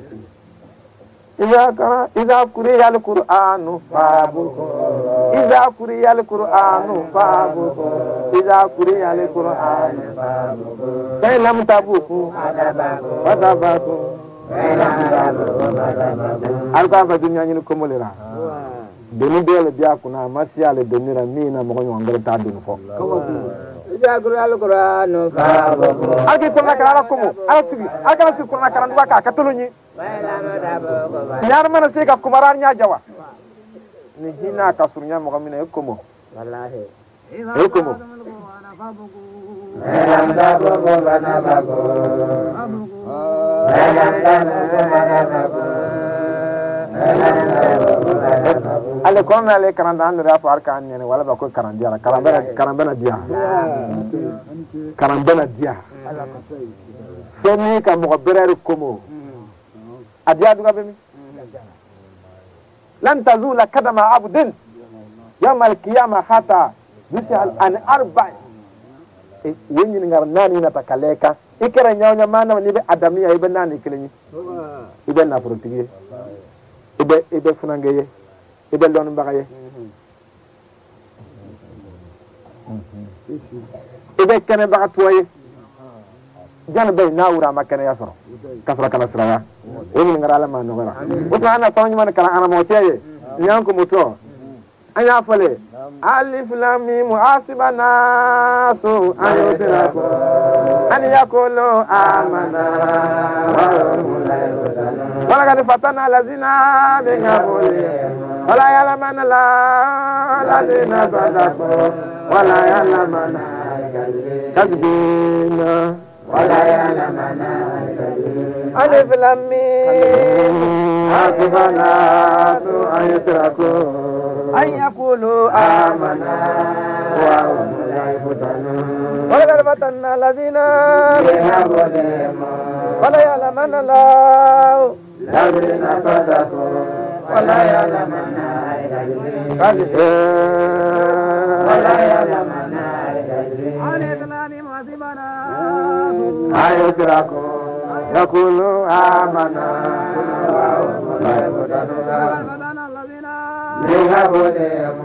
إذا كان إذا قرئ القرآن فابكوا إذا قرئ القرآن فابكوا إذا قرئ القرآن فابكوا فإن لم تبكوا فذبكوا فإن لم تبكوا فذبكوا أركان في الدنيا ينكم لنا دني دل بياكونا مسيال دنيرا مينا مغني وانغري تادين فوق إذا قرئ القرآن فابكوا أكيد كنا كنا كمو أكيد أكيد كنا كنا نواكا كتلوني nyar mana se ka kumaran nya jawa ni hina ka surnya mo kamina ekomo wallahi ekomo elam da go bana bago elam da go bana bago ale konna le karanda ande rafa arka anne wala ba ko karanda karanda karanda dia karanda dia soni ka mo berere komo adiadu gabemi lan tazula kadama abdin yawm al-qiyamah hatta yusal an arba wenyi ngar nani na takaleka ikere nyawnya mana ni be adamia ibe nani kilenyi ibe na protigi ibe ibe funangeye ibe lon bagaye ibe kene baga toye jana be nawura makane yasoro kasra kala sirawa woni ngara ma no gara wato ana tawni man kala ana moteye nyanko moto anya fale alif lam mim hasibana su ayudraku an yakulu amana wala kad fatana lazina min qabli wala ya'lamana la lazina sadaqu wala ya'lamana kadbina ولا يعلمنا ألف لام ميم حسبنا أن يتركوا أن يقولوا آمنا وهم لا يفتنون ولقد فتنا الذين من قبلهم وليعلمن الله الذين صدقوا ولا يعلمن الكاذبين ولا يعلمن الكاذبين أيتركوا يقولوا آمنا وهم لا يفتنون من قبلهم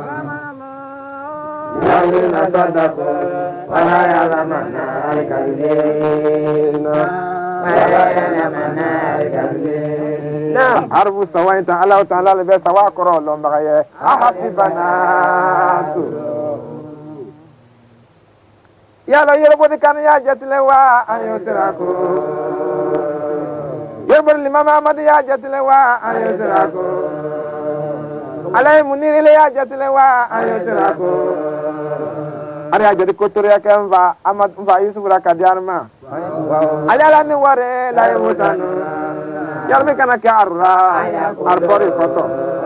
الذين صدقوا ولا يعلمن الكاذبين ولا يعلمن الكاذبين. نعم حرف سواء تعالى تعالى لبي سواء قرأ لهم بغيه أحسبنا يا لو يربو كان يا جتلوا أن يتركوا يربو الإمام أحمد يا جتلوا أن يتركوا علي منير يا جتلوا أن يتركوا أنا أجد كتير كم فا أحمد فا يوسف راكديار ما علي على نواره لا يموتون يرمي كنا كارا أربعة فتو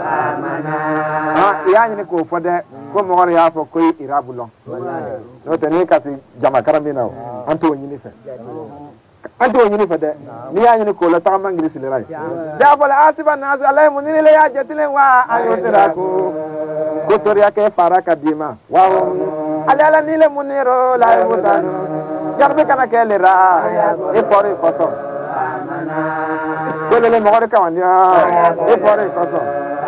يعني نكو فده كم مغني يافو كوي إرابلون no tene kasi jama karambina anto nyini fe anto nyini fe de ni ya nyini ko la ta mangiri silera da bala asiba nas alay munini le ya jetile wa ayotira ko ko toriya ke fara kadima wa ala ni le muniro la mutano jarbe kana ke le ra e pore foto ko le mo re kawanya e pore foto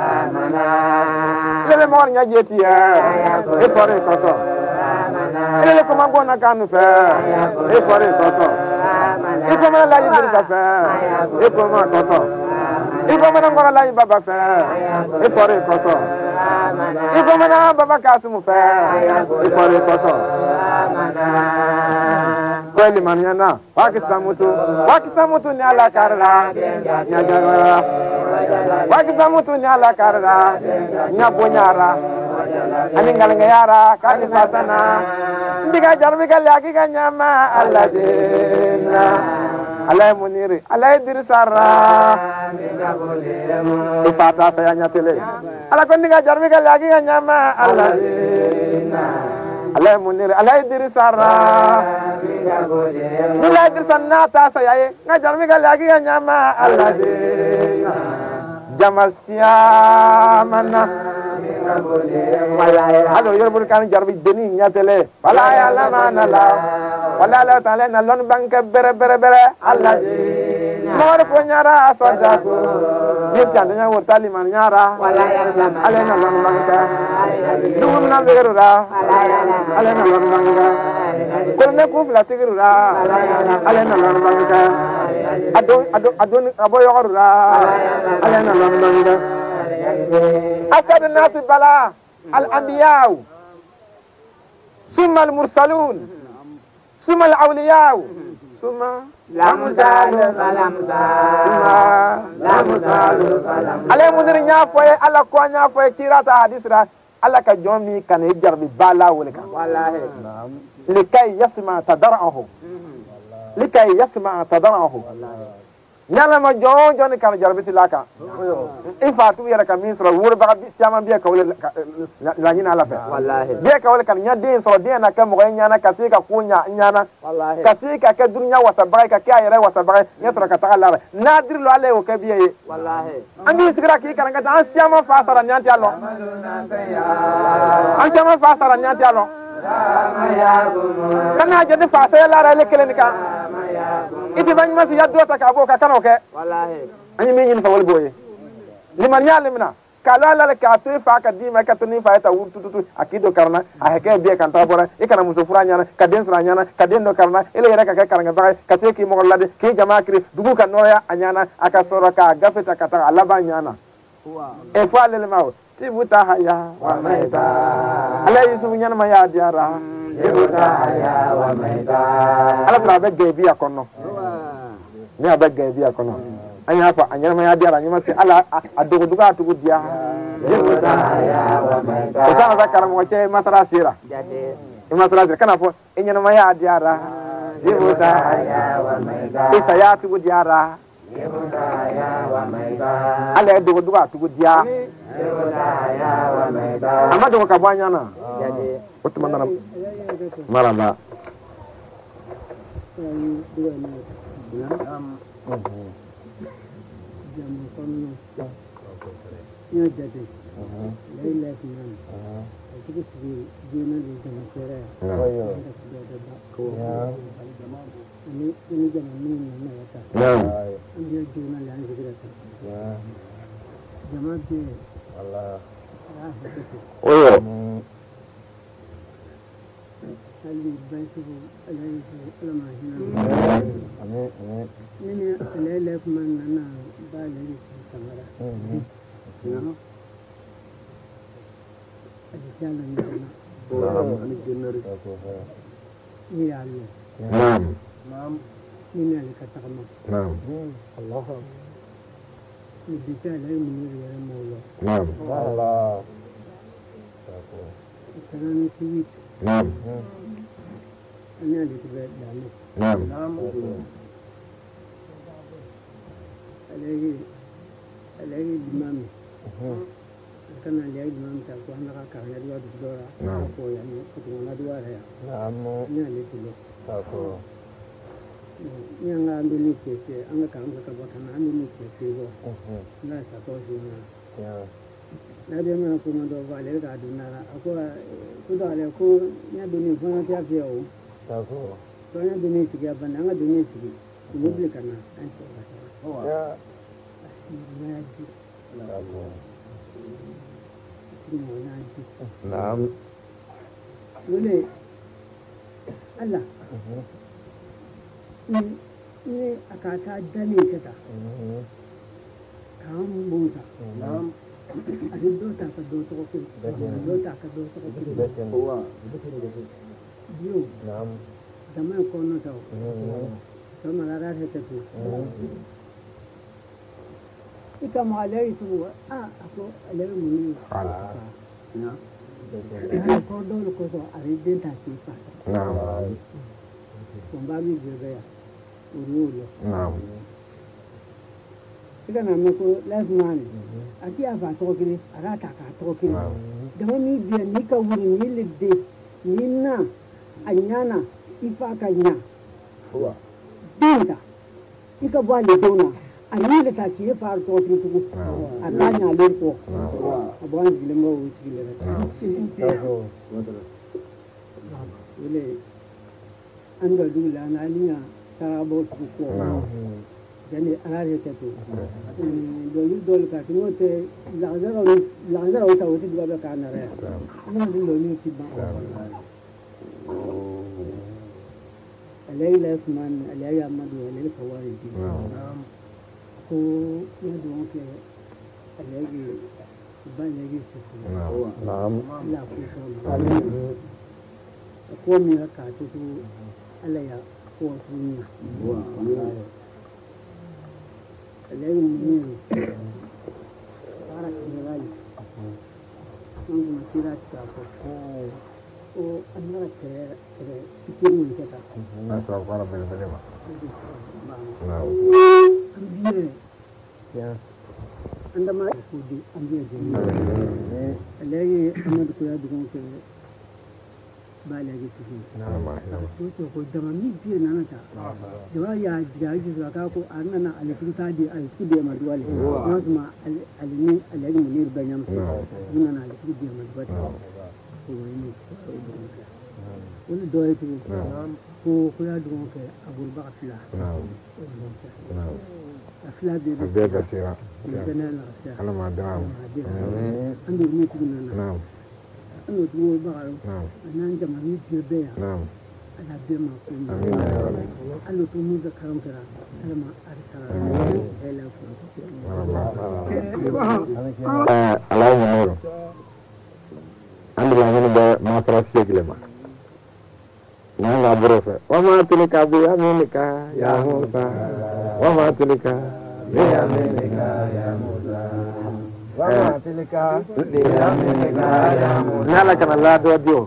le mo nya jetia e pore foto ele ko mango na kanu fe e pore toto e ko mala la yiri ka fe e ko ma toto e ko mala ngora la baba fe e pore toto e ko mala baba kasumu fe e pore toto kweli maniana Pakistan mutu Pakistan mutu ni ala karra nya jara Pakistan mutu ni ala karra nya bonyara ani ngalanga yara kani fasana ndiga jarbi gal yaki ganyama alladina alay muniri alay dirsara ifata sayanya tele ala ko ndiga jarbi gal yaki ganyama alladina alay muniri alay dirsara nila dirsanna ta sayaye nga jarbi gal yaki ganyama alladina jamal siyamana halo yorbul kan jarbi deni nyatele wala ya la manala wala la tale na lon banke bere bere bere allah mor ko nyara sodako yeb jandanya wotali man nyara wala ya la ale na lon banke dum na berura ale na lon banke ko ne ko bla tigirura ale na lon banke ado ado ado abo yorura ale na lon banke أسد الناس بلاء الأنبياء ثم المرسلون ثم الأولياء ثم لا مزال فلا مزال لا مزال فلا مزال على مدير نافوي على كوا نافوي كيراتا حديثرا على كجومي كان يجرب بالا ولك والله لكي يسمع تضرعه لكي يسمع تضرعه nyala ma jon jon kan jarbiti laka ifa tu yara kan min sura wur ba siama biya ka wala la nyina la fa wallahi biya ka wala kan nya din sura din na kan mo nya na kasi ka kunya nyana wallahi kasi ka ka dunya wasa ba ka ka yara wasa ba nya tura ka ta la nadir lo ale o ka biya wallahi andi sikra ki kan ga siama fa sara nyanti allo an siama fa sara nyanti allo kana jadi fa sa la ra le kelen ka iti bañ ma si yaddo ta ka boka kano ke wallahi ani mi yin fa wal boye liman yalimna kala la ka to fa ka di ma ka to ni fa ta wurtu tutu akido karna a heke be kan ta bora e kana muso furanya na ka den furanya na ka den do karna ele yara ka ka karanga ba ka te ki mo lade ki jama kri dugu ka noya anyana aka soro ka gafeta ka ta alaba nyana e fa le mawo tibuta haya wa maita ala yusuf nyana ma ya diara tibuta haya wa maita ala tra be gebi akono ni abegga bi akono anya fa anya ma ya diara nyama se ala adogo duga tugu dia tibuta haya wa maita ko ta zakara mo che masara sira jate masara sira kana fo enya ma ya diara tibuta haya wa maita isa ya tugu diara tibuta haya wa maita ala adogo duga tugu dia amma da ka banya na wata manana maraba oyo نعم نعم من اللي كتغمى نعم الله البتاع لا يمنع ولا مولا نعم الله الكلام سويت نعم أنا اللي تبعد عنك نعم عليه عليه الإمام كان عليه الإمام تقول أنا كان يدور بدورة نعم أقول يعني كنت ما أدور هيا نعم أنا اللي تلو أقول ni anga ndoni keke anga kanga ka baka na ndoni keke go na sa ko shi na na de ma ko ma do ba le ga du na ko ko da le ko nya doni fa na ta fi o ta ko to nya doni ti ga ban anga doni ti ki mo bi kana an to ba ta ya na ji na ko ni mo na ji na'am wala Allah ni ni akata dane kata kam bunta nam adi do ta ka do to ko do ta ka do to ko wa dio nam dama ko no to to mala he ta tu ika ma le tu a ako le mu ni ala na ko do ko so ari den ta ti pa nam sombabi je ya urulo نعم ika na me ko lazimani ati ava to kiri arata ka to kiri da wani biya ni ka wuri ni lidde ni na anyana ifa ka nya wa dinda ika ba le dona ani da ta ci fa to kiri tuku akanya le ko abwan gilemo wuci gilemo wale anda dula na niya tarabo ko jani arare ta to do yu dol ka to te la zara la zara ta wuti diga ka na re ana din do ni ti ba alayla asman alayya amadu alayla fawaridi ko ya do ke alayyi ba alayyi su na'am la ku ko mi ka to alayya ko sunya wa alayhi mu'min barak bilali nang masira ta ko o anara tere tere tikirin keta نسأل الله رب العالمين نعم ambiye ya andama kudi ambiye je alayhi amadu ko ya dugon ke ba la ji tuhu نعم to ko dama mi biye na ta da ya ya ji ka ko annana alifin ta di alifin da madwali na kuma alini alayhi munir banyam ina na alifin da madwali ko wani wani doye tu ko ko ya dugon ke abul baqla نعم نعم afla de أبيك سيرا kana la أنا ما درام ando ni tu na نعم ando tu ba نعم nan jama ni je be ya نعم ala be ma ko آمين يا رب ando tu mu da karam kara alma arkara ela ko الله يعينه عند العمل ده ما ترى شيء ما نعم بروفة وما تلك بيمينك يا موسى وما تلك بيمينك يا موسى وما تلك بيمينك يا موسى نالا كان الله دو ديو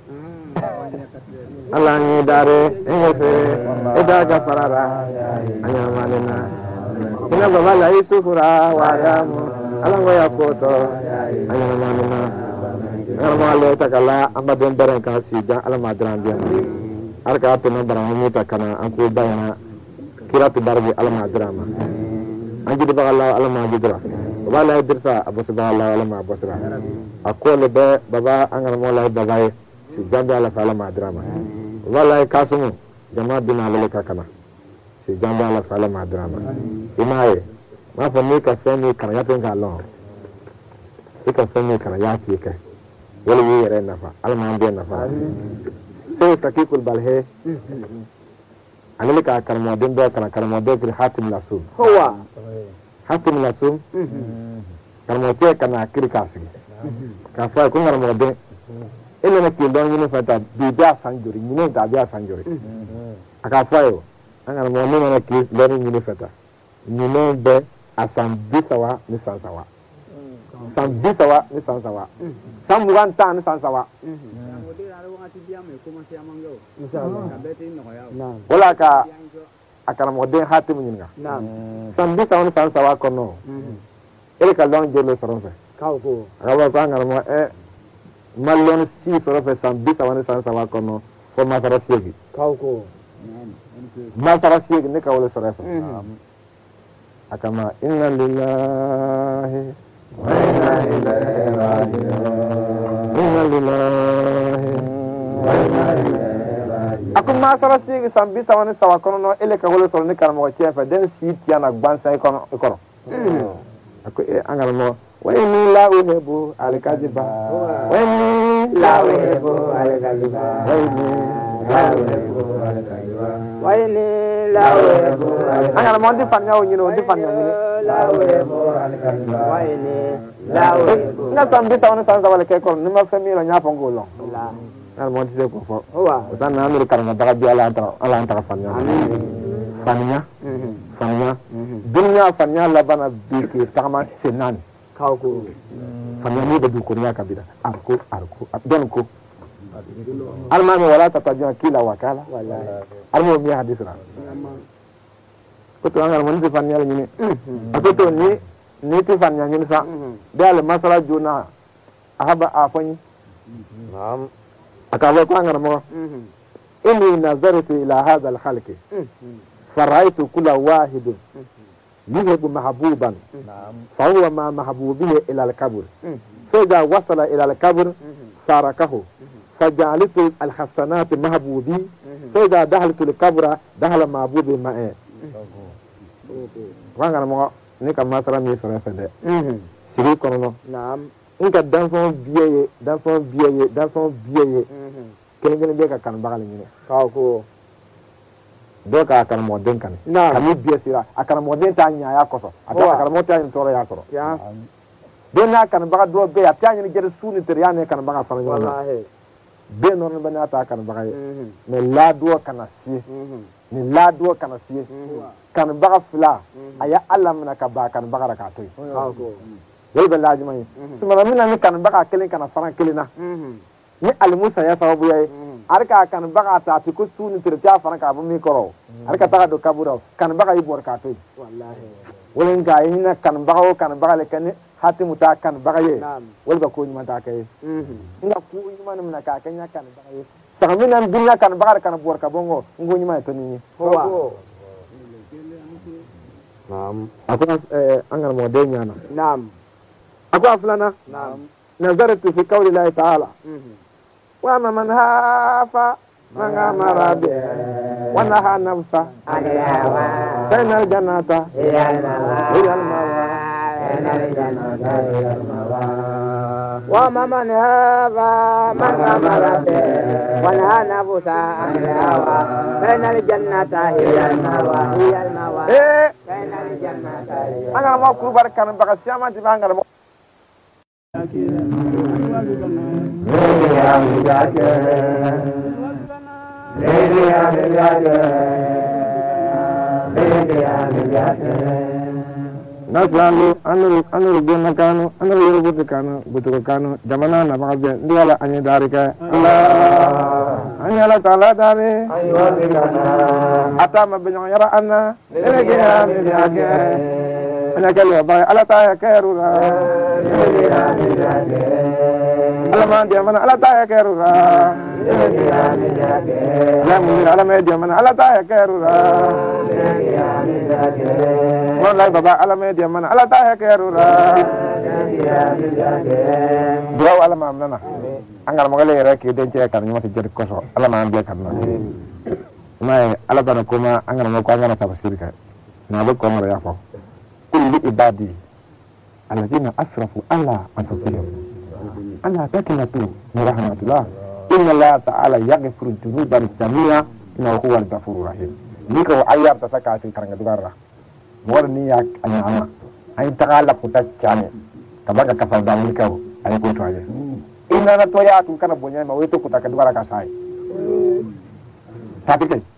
Allah ni dare engefe edaga farara anyamalena ina baba la isufura wa yamu alango ya koto anyamalena normal takala amba den baran ka sida alama drandia arka apena baran muta kana anku bayana kiratu darbi alama drama anji de bagala alama jidra wala idirsa abu subhanahu alama abusra akole be baba angal mola baba si jambe ala alama drama wala kasumu jama bina lele kakana si jambe ala alama drama imaye ma fa mi ka feni kana ya tenga lo ika feni kana ya ki ke wala yi yere nafa alama ambe nafa sai takikul balhe anilika kalmo den do kana kalmo do kri hatim lasum huwa hatim lasum kalmo te kana kri kasi ka fa ko ngarmo de ele na ki don ni fata bi da sanjuri ni da bi sanjuri aka fa yo ngarmo ni na ki don ni fata ni no be asam bisawa ni sansawa sam bisawa ni sansawa sam mugan ta ni sansawa wala ka akara mo den hatim nyinga sam bisawa ni sansawa kono ele ka don jelo soronfe kaw ko rawa ko ngara mo e mallon si soronfe sam bisawa ni sansawa kono fo ma tara siegi kaw ko ma tara siegi ne ka wala soronfe akama inna lillahi wa inna ilaihi raji'un inna lillahi wa inna ilaihi raji'un akuma sara sigi sambi sawani sawa kono no ele ka holo solo ni karamo chefa den si tiana gbansa ikono ikono ako e angala mo wa inni la uhibbu al-kadhiba wa inni la uhibbu al-kadhiba wa inni la uhibbu al-kadhiba wa inni la uhibbu angala mo di fanya o nyino di fanya nyino la uhibbu al-kadhiba wa inni la uhibbu na sambi sawani sanza wala ke ko ni ma familo nya pongolo la al mo di ko fo wa dan na mi karanga daga bi ala antara ala antara fanya fanya fanya dunya fanya labana bi ke tama senan kauko fanya ni da du ko nya kabida arko arko don ko almami wala tatajuna kila wakala wala almo mi hadisra ko to ngal mon di fanya ni ko to ni ni ti fanya ni sa dal masala juna ahaba afani naam akaba ko ngal mo inni nazartu ila hadha al-khalq فرأيت كل واحد يهب محبوبا فهو ما محبوبه إلى الكبر فإذا وصل إلى الكبر ساركه فجعلت الحسنات محبوبي فإذا دخلت الكبر دخل محبوبي معي وانا ما نيكا ما ترى مي فرا فدي سيري كونو نعم انك دانفون بيي دانفون بيي دانفون بيي كين كين بيكا كان باغال ني كاوكو doka akara modern kan na kami biasira akara modern ta nya ya koso ata akara modern ta ntoro ya koro ya dena kan baga do be ya tanya ni jere suni ter ya ne kan baga fara wallahi be non be na ta kan baga me la do kana si ni la do kana si kan baga fla aya Allah mun ka ba kan baga ka toy ko yai be la jimai sumara mina ni kan baga kelen kana fara kelina ni almusa ya sababu yayi arka kan baga ta ti ko suni tirta fana ka bu mi koro arka ta do kaburo kan baga yi bor ka to wallahi wolen ga yin kan baga kan baga le kan hatimu ta kan baga ye wol ba ko nyuma ta kai ina ku nyuma na ka kan ya kan baga ye saka min nan dunya kan baga kan bor ka bongo ngo nyuma to ni ho naam akuna eh angal mo de nyana naam akwa fulana naam nazaratu fi qawli Allah ta'ala وما من هافا من أمر به ونهى نفسه عن الهوى فإن الجنة هي المأوى هي المأوى فإن الجنة هي المأوى وما من هافا من أمر به ونهى نفسه عن الهوى فإن الجنة هي المأوى هي المأوى فإن الجنة هي المأوى أنا ما أقول بركة من بقى ما تبان على Lady Amigake, Lady Amigake, Lady Amigake, nasalu anu anu gonna kanu anu yorubutu kanu butuko kanu jamana na bagabe ndiala anyi darika Allah anyala taala dare atama binyo yara anna elege ya mi yake ana kale ba ala ta ya kerura elege ya mi yake ala man dia mana ala ta ya kerura elege ya mi yake la mu ala me dia mana ala ta ya kerura elege ya mi yake wallahi baba ala me dia mana ala ta ya kerura elege ya mi yake bro ala ma amna angar magale rek den ci kan ñu ma ci jël koso ala ma am kan na may ala tan ko ma angar ma ko angar tafsir ka na ba ko ngara ya fa kulli ibadi alladhina asrafu ala anfusihim ana takinatu min rahmatillah inna allaha ta'ala yaghfiru dhunuba jami'a innahu huwal ghafurur rahim ni ko ayar ta saka ci karanga dugara mo war ni yak anyama ay tagala ko ta chane kabaga ka fa dawl ko ay ko to aje ina na to ya tu kana bonya ma weto kutaka dugara ka sai tapi kai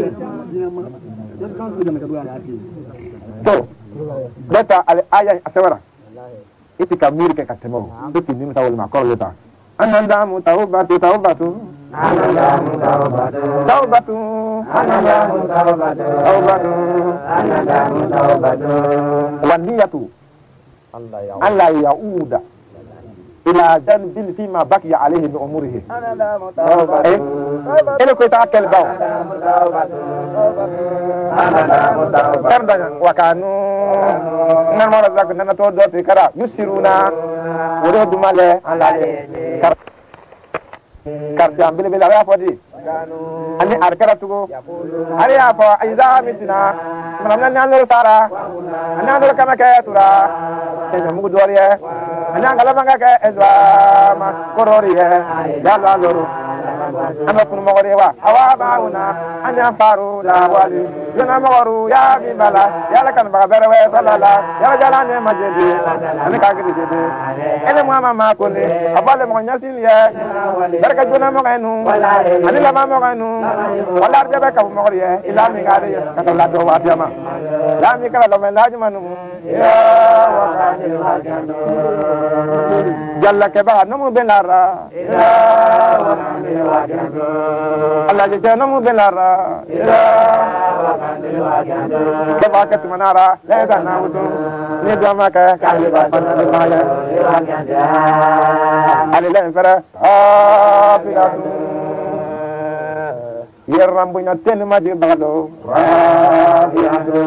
to beta al aya asawara itika mir ke katemo beti ni tawul ma ko leta ananda mu tawbatu tawbatu ananda mu tawbatu tawbatu ananda mu tawbatu tawbatu ananda mu tawbatu waniyatu Allah yauda إلى ذنب فيما بقي عليه من أموره. إلى كي تأكل باو. كردنا وكانوا نمر ذاك ننتو دوتي كرا يسيرونا ورود ماله كردام بلا بلا يا فودي. أني أركرا تقول أري أفا إذا متنا منامنا نانور سارا نانور كما كياتورا كيجا مغو دوريه أنا أقول لك إذا ما كوريه يلا لورو أنا أقول مغريوا أوا باونا أنا فارو لا والي ينا مغرو يا بيملا يا لكن بغبرة وصلالا يا جلاني مجدي أنا كاكري جدي أنا ماما ما كوني أبالي مغنيسين يا بركة جونا مغنو أنا لما مغنو ولا أرجع كم مغريه إلا مغاري كتلا دو واتيما لا ميكلا لو من لاج منو يا وكاني الواجن جل كبار نمو بلارا يا وكاني الواجن الله جل نمو بلارا يا وكاني الواجن كباكت منارا لا تناوتو ندمك كالبا فنبايا علي لا انفرا آبيرا يرام بنا تن ماجي بغدو آبيرا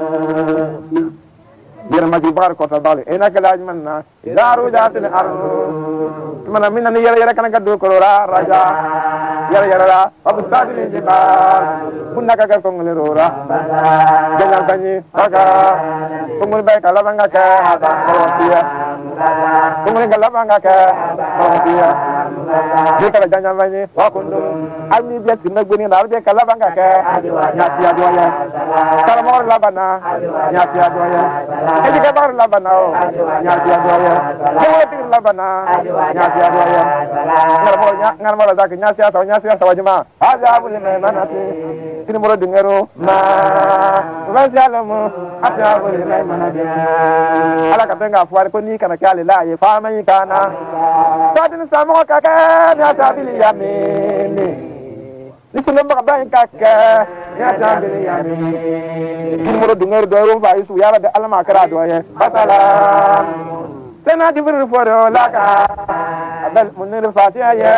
يرام ماجي بار كوتا بالي انا كلاج مننا دارو جاتن ارض من من ان يرا يرا كان كدو كورا راجا يرا يرا ابستاد الجبال كنا كاكا كونغلورا جنال بني كاكا كونغل باي كلا بانغا كا كروتيا كونغل كلا بانغا كا كروتيا ديكلا جنال بني واكوندو امي بيت دنا غني نار دي كلا بانغا كا ناتيا دويا كلامور لابانا ناتيا دويا اجي كبار لابانا ناتيا دويا كوتي لابانا ناتيا دويا ngarbol ngarbol dak nyasi atau nyasi atau jema ada boleh manati kini moro dingero ma wajalamu ata boleh manati ala ka benga fuari ko ni kana kale la ye fama yi kana tadin samo kaka ya tabili yamini nisino ba ba kaka ya tabili yamini kini moro dingero do ro ba isu yara de alama kara do ye batala sena jibril foro laka abel munir fatiha ye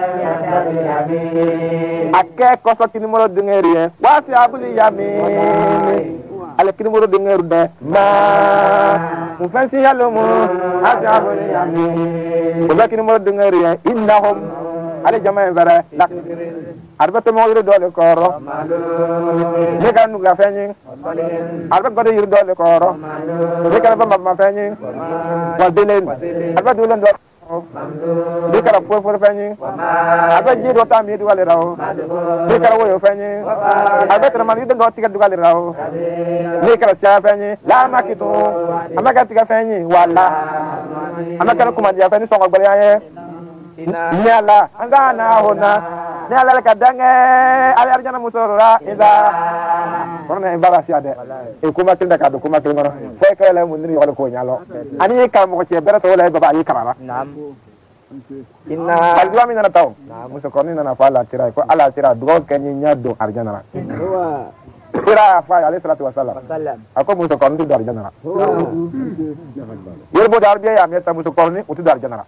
akke koso kini moro dungeri wasi abuli yamin ale kini moro dungeru de ma mu fansi yalomo asi abuli yamin ko kini moro dungeri innahum ale jama'a bara lak arbato mo yiro dole koro ne kan nu ga fenyin arba godo yiro dole koro ne kan ba ma fenyin wal delen arba dulen do ne kan fo fo fenyin arba jiro ta mi duale rawo ne kan wo yo fenyin arba tra man yido tiga duale rawo ne kan sa fenyin la makitu amaka tiga fenyin wala amaka kuma dia fenyin so ngobale aye nyala angana hona ne ala ka dange ala arjana musora ida korne baba siade e kuma tinda ka do kuma tinda sai ka la mun ni wala ko nyalo ani ka mo ce bera to wala baba yi karara nam inna alwa min na taw muso korni na fa la tira ko ala tira do ka ni nyado arjana wa tira fa alayhi salatu wasallam ako muso korni do arjana yerbo dar biya ya meta muso korni utu dar arjana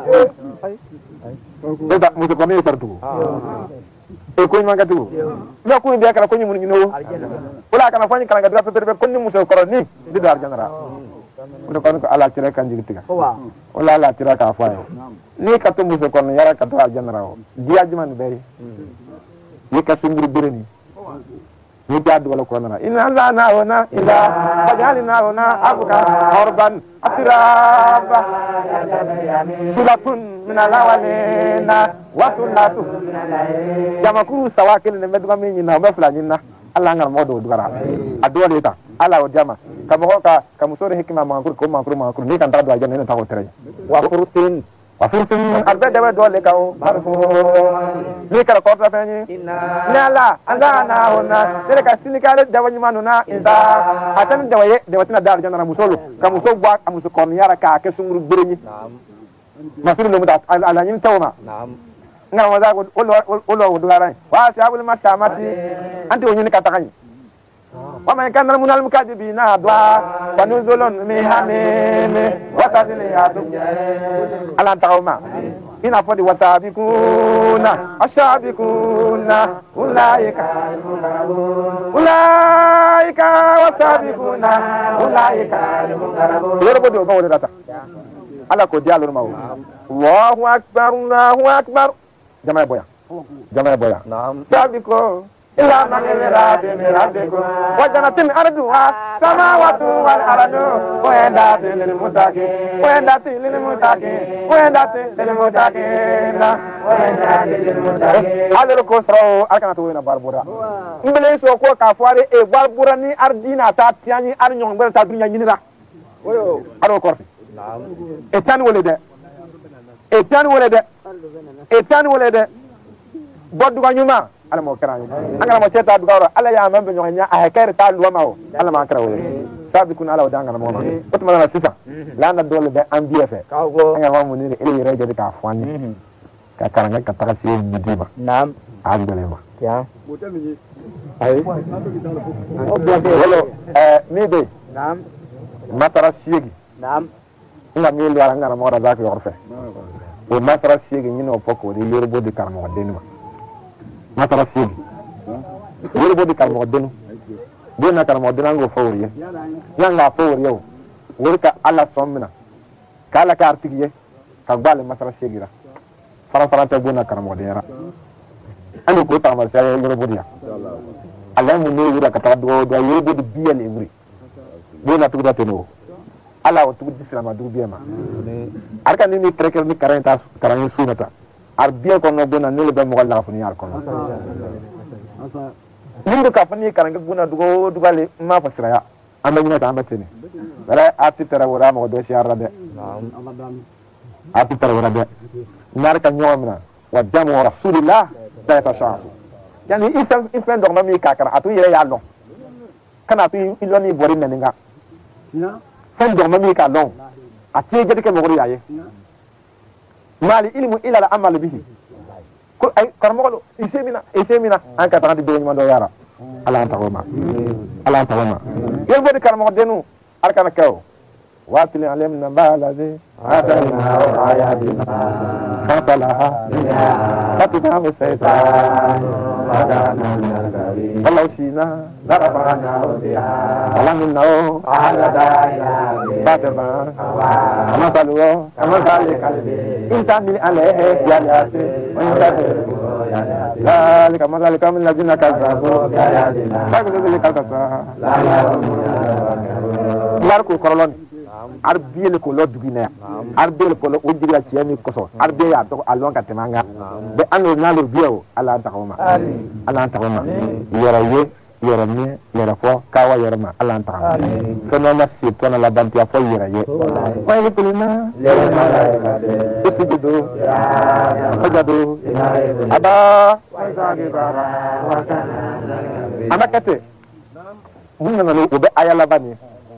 Beda muso korni tartu e ko nyanga tu la ko biya kala ko nyimu nyino wala kana fani kala ga dara ko ni muso korni di dar arjana muso korni ko ala tira kan jigitiga wala ala tira ka fa ni ka to muso korni yara ka to arjana rawo dia juman beri ni ka sungri bireni ni jad wala ko na inna lana wana ila fajalina wana abka urban atiraba sulatun min alawalina wa sunnatu jamaku sawakil ne medga min na ba fulani na Allah ngar modo dugara adole ta ala o jama kamo ka kamo sore hikma mangur ko mangur mangur ni kan ta do ajana ne ta ko tere wa furutin wa furutin arbe de dole ka o barfo ni kala ko ta fani nala andana hona dele ka sinikale dawani manuna inda atan dawaye de watina dar janara musolo kamo so gwa kamo so kon yara ka ke sunguru birni masuru no mudat ala yin tawma ngam wada ko olo olo dugara wa sabul makamati anti woni ka takani wa man kana munal mukadibina dwa fanuzulun mi hamim wa tadliyatu ala tawma ina fodi watabikuna ashabikuna ulaika ulaika watabikuna ulaika yoro bodo ko wala data ala ko dialor mawo Allahu akbar Allahu akbar jama'a boya jama'a boya naam tabiko ila man mirade mirabeko wajanatin arduha samawati wal ardu wa yadatil lil mutaqin wa yadatil lil mutaqin wa yadatil lil mutaqin wa yadatil lil mutaqin alero ko sro akana to wena barbura mbele so ko ka fare e barbura ni ardina ta tiani ar nyong bel ta dunya nyinira oyo aro korfi naam etan wolede etan wolede etan wolede boddu ga nyuma ala mo kara angala mo ceta dugaro ala ya mambe nyonya a hekere ta luwa mawo ala ma kara wole sabi kun ala wadanga na mo no otuma na sisa la na dole be ambiyefe angala mo ni ile reje de ka fani ka karanga ka taka si ni diba nam agdale ma ya ay wolo eh mi de nam matara siegi nam ina mi le ngara mo ra zaka yorfe o matara siegi ni no poko de yorbo de karmo denima matara siegi yorbo de karmo denu dena karmo denango fawriye yanga fawriyo worka ala somna kala ka artigiye ka gbale matara siegi ra fara fara ta gona karmo dera ando ko ta mar sa yorbo dia ala mu ne wura ka ta do do yorbo de biel evri dena tuda teno ala o tugu disama du biema arka ni ni trekker ni karanta karani sunata ar biya ko no gona ni le be mo la funi ar ko no nindu ka fani karanga guna dugo dugale ma fasira ya amba ni ta amba tene wala ati tara wora mo do shiara de ati tara wora de narka nyomna wa jamu rasulillah ta tasha yani ifan ifan do mami ka kara atu yere ya lo kana atu iloni bori meninga na fen do mami ka long ati je ke mo gori yaye mali ilmu ila al amal bihi ko ay karmo isemina isemina an ka tan de do yara ala anta wama ala anta wama yel bodi karmo denu arkana kaw watil alimna balazi atana ayatina fatalaha fatana musayta wadana nakari wallahu sina darabana biha alamna ala daila fatama amasalu amasali kalbi intan alayhi yalati wa intan ذلك مثل كم الذين كذبوا بآياتنا فقالوا ذلك كذبوا لا يرون ماركو كرولون arbiel ko lodugina arbiel ko lo ojiga tiami koso arbiel ya to alon ka temanga be anu na lo biyo ala ta homa ala ta homa yara ye yorome yera fo kawa yorma Allah ta sono na si to na la banti afo yera ye wa yitulina le malaika de tujudu sajadu aba wa zagi bara wa kana amakate munna na lo be ayala bani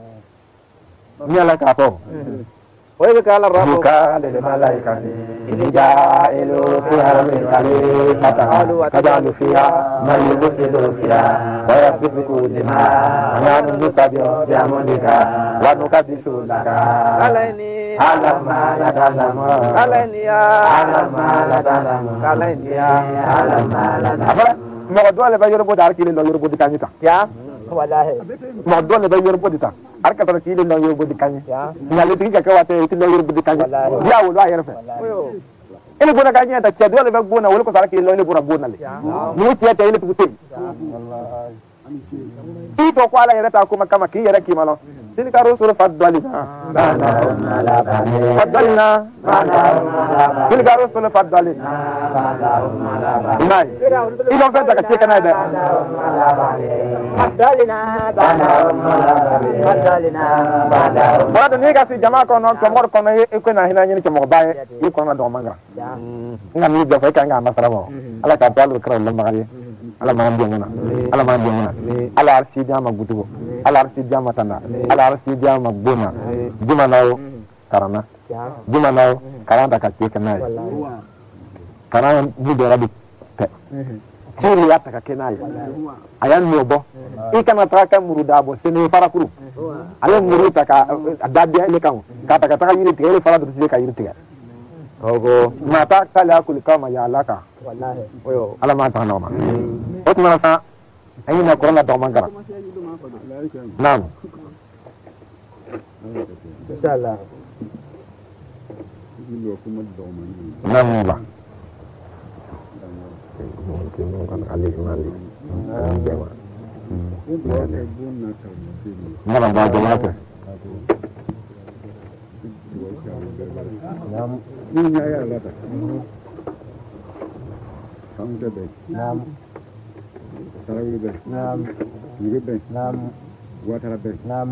ni ala ka fo وإذ قال ربك للملائكة إني جاعل في هرم خليفة تجعل فيها من يفسد فيها ويسفك الدماء ونحن نسبح بحمدك ونقدس لك عليني على ما لا تعلم عليني على ما لا تعلم عليني على ما لا تعلم موضوع اللي بيربط على كل اللي يربط كانيتا يا والله موضوع اللي بيربط ده arka tara kile no yobo di kanye ngale tiki ka wate ti no yobo di kanye ya wo wa yerfe ele bona kanye ta che dole be bona wol ko tara kile no le bona bona le mu ti ta ile puti wallahi ti to kwala yereta ko makama ki yere ki malo tin ka rusul faddalina faddalina tin ka rusul faddalina mai ilo ka ta che kana da faddalina faddalina wala ni ka si jama ko no ko mor ko no e ko na hina ni ko mo bae e ko na do manga ngam ni jofe ka nga masara mo ala ka palu kra lo magari ala ma ndiya ngana ala ma ndiya ngana ala arsi jama gutugo ala arsi jama tanda ala arsi jama bona juma nawo karana juma nawo karanda ka ke kanai karana ni do rabi te kiri ya taka kenai ayan mobo ikana traka muruda bo sene parakuru ayan muruta ka adabia ile kan ka taka taka yiri te ile fara do ka yiri te ogo mata kala kul kama ya laka wallahi oyo ala ma ta noma otuma sa ayina korona to mangara nam inshallah nam ba kan ali mali jawa ngala ba jawa te nam ni ya la ta sam te be nam tarawi be nam ni be nam watara be nam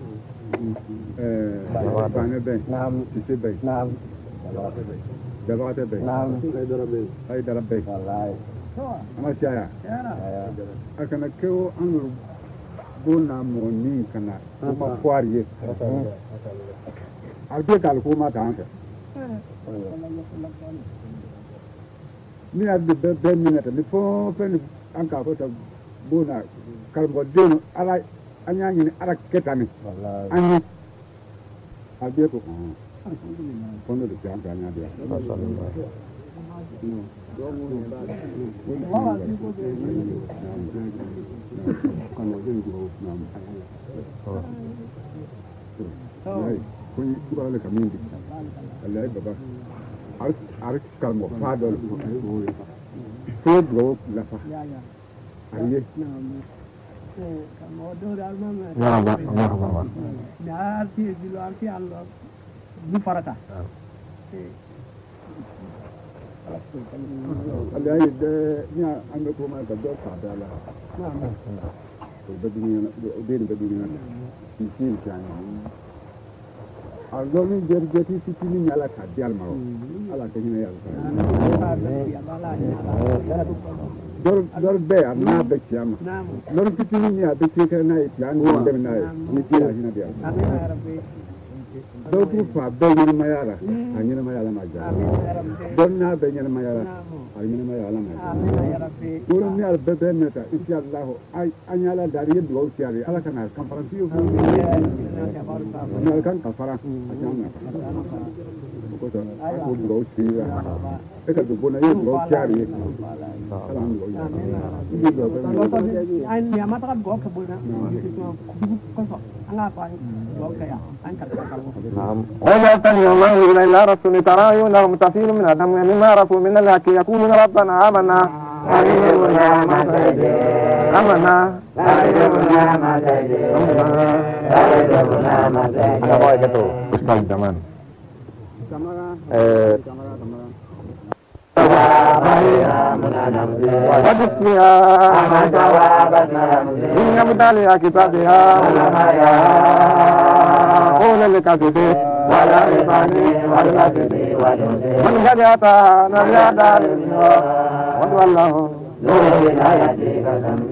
eh bana be nam tisi be nam dabate be nam haydara be haydara be wallahi ama shaya akana keo anur bona mo ni kana ma kwariye albe kal ko ma ta ni abbe be be minute ni fo pe ni anka ko ta bona kalbo deno ala anya ni ala ketani wallahi anyi abbe ko kono de janga anya de kuni kubala kamindi Allah baba ar ar kalmo fadol fod go la fa aye na ba na ba na ti dilo anti Allah bu farata Allah ya da ya an ga kuma da da ta da la na na da duniya da da duniya ni tin kan algoni jerjeti sitini ala ka dial maro ala ka ni ya dor dor be amna be chama dor sitini ni abe ke na islam ni dem na ni ti ya hina dia dor ku fa be ni mayara ani na mayala ma ja dor na be ni mayara ani na mayala ma dor ni al be be meta inshallah ay anyala dari do tiari ala kana conference yu ni kan kafara ajamna ko to ko do tiya e ka do bona yu do tiari alhamdulillah ay ni amata ka go ka bona ko so ala pa go ka ya an ka ka نعم وما تنهي الله إلى رسول ترى يوم تفيض من الدم مما رسول من الحق يقولون ربنا آمنا أرنا ما تهدي آمنا أرنا ما تهدي أرنا ما تهدي أنا باي كتو أستاذ زمان وبسمها إن بدالها كتابها قول لكاتبه ولا يفاني والكاتبه من قد أتاها نبي دار والله نور ولايتك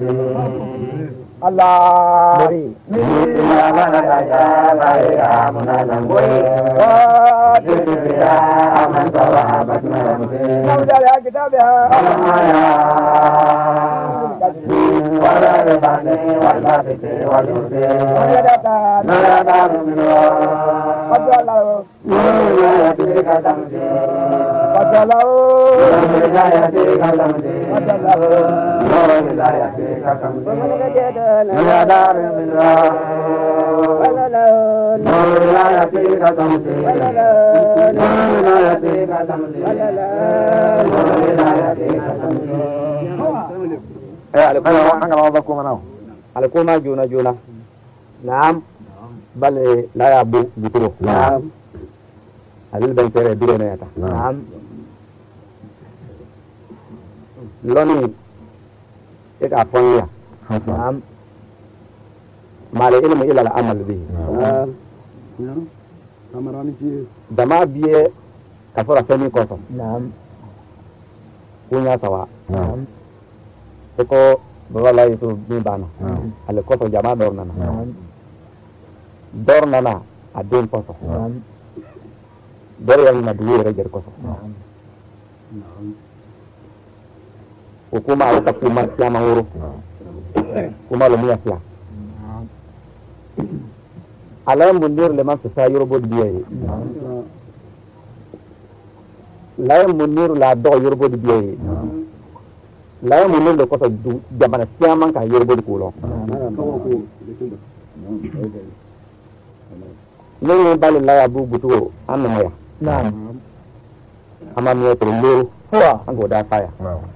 الله يا من تجاب يا منادم وتسبيا من صوابت نمد على كتابها ولا رباني والباسط والجوزي لا دار منه قد الله نور ولايتك تمشي قد الله نور ولايتك تمشي قد الله نور ولايتك تمشي يا دار من الله نور ولايتك تمشي نور ولايتك تمشي نور ولايتك تمشي أنا أنا أضاكم أنا عليكم جونا جونا نعم بل لا يبو بترو نعم هذا البنك يدرون يا نعم لوني إيه أفضل نعم ما العلم إلا العمل به دما بيه كفر فمي كوسو نعم punya sawa eko bawala itu bibana ale koso jama dor nana dor nana adin koso dor yang madu yere jer koso hukuma ala kuma siama huru kuma lo miya sia alam bundir le man sa yoro bod biye lain munir la do yoro bod biye lain munir le koso jamana siama ka yoro bod kulo ni bali la abu butu anna ya naam ama mi otro lu wa ango da faya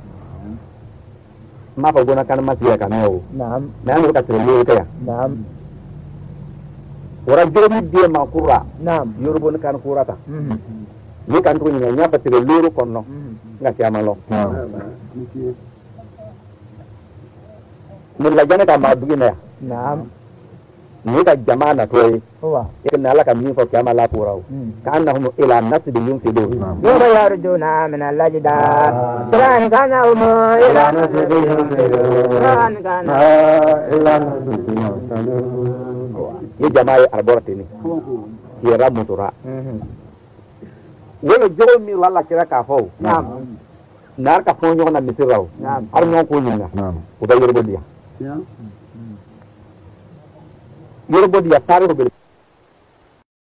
ma pa gona kan ma siya kan yo naam na ngi ka tere lu ka naam ora jobi die ma kura naam yorubo kan kurata ni kan to ni nya pa tere lu ko no nga siya malo ni la jana ka ma dugina ya naam ni ka jamana to wa inna laka min fa kama la purau kanahum ila nasbi yunfidu yawma yarjuna min al-ajda salan kana hum ila nasbi yunfidu salan kana ila nasbi yunfidu ye jamai arborati ni ye ramutura wala jogo mi wala kira ka fo naam nar ka fo nyona mitiraw naam ar nyon ko nyina naam o da yorbo dia yorbo dia tare ko bel